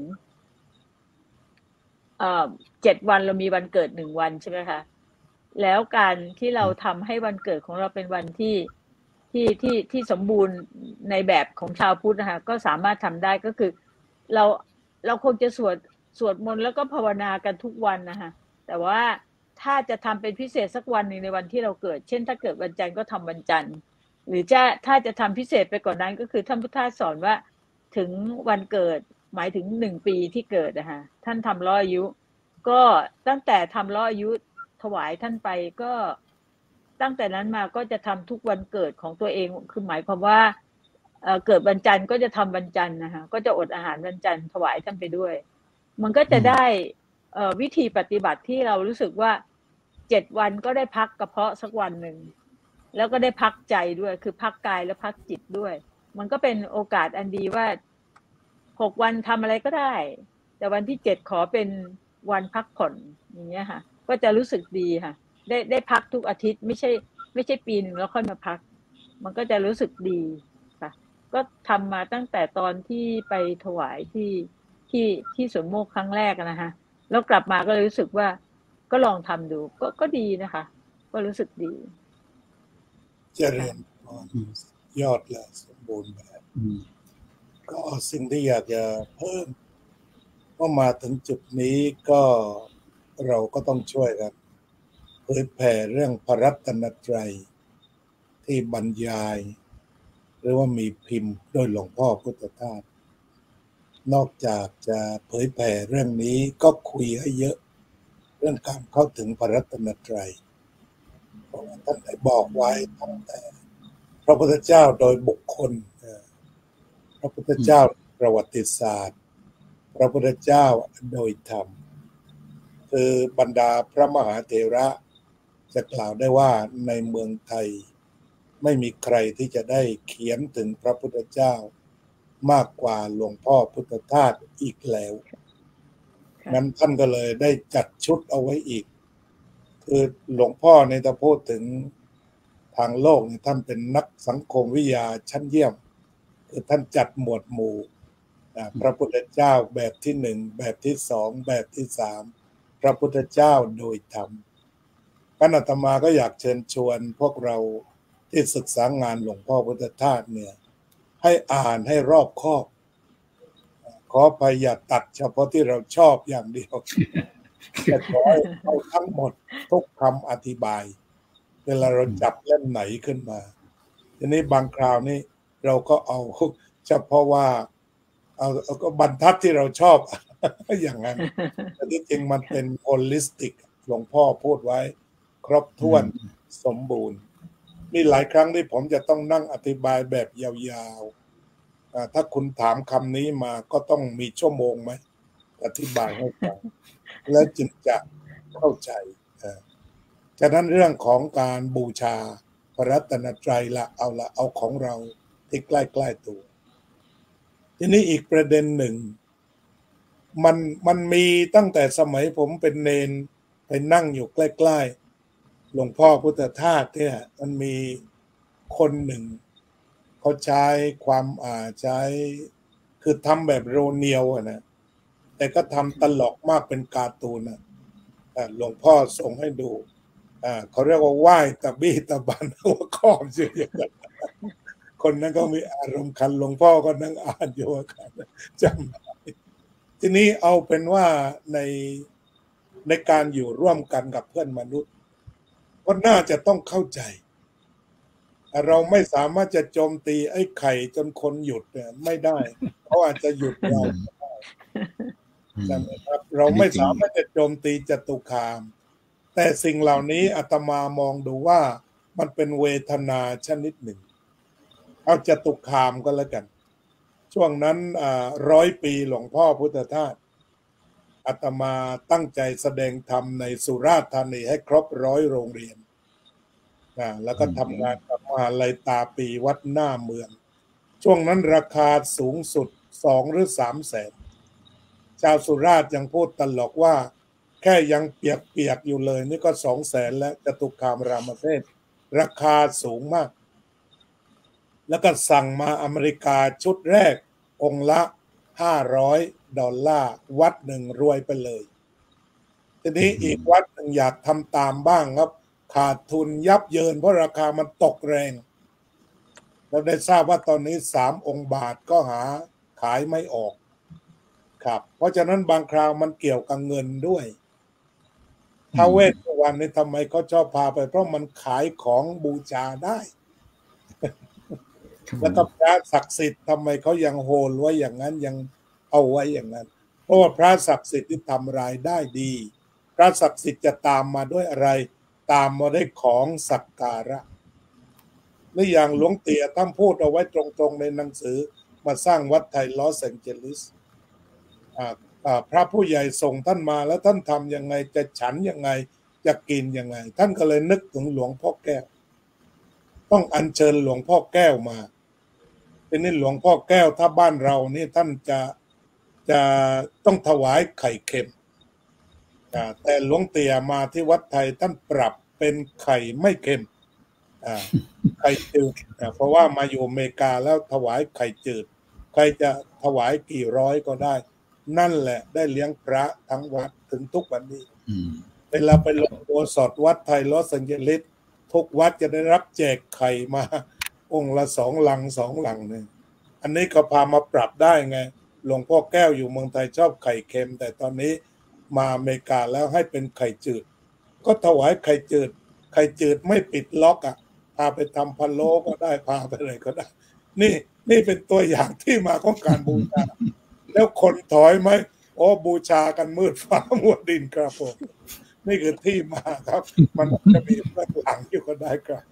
7 วันเรามีวันเกิด1 วันใช่ไหมคะแล้วการที่เราทำให้วันเกิดของเราเป็นวันที่สมบูรณ์ในแบบของชาวพุทธนะคะก็สามารถทำได้ก็คือเราคงจะสวดมนต์แล้วก็ภาวนากันทุกวันนะคะแต่ว่าถ้าจะทำเป็นพิเศษสักวันหนึ่งในวันที่เราเกิดเช่นถ้าเกิดวันจันทร์ก็ทำวันจันทร์หรือถ้าจะทำพิเศษไปกว่านั้นก็คือท่านพุทธทาสสอนว่าถึงวันเกิดหมายถึง1 ปีที่เกิดนะคะท่านทำ100 อายุก็ตั้งแต่ทำ100 อายุถวายท่านไปก็ตั้งแต่นั้นมาก็จะทำทุกวันเกิดของตัวเองคือหมายความว่าเกิดวันจันทร์ก็จะทำวันจันทร์นะคะก็จะอดอาหารวันจันทร์ถวายท่านไปด้วยมันก็จะได้วิธีปฏิบัติที่เรารู้สึกว่า7 วันก็ได้พักกระเพาะสักวันหนึ่งแล้วก็ได้พักใจด้วยคือพักกายและพักจิตด้วยมันก็เป็นโอกาสอันดีว่า6 วันทำอะไรก็ได้แต่วันที่7ขอเป็นวันพักผ่อนอย่างเงี้ยค่ะก็จะรู้สึกดีค่ะได้พักทุกอาทิตย์ไม่ใช่ปีหนึ่งแล้วค่อยมาพักมันก็จะรู้สึกดีค่ะก็ทำมาตั้งแต่ตอนที่ไปถวายที่สวนโมกข์ครั้งแรกนะคะแล้วกลับมาก็รู้สึกว่าก็ลองทำดูก็ดีนะคะก็รู้สึกดีเจริญพรยอดและสมบูรณ์แบบก็สิ่งที่อยากจะเพิ่มว่ามาถึงจุดนี้ก็เราก็ต้องช่วยกันเผยแผ่เรื่องพระรัตนตรัยที่บรรยายหรือว่ามีพิมพ์โดยหลวงพ่อพุทธทาสนอกจากจะเผยแผ่เรื่องนี้ก็คุยให้เยอะเรื่องการเข้าถึงพระรัตนตรัยเพราะท่านได้บอกไว้ตั้งแต่พระพุทธเจ้าโดยบุคคลพระพุทธเจ้าประวัติศาสตร์พระพุทธเจ้าโดยธรรมคือบรรดาพระมหาเถระจะกล่าวได้ว่าในเมืองไทยไม่มีใครที่จะได้เขียนถึงพระพุทธเจ้ามากกว่าหลวงพ่อพุทธทาสอีกแล้วนั้นท่านก็เลยได้จัดชุดเอาไว้อีกคือหลวงพ่อในถ้าพูดถึงทางโลกนี่ท่านเป็นนักสังคมวิทยาชั้นเยี่ยมคือท่านจัดหมวดหมู่พระพุทธเจ้าแบบที่1แบบที่2แบบที่3พระพุทธเจ้าโดยธรรมอาตมาก็อยากเชิญชวนพวกเราที่ศึกษางานหลวงพ่อพุทธทาสเนี่ยให้อ่านให้รอบคอบขอพยอย่าตัดเฉพาะที่เราชอบอย่างเดียวแต่ขอให้เอาทั้งหมดทุกคำอธิบายเวลาเราจับเล่มไหนขึ้นมาทีนี้บางคราวนี่เราก็เอาเฉพาะว่าเอาก็บรรทัดที่เราชอบอย่างนั้นแต่ที่จริงมันเป็นโฮลิสติกหลวงพ่อพูดไว้ครบถ้วนสมบูรณ์มีหลายครั้งที่ผมจะต้องนั่งอธิบายแบบยาวๆถ้าคุณถามคำนี้มาก็ต้องมีชั่วโมงไหมอธิบายให้ฟังแล้วจึงจะเข้าใจฉะนั้นเรื่องของการบูชาพระรัตนตรัยเอาของเราที่ใกล้ๆตัวทีนี้อีกประเด็นหนึ่งมันมีตั้งแต่สมัยผมเป็นเนนไปนั่งอยู่ใกล้ๆหลวงพ่อพุทธทาสเนี่ยมันมีคนหนึ่งเขาใช้ความใช้คือทำแบบโรเนียวนะแต่ก็ทำตลกมากเป็นการ์ตูนนะหลวงพ่อส่งให้ดูเขาเรียกว่าไหว้ตะบี้ตะบันหัวข้อมเฉยๆคนนั้นก็มีอารมณ์คันหลวงพ่อก็นั่งอ่านอยู่กันจำได้ทีนี้เอาเป็นว่าในการอยู่ร่วมกันกับเพื่อนมนุษย์ก็น่าจะต้องเข้าใจเราไม่สามารถจะโจมตีไอ้ไข่จนคนหยุดเนี่ยไม่ได้เขาอาจจะหยุดเราใช่ไหมครับเราไม่สามารถจะโจมตีจตุคามแต่สิ่งเหล่านี้อาตมามองดูว่ามันเป็นเวทนาชนิดหนึ่งเอาจตุคามก็แล้วกันช่วงนั้น100 ปีหลวงพ่อพุทธทาสอาตมาตั้งใจแสดงธรรมในสุราษฎร์ธานีให้ครบ100 โรงเรียนแล้วก็ทำงานกับมหาลัยตาปีวัดหน้าเมืองช่วงนั้นราคาสูงสุด2 หรือ 3 แสนชาวสุราษฎร์ยังพูดตลกว่าแค่ยังเปียกอยู่เลยนี่ก็2 แสนแล้วจตุคามรามเทพราคาสูงมากแล้วก็สั่งมาอเมริกาชุดแรกองค์ละ$500วัดหนึ่งรวยไปเลยทีนี้อีกวัดหนึ่งอยากทำตามบ้างครับขาดทุนยับเยินเพราะราคามันตกแรงเราได้ทราบว่าตอนนี้3 องค์บาทก็หาขายไม่ออกครับเพราะฉะนั้นบางคราวมันเกี่ยวกับเงินด้วยท้าวเวสสุวรรณนี่ทำไมเขาชอบพาไปเพราะมันขายของบูชาได้แล้วก็พระศักดิ์สิทธิ์ทำไมเขายังโหนไว้อย่างนั้นยังเอาไว้อย่างนั้นเพราะว่าพระศักดิ์สิทธิ์ที่ทำรายได้ดีพระศักดิ์สิทธิ์จะตามมาด้วยอะไรตามมาได้ของสักการะและอย่างหลวงเตี่ยท่านพูดเอาไว้ตรงๆในหนังสือมาสร้างวัดไทยลอสแองเจลิสพระผู้ใหญ่ส่งท่านมาแล้วท่านทำยังไงจะฉันยังไงจะกินยังไงท่านก็เลยนึกถึงหลวงพ่อแก้วต้องอัญเชิญหลวงพ่อแก้วมาทีนี้หลวงพ่อแก้วถ้าบ้านเรานี่ท่านจะต้องถวายไข่เค็มแต่หลวงเตี่ยมาที่วัดไทยท่านปรับเป็นไข่ไม่เค็มไข่จืดเพราะว่ามาอยู่อเมริกาแล้วถวายไข่จืดใครจะถวายกี่ร้อยก็ได้นั่นแหละได้เลี้ยงพระทั้งวัดถึงทุกวันนี้เวลาไปลงโบสถ์วัดไทยลอสแองเจลิสทุกวัดจะได้รับแจกไข่มาองค์ละ2 ลัง2 ลังเนี่ยอันนี้ก็พามาปรับได้ไงหลวงพ่อแก้วอยู่เมืองไทยชอบไข่เค็มแต่ตอนนี้มาอเมริกาแล้วให้เป็นไข่จืดก็ถวายไข่จืดไม่ปิดล็อกพาไปทำพะโล้ก็ได้พาไปอะไรก็ได้นี่เป็นตัวอย่างที่มาของการบูชาแล้วคนถอยไหมโอ้บูชากันมืดฟ้ามัวดินครับผมนี่คือที่มาครับมันจะมีเบื้องหลังอยู่ก็ได้ครับ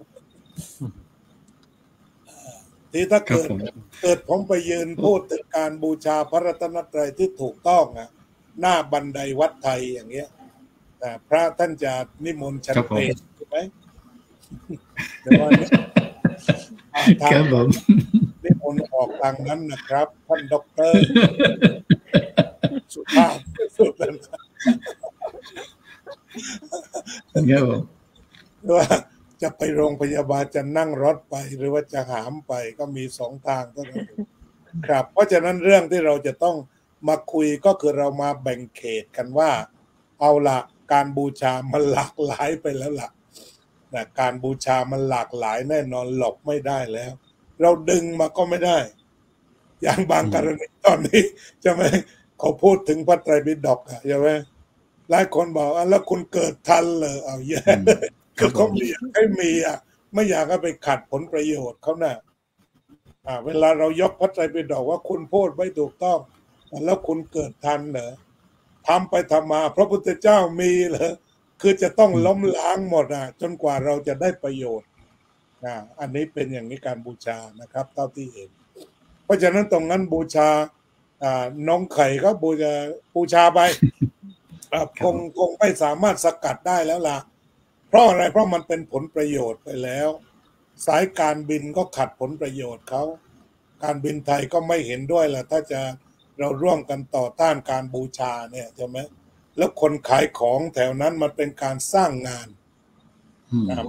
ที่ถ้าเกิดผมไปยืนพูดถึงการบูชาพระรัตนตรัยที่ถูกต้องหน้าบันไดวัดไทยอย่างเงี้ยพระท่านจะนิมนต์ฉันเพลใช่ไหมครับผมนิมนต์ออกทางนั้นนะครับท่านด็อกเตอร์สุภาพสุดเลยว่าจะไปโรงพยาบาลจะนั่งรถไปหรือว่าจะหามไปก็มี2 ทางเท่านั้นครับเพราะฉะนั้นเรื่องที่เราจะต้องมาคุยก็คือเรามาแบ่งเขตกันว่าเอาละการบูชามันหลากหลายไปแล้วล่ะการบูชามันหลากหลายแน่นอนหลบไม่ได้แล้วเราดึงมาก็ไม่ได้อย่างบางกรณีตอนนี้จะไม่เขาพูดถึงพระไตรปิฎกใช่ไหมหลายคนบอกแล้วคุณเกิดทันเลยเอาแย่คือเขามีให้มีไม่อยากให้ไปขัดผลประโยชน์เขาน่ะเวลาเรายกพระไตรปิฎกว่าคุณพูดไม่ถูกต้องแล้วคุณเกิดทันเหรอทำไปทำมาพระพุทธเจ้ามีเหรอคือจะต้องล้มล้างหมดจนกว่าเราจะได้ประโยชน์อันนี้เป็นอย่างนี้การบูชานะครับเท่าที่เห็นเพราะฉะนั้นตรงนั้นบูชาน้องไข่ก็บูชาไปคงไม่สามารถสกัดได้แล้วล่ะเพราะอะไรเพราะมันเป็นผลประโยชน์ไปแล้วสายการบินก็ขัดผลประโยชน์เขาการบินไทยก็ไม่เห็นด้วยล่ะถ้าจะเราร่วมกันต่อต้านการบูชาเนี่ยใช่ไหมแล้วคนขายของแถวนั้นมันเป็นการสร้างงานมันเป็น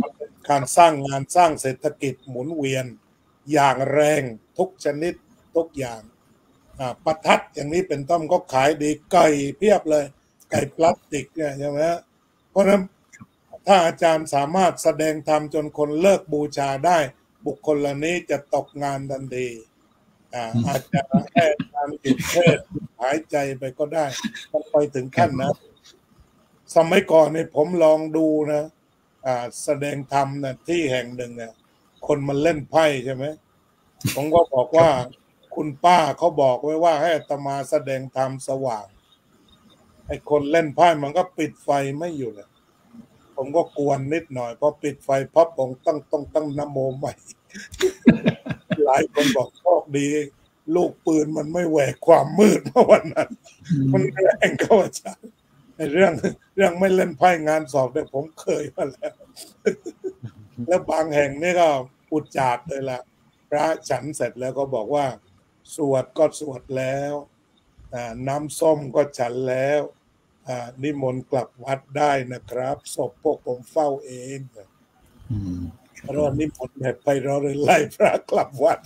การสร้างงานสร้างเศรษฐกิจหมุนเวียนอย่างแรงทุกชนิดทุกอย่างประทัดอย่างนี้เป็นต้นก็ขายดีไก่เพียบเลยไก่พลาสติกเนี่ยใช่ไหมเพราะฉะนั้นถ้าอาจารย์สามารถแสดงธรรมจนคนเลิกบูชาได้บุคคลเหล่านี้จะตกงานทันทีอาจจะแค่การหยุดเทศหายใจไปก็ได้ต้องไปถึงขั้นนะสมัยก่อนเนี่ยผมลองดูนะแสดงธรรมนะที่แห่งหนึ่งเนี่ยคนมันเล่นไพ่ใช่ไหมผมก็บอกว่าคุณป้าเขาบอกไว้ว่าให้อาตมาแสดงธรรมสว่างไอ้คนเล่นไพ่มันก็ปิดไฟไม่อยู่เลยผมก็กวนนิดหน่อยพอปิดไฟพับผมต้องนะโมใหม่ หลายคนบอกโชคดีลูกปืนมันไม่แหวกความมืดเมื่อวันนั้นมันแรงเข้าอาจารย์ไอ้เรื่องไม่เล่นไพ่งานสอบเนี่ยผมเคยมาแล้ว แล้วบางแห่งนี่ก็อุจจาระเลยละพระฉันเสร็จแล้วก็บอกว่าสวดก็สวดแล้วน้ำส้มก็ฉันแล้วนิมนต์กลับวัดได้นะครับศพพวกผมเฝ้าเองเพราะนิมนต์แบบไปรอเลยไล่พระกลับวัด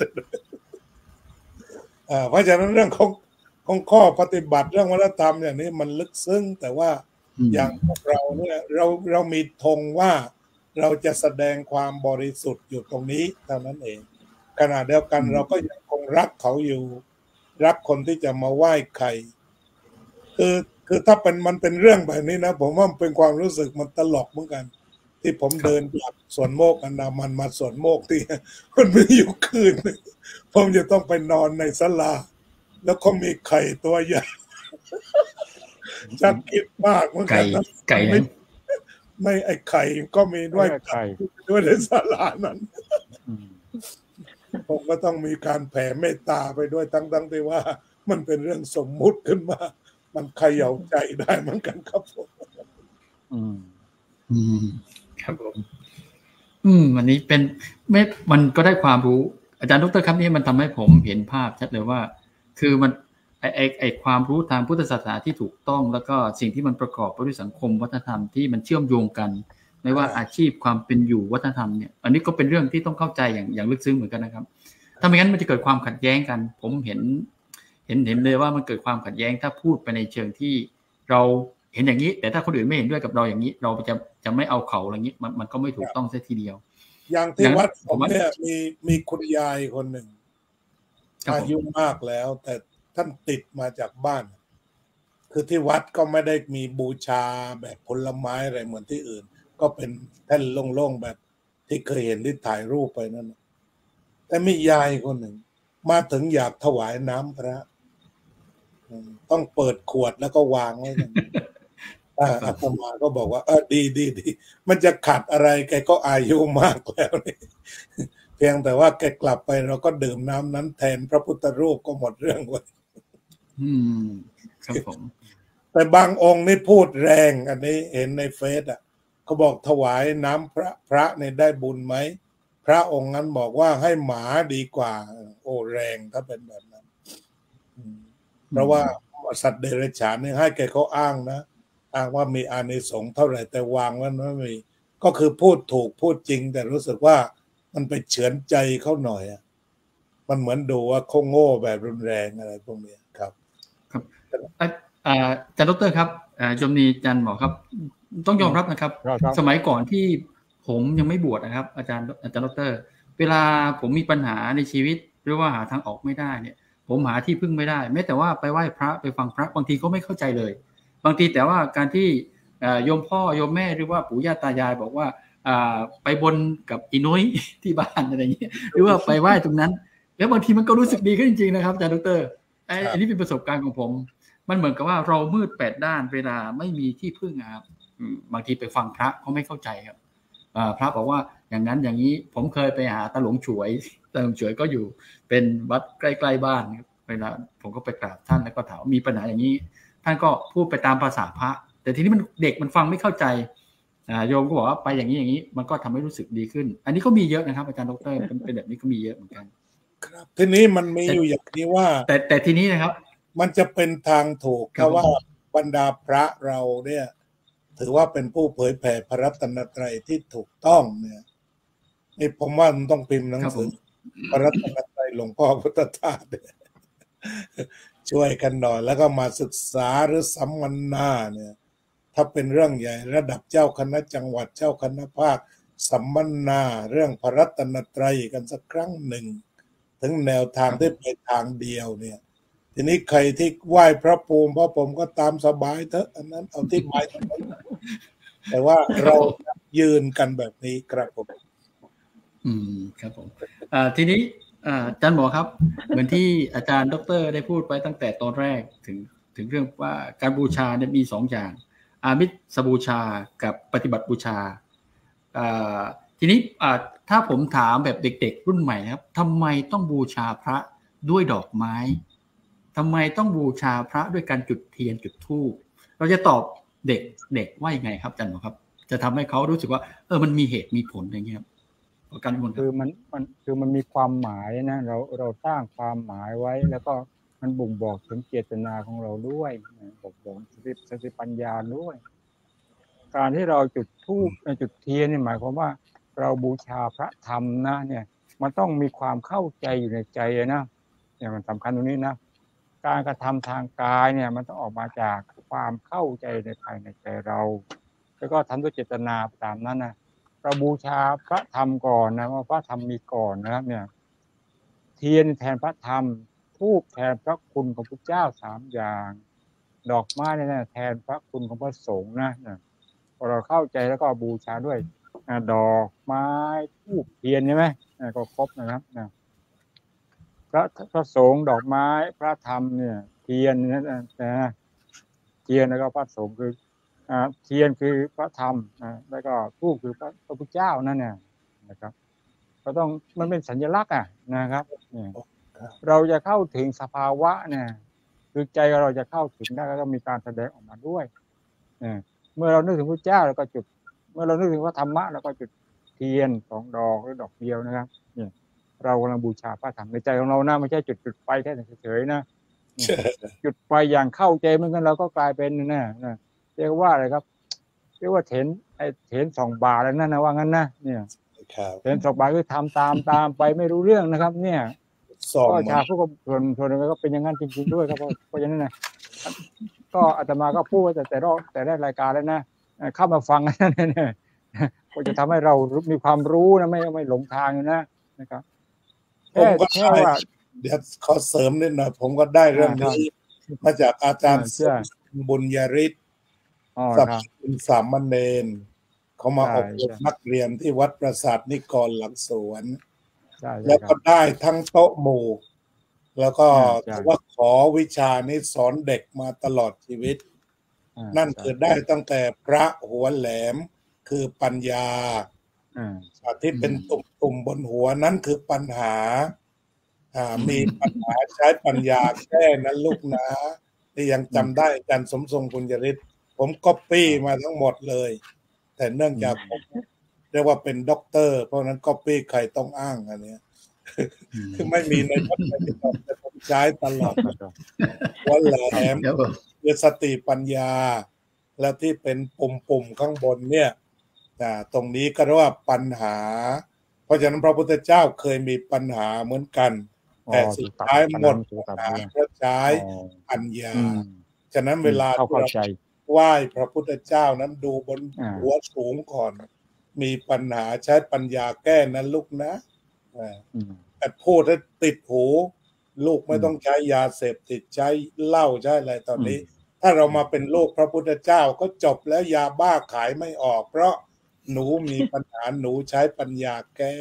เพราะฉะนั้นเรื่องของข้อปฏิบัติเรื่องวัฒนธรรมอย่างนี้มันลึกซึ้งแต่ว่าอย่างพวกเราเนี่ยเรามีธงว่าเราจะแสดงความบริสุทธิ์อยู่ตรงนี้เท่านั้นเองขณะเดียวกันเราก็ยังคงรักเขาอยู่รักคนที่จะมาไหว้ใครคือถ้ามันเป็นเรื่องแบบนี้นะผมว่ามันเป็นความรู้สึกมันตลกเหมือนกันที่ผมเดินจากสวนโมกอันดามันมาสวนโมกที่มันมีอยู่คืนผมจะต้องไปนอนในศาลาแล้วก็มีไข่ตัวใหญ่จักคิดมากเหมือนกันไก่ไม่ไอ้ไข่ก็มีด้วยในศาลานั้นผมก็ต้องมีการแผ่เมตตาไปด้วยทั้งที่ว่ามันเป็นเรื่องสมมุติขึ้นมามันเขย่าใจได้เหมือนกันครับผมครับผมวันนี้เป็นมันก็ได้ความรู้อาจารย์ดร.ครับนี่มันทำให้ผมเห็นภาพชัดเลยว่าคือมันไอความรู้ทางพุทธศาสนาที่ถูกต้องแล้วก็สิ่งที่มันประกอบไปด้วยสังคมวัฒนธรรมที่มันเชื่อมโยงกันไม่ว่าอาชีพความเป็นอยู่วัฒนธรรมเนี่ยอันนี้ก็เป็นเรื่องที่ต้องเข้าใจอย่างลึกซึ้งเหมือนกันนะครับถ้าไม่งั้นมันจะเกิดความขัดแย้งกันผมเห็นเลยว่ามันเกิดความขัดแย้งถ้าพูดไปในเชิงที่เราเห็นอย่างนี้แต่ถ้าคนอื่นไม่เห็นด้วยกับเราอย่างนี้เราจะไม่เอาเขาอะไรอย่างนี้มันก็ไม่ถูกต้องซะทีเดียวอย่างที่วัดผมเนี่ยมีคุณยายคนหนึ่งอายุมากแล้วแต่ท่านติดมาจากบ้านคือที่วัดก็ไม่ได้มีบูชาแบบผลไม้อะไรเหมือนที่อื่นก็เป็นแท่นโล่งๆแบบที่เคยเห็นที่ถ่ายรูปไปนั่นแต่มียายคนหนึ่งมาถึงอยากถวายน้ำพระต้องเปิดขวดแล้วก็วางไว้อาตมาก็บอกว่าดีมันจะขัดอะไรแกก็อายุมากแล้วนี่เพียงแต่ว่าแกกลับไปเราก็ดื่มน้ำนั้นแทนพระพุทธรูปก็หมดเรื่องเลยครับผมแต่บางองค์นี่พูดแรงอันนี้เห็นในเฟซเขาบอกถวายน้ำพระเนี่ยได้บุญไหมพระองค์นั้นบอกว่าให้หมาดีกว่าโอ้แรงถ้าเป็นแบบนั้นเพราะว่าสัตว์เดรัจฉานนี่ให้แกเขาอ้างนะอ้างว่ามีอานิสงส์เท่าไหร่แต่วางมันไม่มีก็คือพูดถูกพูดจริงแต่รู้สึกว่ามันไปเฉือนใจเขาหน่อยมันเหมือนดูว่าเขาโง่แบบรุนแรงอะไรพวกนี้ครับอาจารย์ดร.ครับโยมนีจันหมอครับต้องยอมรับนะครับสมัยก่อนที่ผมยังไม่บวชนะครับอาจารย์ดร.เวลาผมมีปัญหาในชีวิตหรือว่าหาทางออกไม่ได้เนี่ยผมหาที่พึ่งไม่ได้แม้แต่ว่าไปไหว้พระไปฟังพระบางทีก็ไม่เข้าใจเลยบางทีแต่ว่าการที่โยมพ่อโยมแม่หรือว่าปู่ย่าตายายบอกว่าไปบนกับอีนุ้ยที่บ้านอะไรอย่างเงี้ยหรือว่าไปไหว้ตรงนั้นแล้วบางทีมันก็รู้สึกดีขึ้นจริงๆนะครับอาจารย์ดร.อันนี้เป็นประสบการณ์ของผมมันเหมือนกับว่าเรามืด8ด้านเวลาไม่มีที่พึ่งครับบางทีไปฟังพระเขาไม่เข้าใจครับพระบอกว่าอย่างนั้นอย่างนี้ผมเคยไปหาตาหลวงฉวยก็อยู่เป็นวัดใกล้ๆบ้านเวลาผมก็ไปกราบท่านแล้วก็ถามมีปัญหาอย่างนี้ท่านก็พูดไปตามภาษาพระแต่ทีนี้มันเด็กมันฟังไม่เข้าใจโยมก็บอกว่าไปอย่างนี้มันก็ทำให้รู้สึกดีขึ้นอันนี้ก็มีเยอะนะครับอาจารย์ดร.เป็นแบบนี้ก็มีเยอะเหมือนกันครับทีนี้มันมีอยู่อย่างนี้ว่าแต่ทีนี้นะครับมันจะเป็นทางถูกเพราะว่าบรรดาพระเราเนี่ยถือว่าเป็นผู้เผยแผ่พระรัตนตรัยที่ถูกต้องเนี่ยนี่ผมว่ามันต้องพิมพ์หนังสือพระรัตนตรัยหลวงพ่อพุทธทาสช่วยกันหน่อยแล้วก็มาศึกษาหรือสัมมนาเนี่ยถ้าเป็นเรื่องใหญ่ระดับเจ้าคณะจังหวัดเจ้าคณะภาคสัมมนาเรื่องพระรัตนตรัยกันสักครั้งหนึ่งถึงแนวทางที่ไปทางเดียวเนี่ยทีนี้ใครที่ไหว้พระภูมิพระผมก็ตามสบายเถอะอันนั้นเอาที่หมายแต่ว่าเรายืนกันแบบนี้ครับผมครับผมทีนี้อาจารย์หมอครับเหมือนที่อาจารย์ดร.ได้พูดไปตั้งแต่ตอนแรกถึงเรื่องว่าการบูชาเนี่ยมี2อย่างอามิสบูชากับปฏิบัติบูชาทีนี้ถ้าผมถามแบบเด็กๆรุ่นใหม่ครับทำไมต้องบูชาพระด้วยดอกไม้ทำไมต้องบูชาพระด้วยการจุดเทียนจุดธูปเราจะตอบเด็กว่ายังไงครับอาจารย์หมอครับจะทำให้เขารู้สึกว่ามันมีเหตุมีผลอย่างเงี้ยครับคือมันมีความหมายนะเราสร้างความหมายไว้แล้วก็มันบ่งบอกถึงเจตนาของเราด้วยบ่งบอกสติปัญญาด้วยการที่เราจุดธูปจุดเทียนนี่หมายความว่าเราบูชาพระธรรมนะเนี่ยมันต้องมีความเข้าใจอยู่ในใจนะเนี่ยมันสำคัญตรงนี้นะการกระทำทางกายเนี่ยมันต้องออกมาจากความเข้าใจในภายในใจเราแล้วก็ทำด้วยเจตนาตามนั้นนะเราบูชาพระธรรมก่อนนะว่าพระธรรมมีก่อนนะครับเนี่ยเทียนแทนพระธรรมธูปแทนพระคุณของพระเจ้า3อย่างดอกไม้เนี่ยแทนพระคุณของพระสงฆ์นะพอเราเข้าใจแล้วก็บูชาด้วยดอกไม้ธูปเทียนใช่ไหมก็ครบนะครับพระสงฆ์ดอกไม้พระธรรมเนี่ยเทียนนะเทียนแล้วก็พระสงฆ์คือเทียนคือพระธรรมแล้วก็ธูปคือพระพุทธเจ้านั่นเนี่ยนะครับก็ต้องมันเป็นสัญลักษณ์นะครับเนี่ยเราจะเข้าถึงสภาวะเนี่ยคือใจเราจะเข้าถึงได้ก็ต้องมีการแสดงออกมาด้วยเมื่อเรานึกถึงพระเจ้าแล้วก็จุดเมื่อเรานึกถึงพระธรรมะแล้วก็จุดเทียน2 ดอกหรือดอกเดียวนะครับเนี่ยเรากำลังบูชาพระธรรมในใจของเรานะไม่ใช่จุดไฟแค่เฉยๆนะจุดไฟอย่างเข้าใจเหมือนกันเราก็กลายเป็นนะเรียกว่าอะไรครับเรียกว่าเถน2 บาทแล้วนั่นนะว่างั้นนะเนี่ยเถน2 บาทคือทำตามไปไม่รู้เรื่องนะครับเนี่ยก็ชาวผู้ก็ส่วนนึงก็เป็นอย่างนั้นจริงๆด้วยครับเพราะฉะนั้นนะก็อาตมาก็พูดแต่ได้รายการแล้วนะเข้ามาฟังนั่นเนี่ยก็จะทำให้เรามีความรู้นะไม่หลงทางนะครับผมก็แค่ว่าเดี๋ยวขอเสริมนิดหน่อยผมก็ได้เรื่องนี้มาจากอาจารย์บุญยฤทธิ์สับคุณสามเณรเขามาอบรมนักเรียนที่วัดปราสาทนิกรหลังสวนแล้วก็ได้ทั้งโต๊ะหมู่แล้วก็ว่าขอวิชานี้สอนเด็กมาตลอดชีวิตนั่นคือได้ตั้งแต่พระหัวแหลมคือปัญญาที่เป็นตุ่มบนหัวนั้นคือปัญหามีปัญหาใช้ปัญญาแก้นั้นลูกนะที่ยังจำได้อาจารย์สมทรงบุญยฤทธิ์ผมก๊อปปี้มาทั้งหมดเลยแต่เนื่องจากผมเรียกว่าเป็นด็อกเตอร์เพราะนั้นก๊อปปี้ใครต้องอ้างอันนี้คือไม่มีในพจนานุกรมแต่ผมใช้ตลอดหัวแหลมคือสติปัญญาและที่เป็นปุ่มข้างบนเนี่ยตรงนี้ก็เรียกว่าปัญหาเพราะฉะนั้นพระพุทธเจ้าเคยมีปัญหาเหมือนกันแต่สุดท้ายหมดปัญหาเพราะใช้ปัญญาฉะนั้นเวลาเราไหว้พระพุทธเจ้านั้นดูบนหัวสูงก่อนมีปัญหาใช้ปัญญาแก้นั้นลูกนะแต่พูดให้ติดหูลูกไม่ต้องใช้ยาเสพติดใช้เหล้าใช้อะไรตอนนี้ถ้าเรามาเป็นลูกพระพุทธเจ้าก็จบแล้วยาบ้าขายไม่ออกเพราะหนูมีปัญหาหนูใช้ปัญญาแก้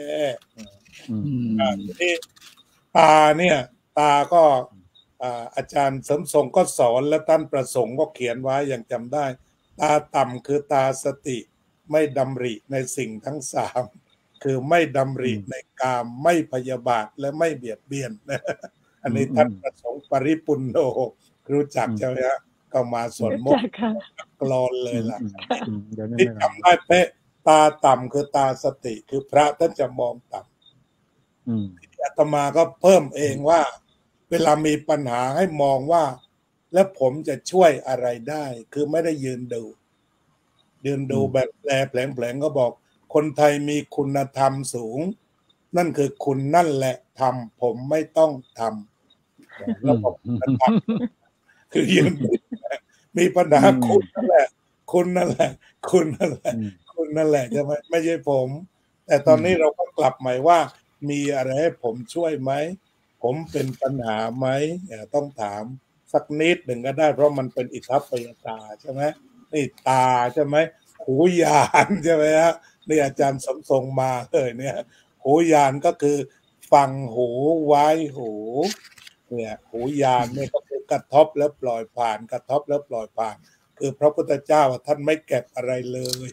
ที่ตาเนี่ยตาก็อาจารย์เสริมทรงก็สอนและท่านประสงค์ก็เขียนไว้อย่างจำได้ตาต่ำคือตาสติไม่ดำริในสิ่งทั้ง3คือไม่ดำริในกามไม่พยาบาทและไม่เบียดเบียนอันนี้ท่านประสงค์ปริปุณโญรู้จักใช่ไหมฮะก็มาสวดมนต์กลอนเลยล่ะที่จำได้เป๊ะตาต่ำคือตาสติคือพระท่านจะมองต่ำอาตมาก็เพิ่มเองว่าเวลามีปัญหาให้มองว่าแล้วผมจะช่วยอะไรได้คือไม่ได้ยืนดูแบบแผลงก็บอกคนไทยมีคุณธรรมสูงนั่นคือคุณนั่นแหละทำผมไม่ต้องทำแล้วผมคือยืนมีปัญหาคุณนั่นแหละคุณนั่นแหละคุณนั่นแหละคุณนั่นแหละใช่ไหมไม่ใช่ผมแต่ตอนนี้เราก็กลับใหม่ว่ามีอะไรให้ผมช่วยไหมผมเป็นปัญหาไหมต้องถามสักนิดหนึ่งก็ได้เพราะมันเป็นอิทธิปยตาใช่ไหมนี่ตาใช่ไหมหูยานใช่ไหมฮะนี่อาจารย์สมทรงมาเลยเนี่ยหูยานก็คือฟังหูไว้หูเนี่ยหูยานเนี่ยก็คือกระทบแล้วปล่อยผ่านกระทบแล้วปล่อยผ่านคือพระพุทธเจ้าท่านไม่เก็บอะไรเลย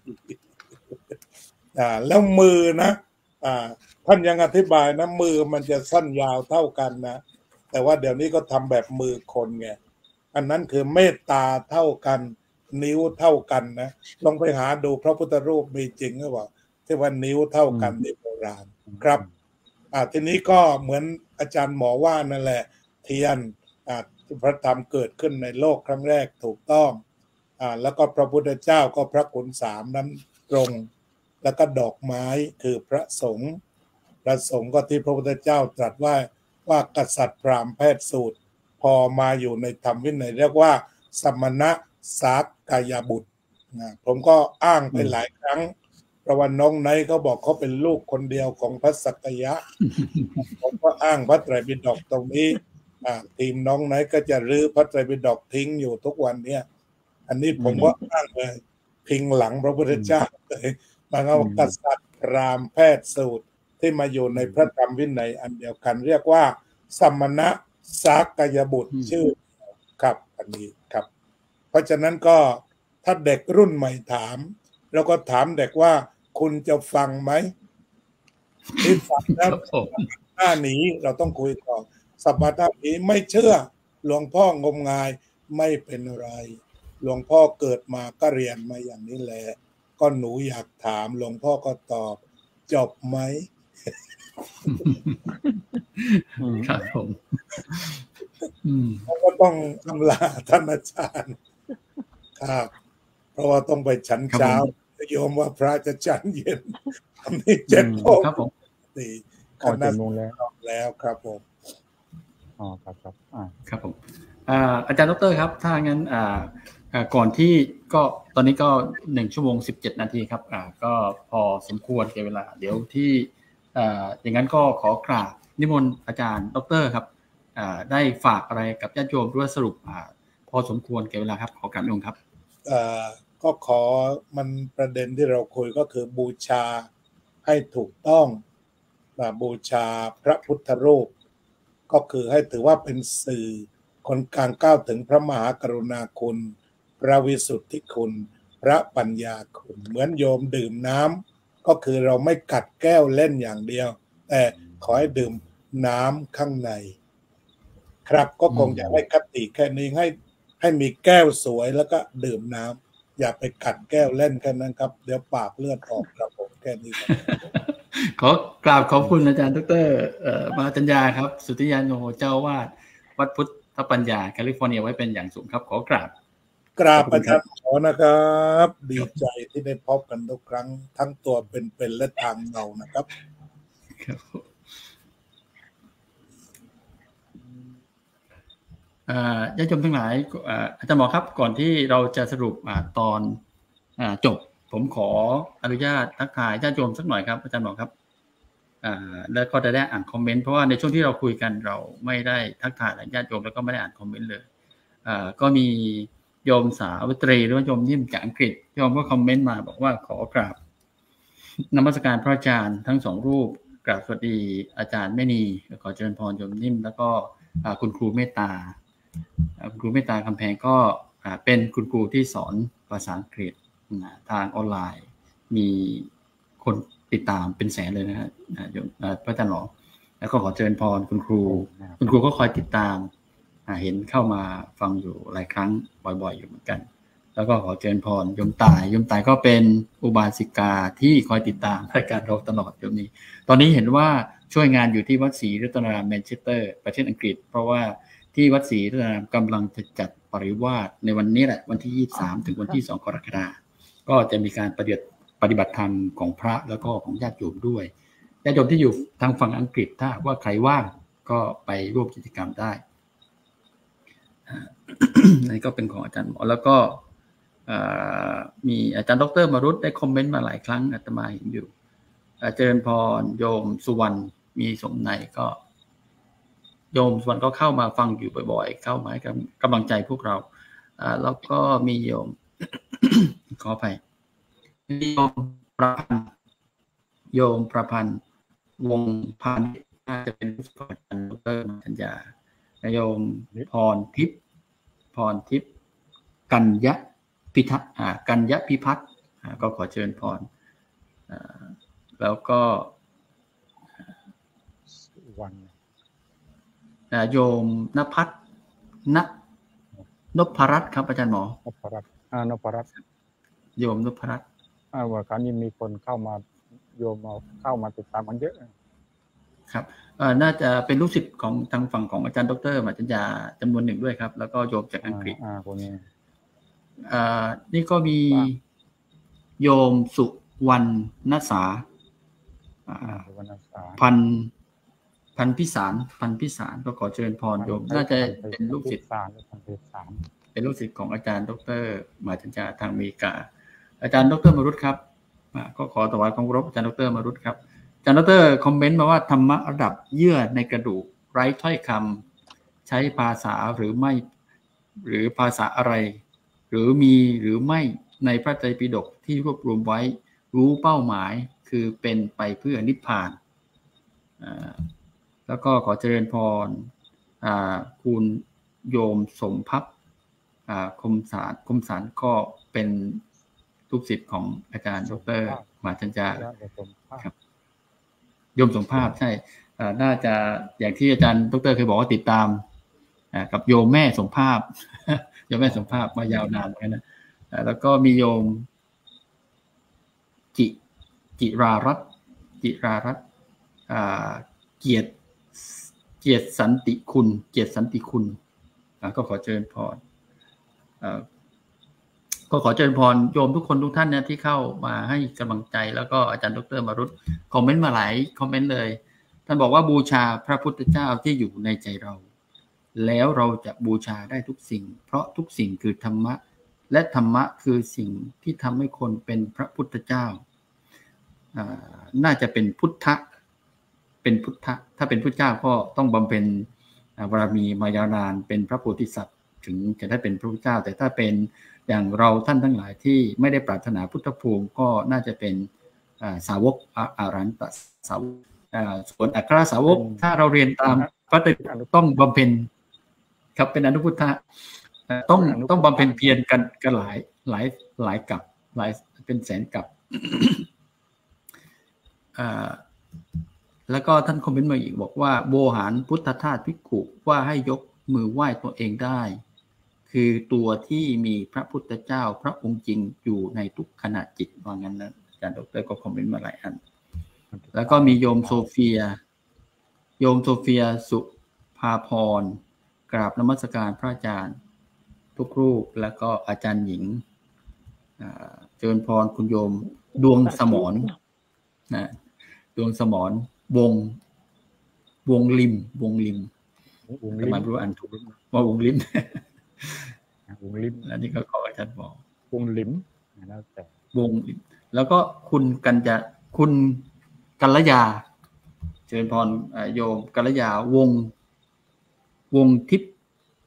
แล้วมือนะท่านยังอธิบายนะมือมันจะสั้นยาวเท่ากันนะแต่ว่าเดี๋ยวนี้ก็ทำแบบมือคนไงอันนั้นคือเมตตาเท่ากันนิ้วเท่ากันนะลองไปหาดูพระพุทธรูปมีจริงหรือเปล่าที่ว่านิ้วเท่ากันในโบราณครับทีนี้ก็เหมือนอาจารย์หมอว่านั่นแหละเทียนพระธรรมเกิดขึ้นในโลกครั้งแรกถูกต้องแล้วก็พระพุทธเจ้าก็พระคุณสามนั้นตรงแล้วก็ดอกไม้คือพระสงฆ์ก็ที่พระพุทธเจ้าตรัสว่ากษัตริย์พราหมณ์แพทย์สูตรพอมาอยู่ในธรรมวินัยเรียกว่าสมณะสากยบุตรผมก็อ้างไปหลายครั้งเพราะว่าน้องไนท์เขาบอกเขาเป็นลูกคนเดียวของพระสักยะ ผมก็อ้างพระไตรปิฎกตรงนี้ทีมน้องไนท์ก็จะรื้อพระไตรปิฎกทิ้งอยู่ทุกวันเนี่ยอันนี้ผมก็อ้างเลยพิงหลังพระพุทธเจ้าเลยมาเอากษัตริย์พราหมณ์แพทย์สูตรที่มาอยู่ในพระธรรมวินัยอันเดียวกันเรียกว่าสมณะสากยบุตรชื่อครับอันนี้ครับเพราะฉะนั้นก็ถ้าเด็กรุ่นใหม่ถามแล้วก็ถามเด็กว่าคุณจะฟังไหมที่ฟังแล้วหน้าหนีเราต้องคุยต่อสัปดาห์นี้ไม่เชื่อหลวงพ่องมงายไม่เป็นไรหลวงพ่อเกิดมาก็เรียนมาอย่างนี้แหละก็หนูอยากถามหลวงพ่อก็ตอบจบไหมครับผมก็ต้องอำลาท่านอาจารย์ครับเพราะว่าต้องไปฉันเช้าโยมว่าพระจะฉันเย็นตอนนี้7 โมงครับผมนี่ขนาดแล้วครับผมครับครับผมอาจารย์ดร.ครับถ้างั้นก่อนที่ก็ตอนนี้ก็1 ชั่วโมง 17 นาทีครับก็พอสมควรแก่เวลาเดี๋ยวที่อย่างนั้นก็ขอกราบนิมนต์อาจารย์ดร.ครับได้ฝากอะไรกับญาติโยมด้วยสรุปพอสมควรแก่เวลาครับขอกราบนิมนต์ครับก็ขอมันประเด็นที่เราคุยก็คือบูชาให้ถูกต้องบูชาพระพุทธรูปก็คือให้ถือว่าเป็นสื่อคนกลางก้าวถึงพระมหากรุณาคุณพระวิสุทธิคุณพระปัญญาคุณเหมือนโยมดื่มน้ำก็คือเราไม่กัดแก้วเล่นอย่างเดียวแต่ขอให้ดื่มน้ำข้างในครับก็คงอยากให้คติแค่นี้ให้มีแก้วสวยแล้วก็ดื่มน้ำอย่าไปกัดแก้วเล่นแค่นั้นครับเดี๋ยวปากเลือดออกครับผมแค่นี้ครับขอกราบขอบคุณอาจารย์ดร.มาจัญญาครับสุทธิยาโนเจ้าวาดวัดพุทธปัญญาแคลิฟอร์เนียไว้เป็นอย่างสูงครับขอกราบอาจารย์ขอนะครับดีใจที่ได้พบกันทุกครั้งทั้งตัวเป็นและทางเงานะครับญาติโยมทั้งหลายอาจารย์หมอครับก่อนที่เราจะสรุปตอนจบผมขออนุญาตทักทายญาติโยมสักหน่อยครับอาจารย์หมอครับแล้วก็จะได้อ่านคอมเมนต์เพราะว่าในช่วงที่เราคุยกันเราไม่ได้ทักทายญาติโยมแล้วก็ไม่ได้อ่านคอมเมนต์เลยก็มีโยมสาวิตรีหรือว่าโยมนิ่มจากอังกฤษโยมก็คอมเมนต์มาบอกว่าขอกราบนมัสการพระอาจารย์ทั้ง2 รูปกราบสวัสดีอาจารย์แม่นีขอเจริญพรโยมนิ่มแล้วก็คุณครูเมตตาคุณครูเมตตาคำแพงก็เป็นคุณครูที่สอนภาษาอังกฤษทางออนไลน์มีคนติดตามเป็นแสนเลยนะฮะพระอาจารย์หมอแล้วก็ขอเจริญพรคุณครูก็คอยติดตามเห็นเข้ามาฟังอยู่หลายครั้งบ่อยๆอยู่เหมือนกันแล้วก็ขอเจริญพรโยมตายก็เป็นอุบาสิกาที่คอยติดตามรายการเราตลอดอยู่นี้ตอนนี้เห็นว่าช่วยงานอยู่ที่วัดศรีรัตนารามแมนเชสเตอร์ประเทศอังกฤษเพราะว่าที่วัดศรีรัตนารามกำลังจะจัดปริวาสในวันนี้แหละวันที่23ถึงวันที่2 กรกฎาคมก็จะมีการประปฏิบัติธรรมของพระแล้วก็ของญาติโยมด้วยญาติโยมที่อยู่ทางฝั่งอังกฤษถ้าว่าใครว่างก็ไปร่วมกิจกรรมได้นี่ก็เป็นของอาจารย์หมอแล้วก็มีอาจารย์ดร.มรุตได้คอมเมนต์มาหลายครั้งอาตมาเห็นอยู่เจริญพรโยมสุวรรณมีสมในก็โยมสุวรรณก็เข้ามาฟังอยู่บ่อยๆเข้ามาให้กำลังใจพวกเราแล้วก็มีโยม ขออภัยมีโยมประพันธ์วงพาณิชย์น่าจะเป็นผู้สอนอาจารย์ดร.ธัญญาโยมพรทิพย์กัญญพิพัฒน์ก็ขอเชิญพรแล้วก็วันโยมณภัทรนพรัตน์ครับอาจารย์หมอนพรัตน์โยมนพรัตน์ว่าคราวนี้มีคนเข้ามาโยมเข้ามาติดตามกันเยอะครับน่าจะเป็นลูกศิษย์ของทางฝั่งของอาจารย์ดร.มาจัญญาจำนวนหนึ่งด้วยครับแล้วก็โยมจากอังกฤษคนนี้นี่ก็มีโยมสุวรรณสาพันพิสารก็ขอเชิญพรโยมน่าจะเป็นลูกศิษย์เป็นลูกศิษย์ของอาจารย์ดร.มาจัญญาทางอเมริกาอาจารย์ดร.มรุตครับก็ขอถวายความเคารพอาจารย์ดร.มรุตครับอาจารย์ดร.คอมเมนต์มาว่าธรรมะระดับเยื่อในกระดูกไร้ถ้อยคำใช้ภาษาหรือไม่หรือภาษาอะไรหรือมีหรือไม่ในพระไตรปิฎกที่รวบรวมไว้รู้เป้าหมายคือเป็นไปเพื่อนิพพานแล้วก็ขอเจริญพรคุณโยมสมภพคมสารก็เป็นลูกศิษย์ของอาจารย์ดร.มาจัญญาครับโยมสมภาพใช่น่าจะอย่างที่อาจารย์ดร.เคยบอกว่าติดตามกับโยมแม่สมภาพโยมแม่สมภาพมายาวนานเหมือนกันนะแล้วก็มีโยมจิรารัตน์เกียรติสันติคุณก็ขอเจริญพรก็ขอเจริญพรโยมทุกคนทุกท่านนะที่เข้ามาให้กำลังใจแล้วก็อาจารย์ดร.มรุตคอมเมนต์มาหลายคอมเมนต์เลยท่านบอกว่าบูชาพระพุทธเจ้าที่อยู่ในใจเราแล้วเราจะบูชาได้ทุกสิ่งเพราะทุกสิ่งคือธรรมะและธรรมะคือสิ่งที่ทำให้คนเป็นพระพุทธเจ้าน่าจะเป็นพุทธะถ้าเป็นพุทธเจ้าก็ต้องบำเพ็ญบารมีมายาวนานเป็นพระโพธิสัตว์ถึงจะได้เป็นพระพุทธเจ้าแต่ถ้าเป็นอย่างเราท่านทั้งหลายที่ไม่ได้ปรารถนาพุทธภูมิก็น่าจะเป็นสาวกอรหันตสาวกส่วนอัครสาวกถ้าเราเรียนตามพระไตรปิฎกต้องบำเพ็ญครับเป็นอนุพุทธะต้องบำเพ็ญเพียรกันหลายกับหลายเป็นแสนกับแล้วก็ท่านคอมเมนต์มาอีกบอกว่าโวหารพุทธทาสภิกขุว่าให้ยกมือไหว้ตัวเองได้คือตัวที่มีพระพุทธเจ้าพระองค์จริงอยู่ในทุกขณะจิตว่างั้นนะอาจารย์ดร.ก็คอมเมนต์มาหลายอันแล้วก็มีโยมโซเฟียสุภาพรกราบนมัสการพระอาจารย์ทุกรูปแล้วก็อาจารย์หญิงเจริญพรคุณโยมดวงสมรดวงสมรวงลิมประมาณรู้อันถูกว่าวงลิมแล้วนี่ก็ขออาจารย์บอกวงลิมแล้วแต่วงลิมแล้วก็คุณกัลยาเจริญพรโยมกัลยาวงทิพย์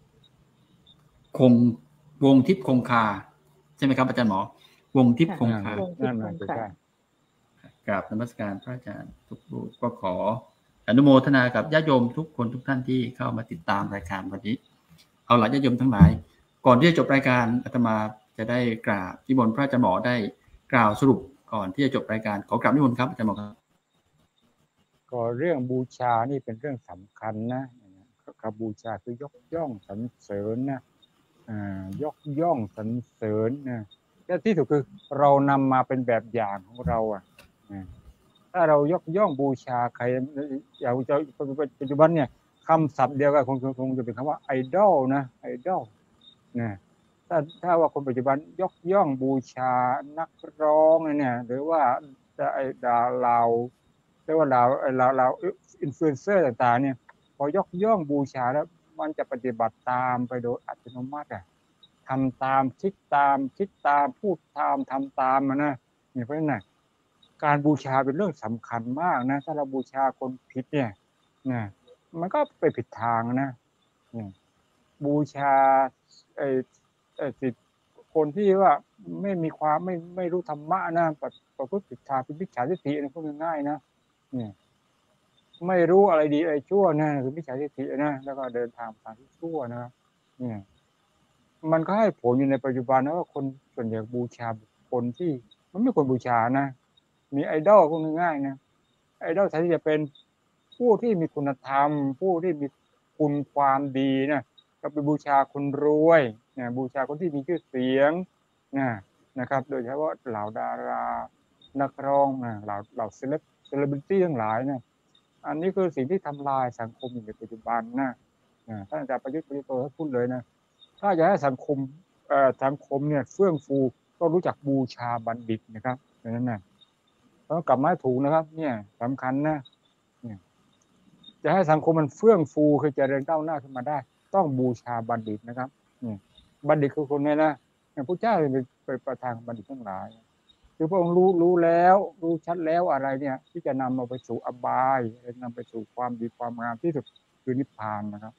คงคาใช่ไหมครับอาจารย์หมอวงทิพย์คงคานั่นน่ะใช่กราบนมัสการพระอาจารย์ทุกรูปก็ขออนุโมทนากับญาติโยมทุกคนทุกท่านที่เข้ามาติดตามรายการวันนี้เอาล่ะญาติโยมทั้งหลายก่อนที่จะจบรายการอาตมาจะได้กราบนิมนต์พระอาจารย์หมอได้กล่าวสรุปก่อนที่จะจบรายการขอกราบนิมนต์ครับอาจารย์หมอครับก็เรื่องบูชานี่เป็นเรื่องสำคัญนะการบูชาคือยกย่องสรรเสริญนะยกย่องสรรเสริญนะแต่ที่ถูกคือเรานำมาเป็นแบบอย่างของเราถ้าเรายกย่องบูชาใครอย่างปัจจุบันเนี่ยคำศัพท์เดียวกันคงจะเป็นคำว่าไอดอลนะไอดอลนะถ้าว่าคนปัจจุบันยกย่องบูชานักร้องเนี่ยหรือว่าดาราเรียกว่าเราอินฟลูเอนเซอร์ต่างๆเนี่ยพอยกย่องบูชาแล้วมันจะปฏิบัติตามไปโดยอัตโนมัติทำตามคิดตามพูดตามทำตามนะเนี่ยเพราะฉะนั้นการบูชาเป็นเรื่องสำคัญมากนะถ้าเราบูชาคนผิดเนี่ยมันก็ไปผิดทางนะบูชาสิคนที่ว่าไม่มีความไม่รู้ธรรมะนะประพฤติผิดทางเป็นมิจฉาทิฏฐินะพูดง่ายๆนะเนี่ยไม่รู้อะไรดีอะไรชั่วนะคือมิจฉาทิฏฐินะแล้วก็เดินทางทางที่ชั่วนะครับเนี่ยมันก็ให้ผลอยู่ในปัจจุบันนะว่าคนส่วนใหญ่บูชาคนที่มันไม่ควรบูชานะมีไอดอลพูดง่ายๆนะไอดอลแทนที่จะเป็นผู้ที่มีคุณธรรมผู้ที่มีคุณความดีนะก็ไปบูชาคนรวยเนี่ยบูชาคนที่มีชื่อเสียงนะครับโดยเฉพาะเหล่าดารานักร้องเหล่าเซเลบริตี้ทั้งหลายนะอันนี้คือสิ่งที่ทำลายสังคมในปัจจุบันนะท่านอาจารย์ประยุทธ์ท่านพูดเลยนะถ้าอยากให้สังคมเนี่ยเฟื่องฟูก็รู้จักบูชาบัณฑิตนะครับดังนั้นนะต้องกลับมาถูกนะครับเนี่ยสำคัญนะเนี่ยจะให้สังคมมันเฟื่องฟูคือเจริญก้าวหน้าขึ้นมาได้ต้องบูชาบัณฑิตนะครับบัณฑิตคือคนเนี่ยนะอย่างพระเจ้าเป็นประธานบัณฑิตทั้งหลายคือพระองค์รู้แล้วรู้ชัดแล้วอะไรเนี่ยที่จะนำเราไปสู่อบายนำไปสู่ความดีความงามที่สุดคือนิพพานนะครับ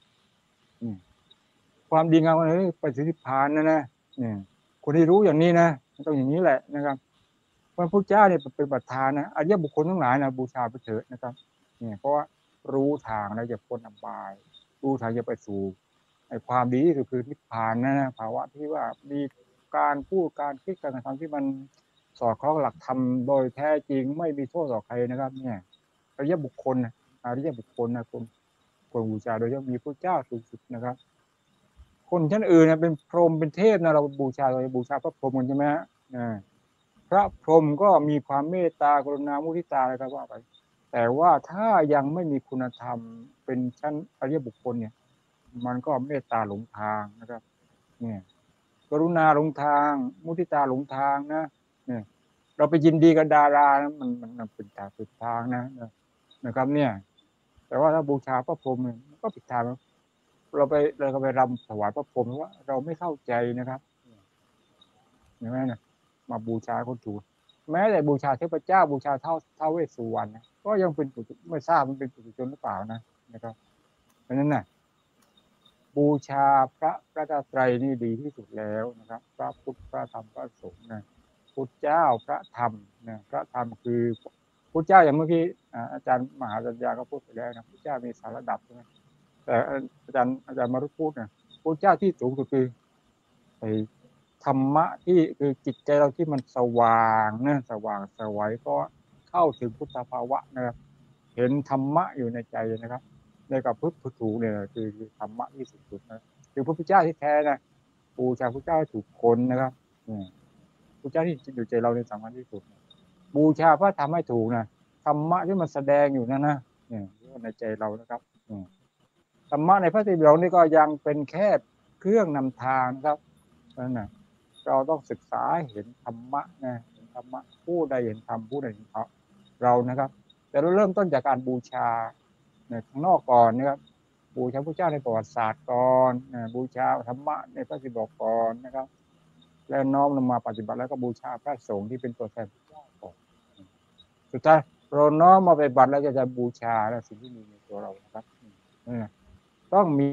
ความดีงามอะไรไปสู่นิพพานนะคนที่รู้อย่างนี้นะต้องอย่างนี้แหละนะครับพระพุทธเจ้าเนี่ยเป็นประธานนะอริยบุคคลทั้งหลายนะบูชาไปเถิดนะครับเพราะว่ารู้ทางแล้วจะพ้นอบายรู้ทางจะไปสู่ความดีคือนิพพานนะภาวะที่ว่ามีการพูดการคิดการกระทำที่มันสอดคล้องหลักธรรมโดยแท้จริงไม่มีโทษต่อใครนะครับเนี่ยอริยบุคคลนะคนบูชาโดยเฉพาะมีพระเจ้าสูงสุดนะครับคนชั้นอื่นนะเป็นพรหมเป็นเทพนะเราบูชาพระพรหมกันใช่ไหมฮะพระพรหมก็มีความเมตตากรุณามุทิตาอะไรก็ว่าไปแต่ว่าถ้ายังไม่มีคุณธรรมเป็นชั้นอริยบุคคลเนี่ยมันก็เมตตาหลงทางนะครับเนี่ยกรุณาหลงทางมุทิตาหลงทางนะเนี่ยเราไปยินดีกับดารานะมันเป็นทางผิดทางนะครับเนี่ยแต่ว่าถ้าบูชาพระพรหมมันก็ผิดทางเราก็ไปรำถวายพระพรหมว่าเราไม่เข้าใจนะครับเห็นไหมนะมาบูชาคนถูกแม้แต่บูชาเทพเจ้าบูชาท้าวเวสสุวรรณก็ยังเป็นปุถุชนไม่ทราบมันเป็นปุถุชนหรือเปล่านะครับเพราะฉะนั้นนะบูชาพระรัตนตรัยนี่ดีที่สุดแล้วนะครับพระพุทธพระธรรมพระสงฆ์นะพุทธเจ้าพระธรรมนะพระธรรมคือพุทธเจ้าอย่างเมื่อกี้อาจารย์มหาสัญญาก็พูดไปแล้วนะพุทธเจ้ามี3ระดับใช่ไหมแต่อาจารย์มารุพูดนะพุทธเจ้าที่สูงสุดคือธรรมะที่คือจิตใจเราที่มันสว่างนะสว่างสวัยก็เข้าถึงพุทธภาวะนะครับเห็นธรรมะอยู่ในใจนะครับในกับพุทธถูกเนี่ยคือธรรมะที่สุดนะคือพระพุทธเจ้าที่แท้นะบูชาพระเจ้าถูกคนนะครับพระเจ้าที่อยู่ใจเราในสำคัญที่สุดบูชาพระธรรมให้ถูกนะธรรมะที่มันแสดงอยู่นะในใจเรานะครับธรรมะในพระไตรปิฎกนี่ก็ยังเป็นแค่เครื่องนำทางครับนั่นนะเราต้องศึกษาเห็นธรรมะนะเห็นธรรมะผู้ใดเห็นธรรมผู้ใดเห็นเรานะครับแต่เราเริ่มต้นจากการบูชาข้างนอกก่อนนะครับบูชาพระเจ้าในประวัติศาสตร์ก่อนบูชาธรรมะในพระไตรปิฎกก่อนนะครับแล้วน้อมนำมาปฏิบัติแล้วก็บูชาพระสงฆ์ที่เป็นตัวแทนพระเจ้าก่อนสุดท้ายเราน้อมมาปฏิบัติแล้วจะบูชาและสิ่งที่มีในตัวเรานะครับต้องมี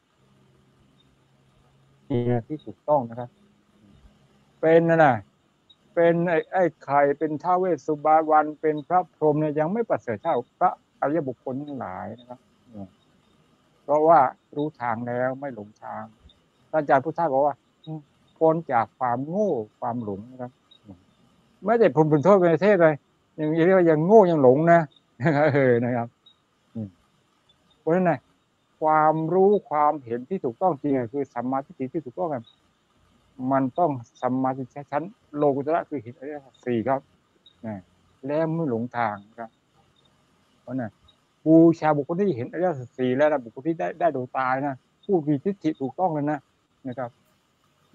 ที่ถูกต้องนะครับเป็นเป็นไอ้ไข่เป็นท้าวเวสสุวรรณเป็นพระพรหมเนี่ยยังไม่ประเสริฐเท่าพระอริยบุคคลทั้งหลายนะครับเพราะว่ารู้ทางแล้วไม่หลงทางท่านอาจารย์พุทธะบอกว่าพ้นจากความโง่ความหลงนะครับไม่ได้ผมเป็นโทษในประเทศเลยยังเรียกว่ายังโง่ยังหลงนะนะครับเพราะฉะนั้นความรู้ความเห็นที่ถูกต้องจริงคือสัมมาทิฏฐิที่ถูกต้องมันต้องสัมมาทิฏฐิชั้นโลกุตระคือเห็นอริยสัจสี่ครับแล้วไม่หลงทางครับเพราะนั้นบูชาบุคคลที่เห็นอริยสัจสี่แล้วนะบุคคลที่ได้ดวงตานะผู้มีทิฏฐิถูกต้องแล้วนะครับ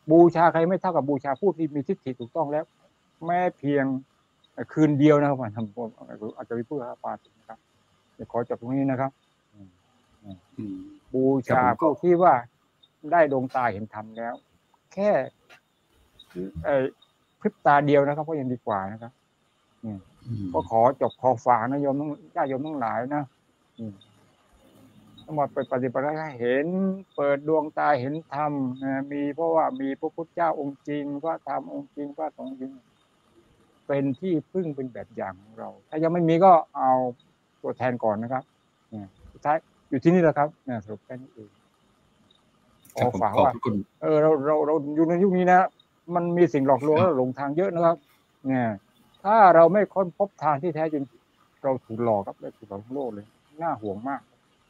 บูชาใครไม่เท่ากับบูชาผู้ที่มีทิฏฐิถูกต้องแล้วแม้เพียงคืนเดียวนะครับผมอาจจะไปพูดครับปานะครับจะขอจบตรงนี้นะครับบูชาผู้ที่ว่าได้ดวงตาเห็นธรรมแล้วแค่พริบตาเดียวนะครับก็ยังดีกว่านะครับก็ขอจบขอฝากนะโยมญาติโยมทั้งหลายนะต้องมาไปปฏิบัติให้เห็นเปิดดวงตาเห็นธรรมมีเพราะว่ามีพระพุทธเจ้าองค์จริงพระธรรมองค์จริงพระสงฆ์จริงเป็นที่พึ่งเป็นแบบอย่างของเราถ้ายังไม่มีก็เอาตัวแทนก่อนนะครับสุดท้ายอยู่ที่นี่แหละครับสรุปแค่นี้เองขอฝากว่าเราอยู่ในยุคนี้นะมันมีสิ่งหลอกลวงและหลงทางเยอะนะครับเนี่ยถ้าเราไม่ค้นพบทางที่แท้จริงเราถูกหลอกครับได้ถูกหลอกโลกเลยน่าห่วงมาก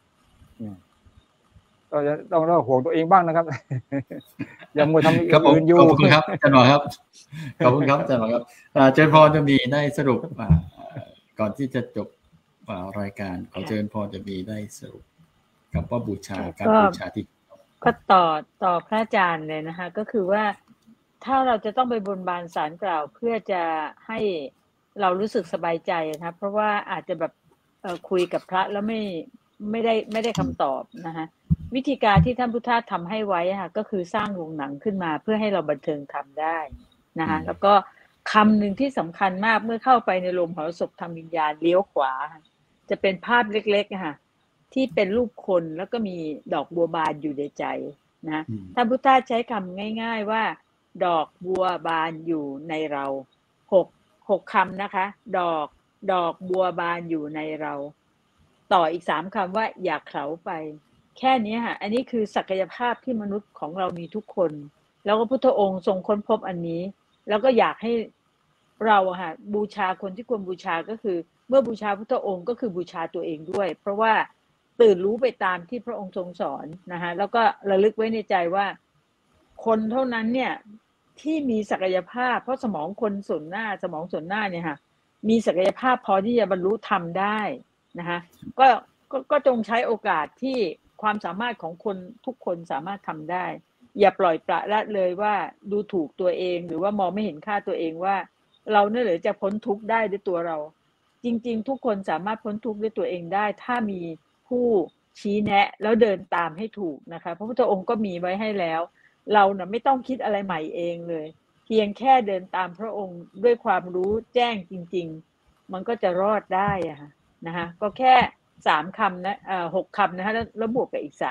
ต้องห่วงตัวเองบ้างนะครับอย่ามัวทำอื่นอยู่ขอบคุณครับอาจารย์หมอครับขอบคุณครับอาจารย์หมอครับเจริญพรจะมีได้สรุปก่อนที่จะจบรายการขอเจริญพรจะมีได้สรุปกับว่าบูชาการบูชาที่ก็ต่อพระอาจารย์เลยนะคะก็คือว่าถ้าเราจะต้องไปบนบานศาลกล่าวเพื่อจะให้เรารู้สึกสบายใจนะเพราะว่าอาจจะแบบคุยกับพระแล้วไม่ได้คำตอบนะคะวิธีการที่ท่านพุทธทาสทำให้ไว้ค่ะก็คือสร้างโรงหนังขึ้นมาเพื่อให้เราบันเทิงทำได้นะคะแล้วก็คำหนึ่งที่สำคัญมากเมื่อเข้าไปในโรงเผาศพทางวิญญาณเลี้ยวขวาจะเป็นภาพเล็กๆค่ะที่เป็นรูปคนแล้วก็มีดอกบัวบานอยู่ในใจนะท่านพุทธทาสใช้คำง่ายๆว่าดอกบัวบานอยู่ในเรา6คำนะคะดอกบัวบานอยู่ในเราต่ออีก3คำว่าอย่าเขลาไปแค่นี้ค่ะอันนี้คือศักยภาพที่มนุษย์ของเรามีทุกคนแล้วก็พุทธองค์ทรงค้นพบอันนี้แล้วก็อยากให้เราค่ะบูชาคนที่ควรบูชาก็คือเมื่อบูชาพุทธองค์ก็คือบูชาตัวเองด้วยเพราะว่าตื่นรู้ไปตามที่พระองค์ทรงสอนนะคะแล้วก็ระลึกไว้ในใจว่าคนเท่านั้นเนี่ยที่มีศักยภาพเพราะสมองส่วนหน้าเนี่ยค่ะมีศักยภาพพอที่จะบรรลุธรรมได้นะคะก็จงใช้โอกาสที่ความสามารถของคนทุกคนสามารถทำได้อย่าปล่อยปละละเลยว่าดูถูกตัวเองหรือว่ามองไม่เห็นค่าตัวเองว่าเราเนี่ยหรือจะพ้นทุกข์ได้ด้วยตัวเราจริงๆทุกคนสามารถพ้นทุกข์ด้วยตัวเองได้ถ้ามีผู้ชี้แนะแล้วเดินตามให้ถูกนะคะพระพุทธองค์ก็มีไว้ให้แล้วเราเนี่ยไม่ต้องคิดอะไรใหม่เองเลยเพียงแค่เดินตามพระองค์ด้วยความรู้แจ้งจริงๆมันก็จะรอดได้อะนะคะก็แค่3คำนะ6คำนะคะแล้วบวกกับอีก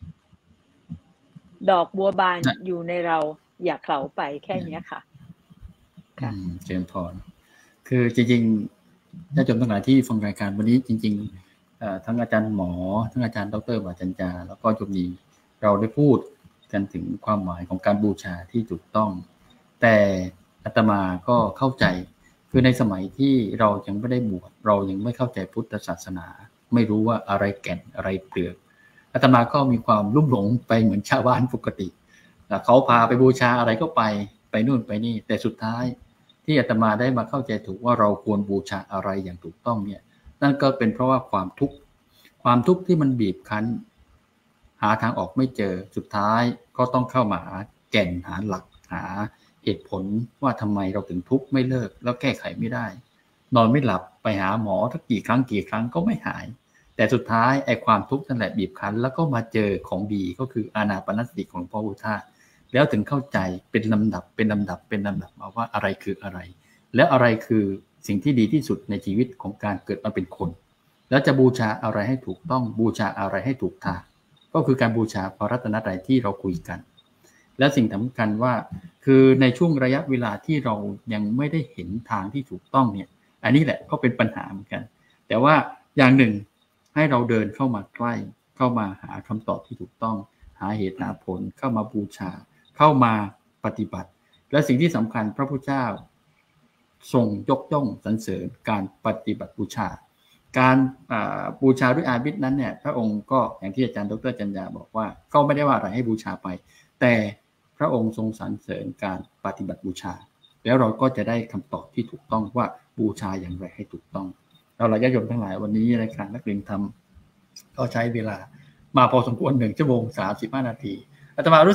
3ดอกบัวบานอยู่ในเราอย่าเขลาไปแค่นี้ค่ะค่ะเจริญพรคือจริงๆญาติโยมทั้งหลายที่ฟังรายการวันนี้จริงๆทั้งอาจารย์หมอทั้งอาจารย์ดร.วาจันจาแล้วก็โยมนีเราได้พูดกันถึงความหมายของการบูชาที่ถูกต้องแต่อาตมาก็เข้าใจคือในสมัยที่เรายังไม่ได้บวชเรายังไม่เข้าใจพุทธศาสนาไม่รู้ว่าอะไรแก่นอะไรเปลือกอาตมาก็มีความลุ่มหลงไปเหมือนชาวบ้านปกติเขาพาไปบูชาอะไรก็ไปนู่นไปนี่แต่สุดท้ายที่อาตมาได้มาเข้าใจถูกว่าเราควรบูชาอะไรอย่างถูกต้องเนี่ยนั่นก็เป็นเพราะว่าความทุกข์ที่มันบีบคั้นหาทางออกไม่เจอสุดท้ายก็ต้องเข้ามาหาแก่นหาหลักหาเหตุผลว่าทำไมเราถึงทุกข์ไม่เลิกแล้วแก้ไขไม่ได้นอนไม่หลับไปหาหมอทักกี่ครั้งก็ไม่หายแต่สุดท้ายไอ้ความทุกข์นั่นแหละบีบคั้นแล้วก็มาเจอของดีก็คืออานาปานสติของพระพุทธเจ้าแล้วถึงเข้าใจเป็นลำดับมาว่าอะไรคืออะไรแล้วอะไรคือสิ่งที่ดีที่สุดในชีวิตของการเกิดมาเป็นคนแล้วจะบูชาอะไรให้ถูกต้องบูชาอะไรให้ถูกทางก็คือการบูชาพระรัตนตรัยที่เราคุยกันและสิ่งสำคัญว่าคือในช่วงระยะเวลาที่เรายังไม่ได้เห็นทางที่ถูกต้องเนี่ยอันนี้แหละก็เป็นปัญหาเหมือนกันแต่ว่าอย่างหนึ่งให้เราเดินเข้ามาใกล้เข้ามาหาคำตอบที่ถูกต้องหาเหตุหาผลเข้ามาบูชาเข้ามาปฏิบัติและสิ่งที่สำคัญพระพุทธเจ้าทรงยกย่องสรรเสริญการปฏิบัติบูชาการบูชาด้วยอามิสนั้นเนี่ยพระองค์ก็อย่างที่อาจารย์ดร.จันยาบอกว่าก็ไม่ได้ว่าอะไรให้บูชาไปแต่พระองค์ทรงสรรเสริญการปฏิบัติบูชาแล้วเราก็จะได้คำตอบที่ถูกต้องว่าบูชาอย่างไรให้ถูกต้องเราญาติโยมทั้งหลายวันนี้รายการนักเรียนธรรมก็ใช้เวลามาพอสมควร1 ชั่วโมง 35 นาทีอาตมารู้สึก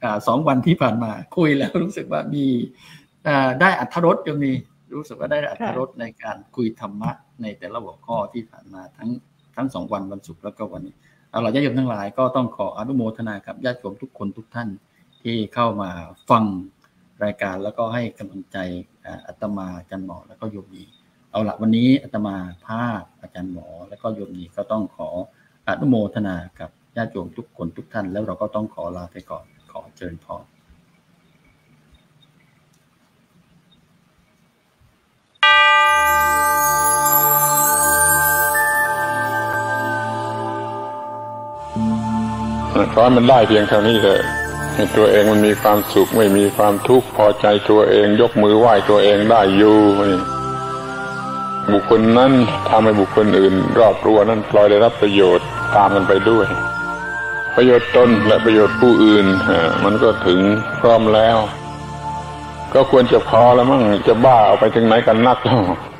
2 วันที่ผ่านมาคุยแล้วรู้สึกว่ามีได้อรรถรสยังมีรู้สึกว่าได้อรรถรสในการคุยธรรมะในแต่ละหัวข้อที่ผ่านมาทั้ง2 วันวันศุกร์แล้วก็วันนี้เราญาติโยมทั้งหลายก็ต้องขออนุโมทนากับญาติโยมทุกคนทุกท่านที่เข้ามาฟังรายการแล้วก็ให้กำลังใจอาตมาอาจารย์หมอแล้วก็โยมนีเอาละวันนี้อาตมาภาพอาจารย์หมอแล้วก็โยมนีก็ต้องขออนุโมทนากับญาติโยมทุกคนทุกท่านแล้วเราก็ต้องขอลาไปก่อนขอเจริญพรขอให้มันได้เพียงเท่านี้เถอะให้ตัวเองมันมีความสุขไม่มีความทุกข์พอใจตัวเองยกมือไหว้ตัวเองได้อยู่บุคคลนั้นทำให้บุคคลอื่นรอบตัวนั้นพลอยได้รับประโยชน์ตามกันไปด้วยประโยชน์ตนและประโยชน์ผู้อื่นมันก็ถึงพร้อมแล้วก็ควรจะพอแล้วมั้งจะบ้าเอาไปถึงไหนกันนักแล้ว